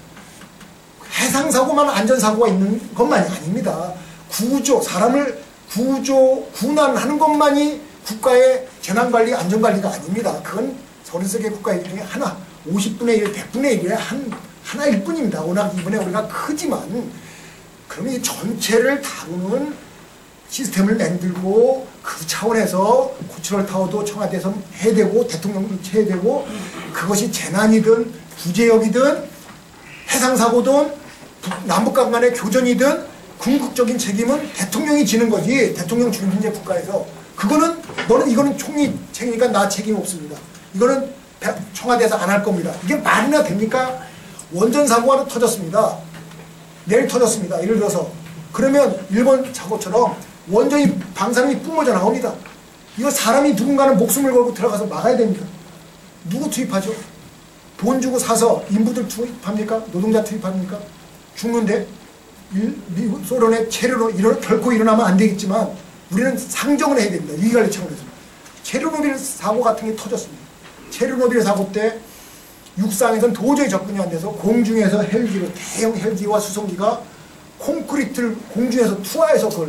해상사고만 안전사고가 있는 것만이 아닙니다. 구조, 사람을 구조, 군안하는 것만이 국가의 재난관리, 안전관리가 아닙니다. 그건 서른세 개 국가 위기 중에 하나, 오십분의 일, 백분의 일의 한, 하나일 뿐입니다. 워낙 이번에 우리가 크지만, 그러면 이 전체를 다루는 시스템을 만들고 그 차원에서 고추럴 타워도 청와대에서 해야 되고 대통령도 해야 되고 그것이 재난이든 구제역이든 해상사고든 남북간 간의 교전이든 궁극적인 책임은 대통령이 지는 거지. 대통령 중진제 국가에서 그거는 너는 이거는 총리 책임이니까 나 책임 없습니다. 이거는 청와대에서 안 할 겁니다. 이게 말이나 됩니까? 원전 사고가 터졌습니다. 내일 터졌습니다. 예를 들어서 그러면 일본 사고처럼 원전이 방사능이 뿜어져 나옵니다. 이거 사람이 누군가는 목숨을 걸고 들어가서 막아야 됩니다. 누구 투입하죠? 돈 주고 사서 인부들 투입합니까? 노동자 투입합니까? 죽는데 일, 미국, 소련의 체르노 이런 결코 일어나면 안 되겠지만 우리는 상정을 해야 됩니다. 위기관리 차원에서. 체르노빌 사고 같은 게 터졌습니다. 체르노빌 사고 때 육상에서는 도저히 접근이 안 돼서 공중에서 헬기로 대형 헬기와 수송기가 콘크리트를 공중에서 투하해서 그걸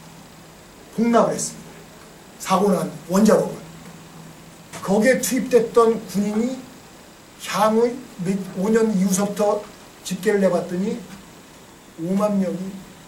복납을 했습니다. 사고 난 원자로를. 거기에 투입됐던 군인이 향후 오 년 이후서부터 집계를 내봤더니 오만 명이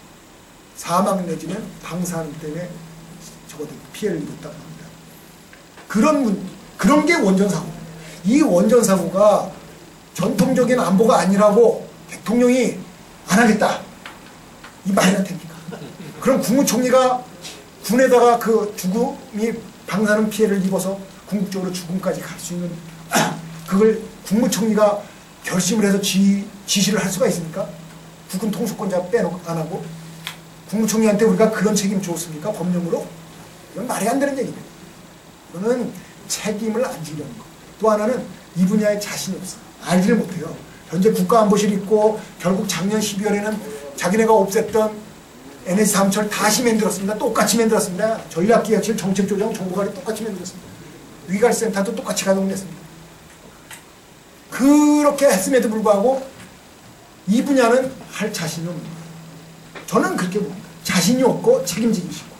사망 내지는 방사능 때문에 적어도 피해를 입었다고 합니다. 그런 문, 그런 게 원전사고. 이 원전사고가 전통적인 안보가 아니라고 대통령이 안 하겠다. 이 말이나 됩니까? 그럼 국무총리가 군에다가 그 죽음이 방사능 피해를 입어서 궁극적으로 죽음까지 갈 수 있는 그걸 국무총리가 결심을 해서 지, 지시를 할 수가 있습니까? 국군 통수권자 빼놓고 안 하고 국무총리한테 우리가 그런 책임 줬습니까? 법령으로? 이건 말이 안 되는 얘기입니다. 이거는 책임을 안 지려는 거. 또 하나는 이 분야에 자신이 없어요. 알지를 못해요. 현재 국가안보실 있고 결국 작년 십이월에는 자기네가 없앴던 엔에이치 삼철 다시 만들었습니다. 똑같이 만들었습니다. 전략기획실, 정책조정, 정보관리 똑같이 만들었습니다. 위기관리센터도 똑같이 가동됐습니다. 그렇게 했음에도 불구하고 이 분야는 할 자신이 없는 거예요. 저는 그렇게 봅니다. 자신이 없고 책임지기 싫고.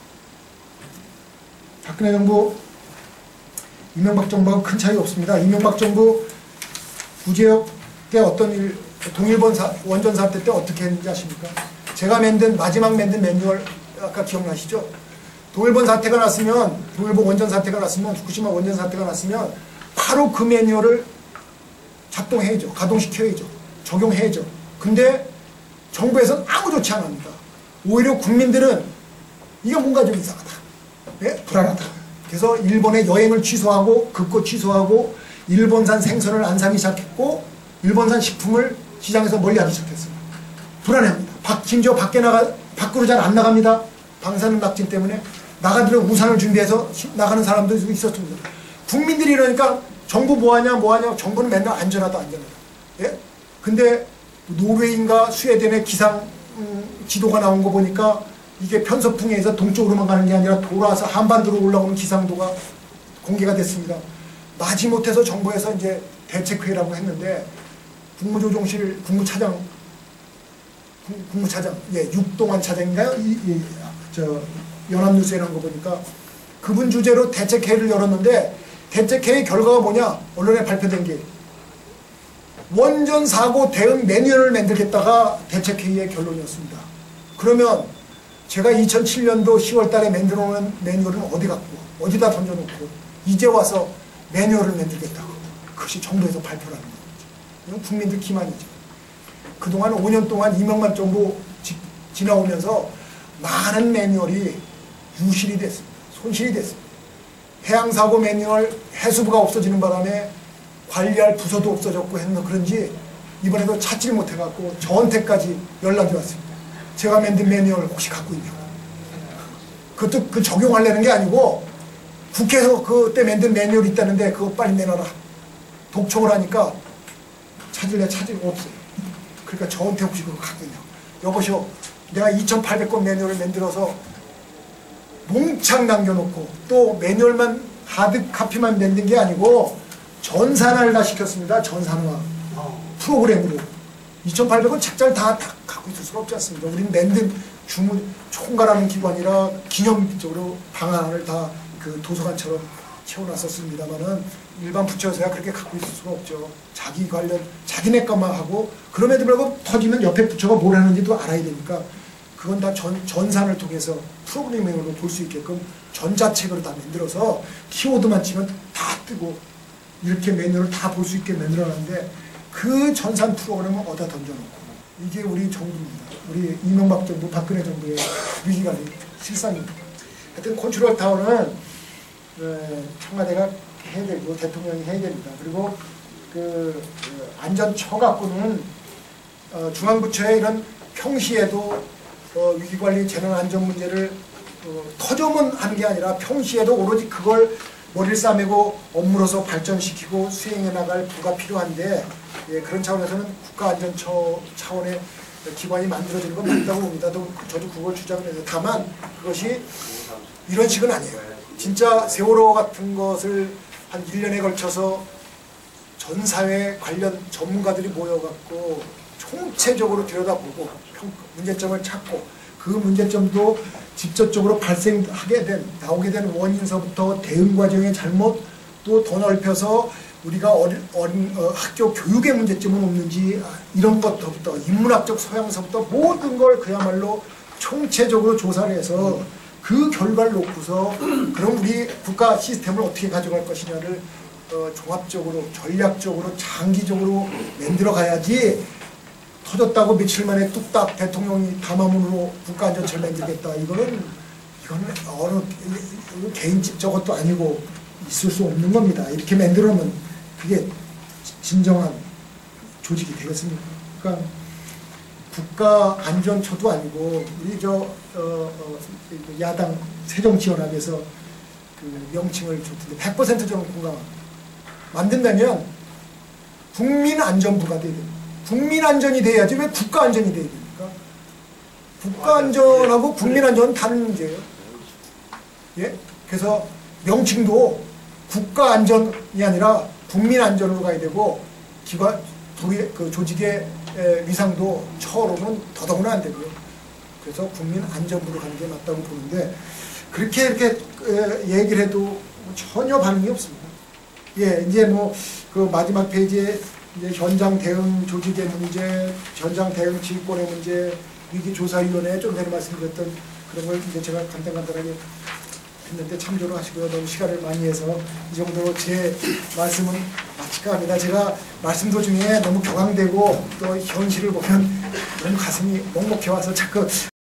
박근혜 정부, 이명박 정부하고 큰 차이 없습니다. 이명박 정부 구제역 때 어떤 일, 동일본 사, 원전 사태 때 어떻게 했는지 아십니까? 제가 만든, 마지막 만든 매뉴얼, 아까 기억나시죠? 동일본 사태가 났으면, 동일본 원전 사태가 났으면, 후쿠시마 원전 사태가 났으면, 바로 그 매뉴얼을 작동해야죠. 가동시켜야죠. 적용해야죠. 근데 정부에서는 아무 조치 안 합니다. 오히려 국민들은 이게 뭔가 좀 이상하다. 네? 불안하다. 그래서 일본의 여행을 취소하고, 급고 취소하고, 일본산 생선을 안 사기 시작했고, 일본산 식품을 시장에서 멀리하기 시작했습니다. 불안해합니다. 박, 심지어 밖에 나가, 밖으로 잘 안 나갑니다. 방사능 낙진 때문에. 나가들은 우산을 준비해서 나가는 사람도 있었습니다. 국민들이 이러니까 정부 뭐하냐 뭐하냐 정부는 맨날 안전하다 안전하다. 예? 근데 노르웨이인가 스웨덴의 기상 음, 지도가 나온 거 보니까 이게 편서풍에 의해서 동쪽으로만 가는 게 아니라 돌아서 한반도로 올라오는 기상도가 공개가 됐습니다. 마지못해서 정부에서 이제 대책회의라고 했는데 국무조정실 국무차장 국무차장 예 육동환 차장인가요? 이, 이, 저 연합뉴스에 나온 거 보니까 그분 주제로 대책회의를 열었는데 대책회의 결과가 뭐냐? 언론에 발표된 게 원전 사고 대응 매뉴얼을 만들겠다가 대책회의의 결론이었습니다. 그러면 제가 이천칠 년도 시월 달에 만들어 놓은 매뉴얼은 어디 갔고 어디다 던져놓고 이제 와서 매뉴얼을 만들겠다고 그것이 정부에서 발표라는 거죠. 이건 국민들 기만이죠. 그동안 오 년 동안 이명박 정부 지, 지나오면서 많은 매뉴얼이 유실이 됐습니다. 손실이 됐습니다. 해양사고 매뉴얼 해수부가 없어지는 바람에 관리할 부서도 없어졌고 했는 그런지 이번에도 찾지를 못해갖고 저한테까지 연락이 왔습니다. 제가 만든 매뉴얼 혹시 갖고 있냐고. 그것도 그 적용하려는 게 아니고 국회에서 그때 만든 매뉴얼 있다는데 그거 빨리 내놔라. 독촉을 하니까 찾을래 찾을 없어요. 그러니까 저한테 혹시 그거 갖고 있냐. 여보시오, 내가 이천팔백 권 매뉴얼을 만들어서 몽창 남겨놓고 또 매뉴얼만 하드 카피만 만든 게 아니고 전산화를 다 시켰습니다. 전산화 프로그램으로. 이천팔백 권 책자를 다, 다 갖고 있을 수가 없지 않습니까? 우리는 만든 주문 총괄하는 기관이라 기념적으로 방안을 다 그 도서관처럼 채워놨었습니다만은 일반 부처에서야 그렇게 갖고 있을 수가 없죠. 자기 관련 자기네 것만 하고 그럼에도 불구하고 터지면 옆에 부처가 뭘 하는지도 알아야 되니까 그건 다 전, 전산을 통해서 프로그래밍으로 볼 수 있게끔 전자책으로 다 만들어서 키워드만 치면 다 뜨고 이렇게 매뉴얼을 다 볼 수 있게 만들어놨는데 그 전산 프로그램을 어디다 던져놓고 이게 우리 정부입니다. 우리 이명박 정부, 박근혜 정부의 위기관리 실상입니다. 하여튼 컨트롤 타워는 어, 청와대가 해야 되고 대통령이 해야 됩니다. 그리고 그, 그 안전처 갖고는 어, 중앙부처의 이런 평시에도 어, 위기관리 재난 안전 문제를 어, 터져만 하는 게 아니라 평시에도 오로지 그걸 머리를 싸매고 업무로서 발전시키고 수행해 나갈 부가 필요한데 예, 그런 차원에서는 국가안전처 차원의 기관이 만들어지는 건 맞다고 봅니다. 저도 그걸 주장을 해요. 다만 그것이 이런 식은 아니에요. 진짜 세월호 같은 것을 한 일 년에 걸쳐서 전 사회 관련 전문가들이 모여갖고 총체적으로 들여다보고 문제점을 찾고 그 문제점도 직접적으로 발생하게 된, 나오게 된 원인서부터 대응 과정의 잘못 또 더 넓혀서 우리가 어린, 어린, 어, 학교 교육의 문제점은 없는지 이런 것부터 인문학적 소양서부터 모든 걸 그야말로 총체적으로 조사를 해서 그 결과를 놓고서 그럼 우리 국가 시스템을 어떻게 가져갈 것이냐를 어, 종합적으로 전략적으로 장기적으로 만들어 가야지 터졌다고 며칠 만에 뚝딱 대통령이 담화문으로 국가안전처를 만들겠다. 이거는 이거는 어느 개인적 저것도 아니고 있을 수 없는 겁니다. 이렇게 만들어 놓으면 그게 진정한 조직이 되겠습니까? 그러니까 국가안전처도 아니고 우리 저 어, 어, 야당 새정치연합에서 그 명칭을 줬던데 백 퍼센트 저는 공감. 만든다면 국민안전부가 돼야 됩니다. 국민안전이 돼야지 왜 국가안전이 돼야 됩니까? 국가안전하고 국민안전은 다른 문제예요. 예? 그래서 명칭도 국가안전이 아니라 국민안전으로 가야 되고 기관, 그 조직의 위상도 처로는 더더구나 안 되고요. 그래서 국민안전부로 가는 게 맞다고 보는데 그렇게 이렇게 얘기를 해도 전혀 반응이 없습니다. 예, 이제 뭐 그 마지막 페이지에 이제 현장 대응 조직의 문제, 현장 대응 지휘권의 문제, 위기조사위원회 좀 전에 말씀드렸던 그런 걸 이제 제가 간단간단하게 했는데 참조를 하시고요. 너무 시간을 많이 해서 이 정도로 제 말씀은 마칠까 합니다. 제가 말씀 도중에 너무 격앙되고 또 현실을 보면 너무 가슴이 먹먹해 와서 자꾸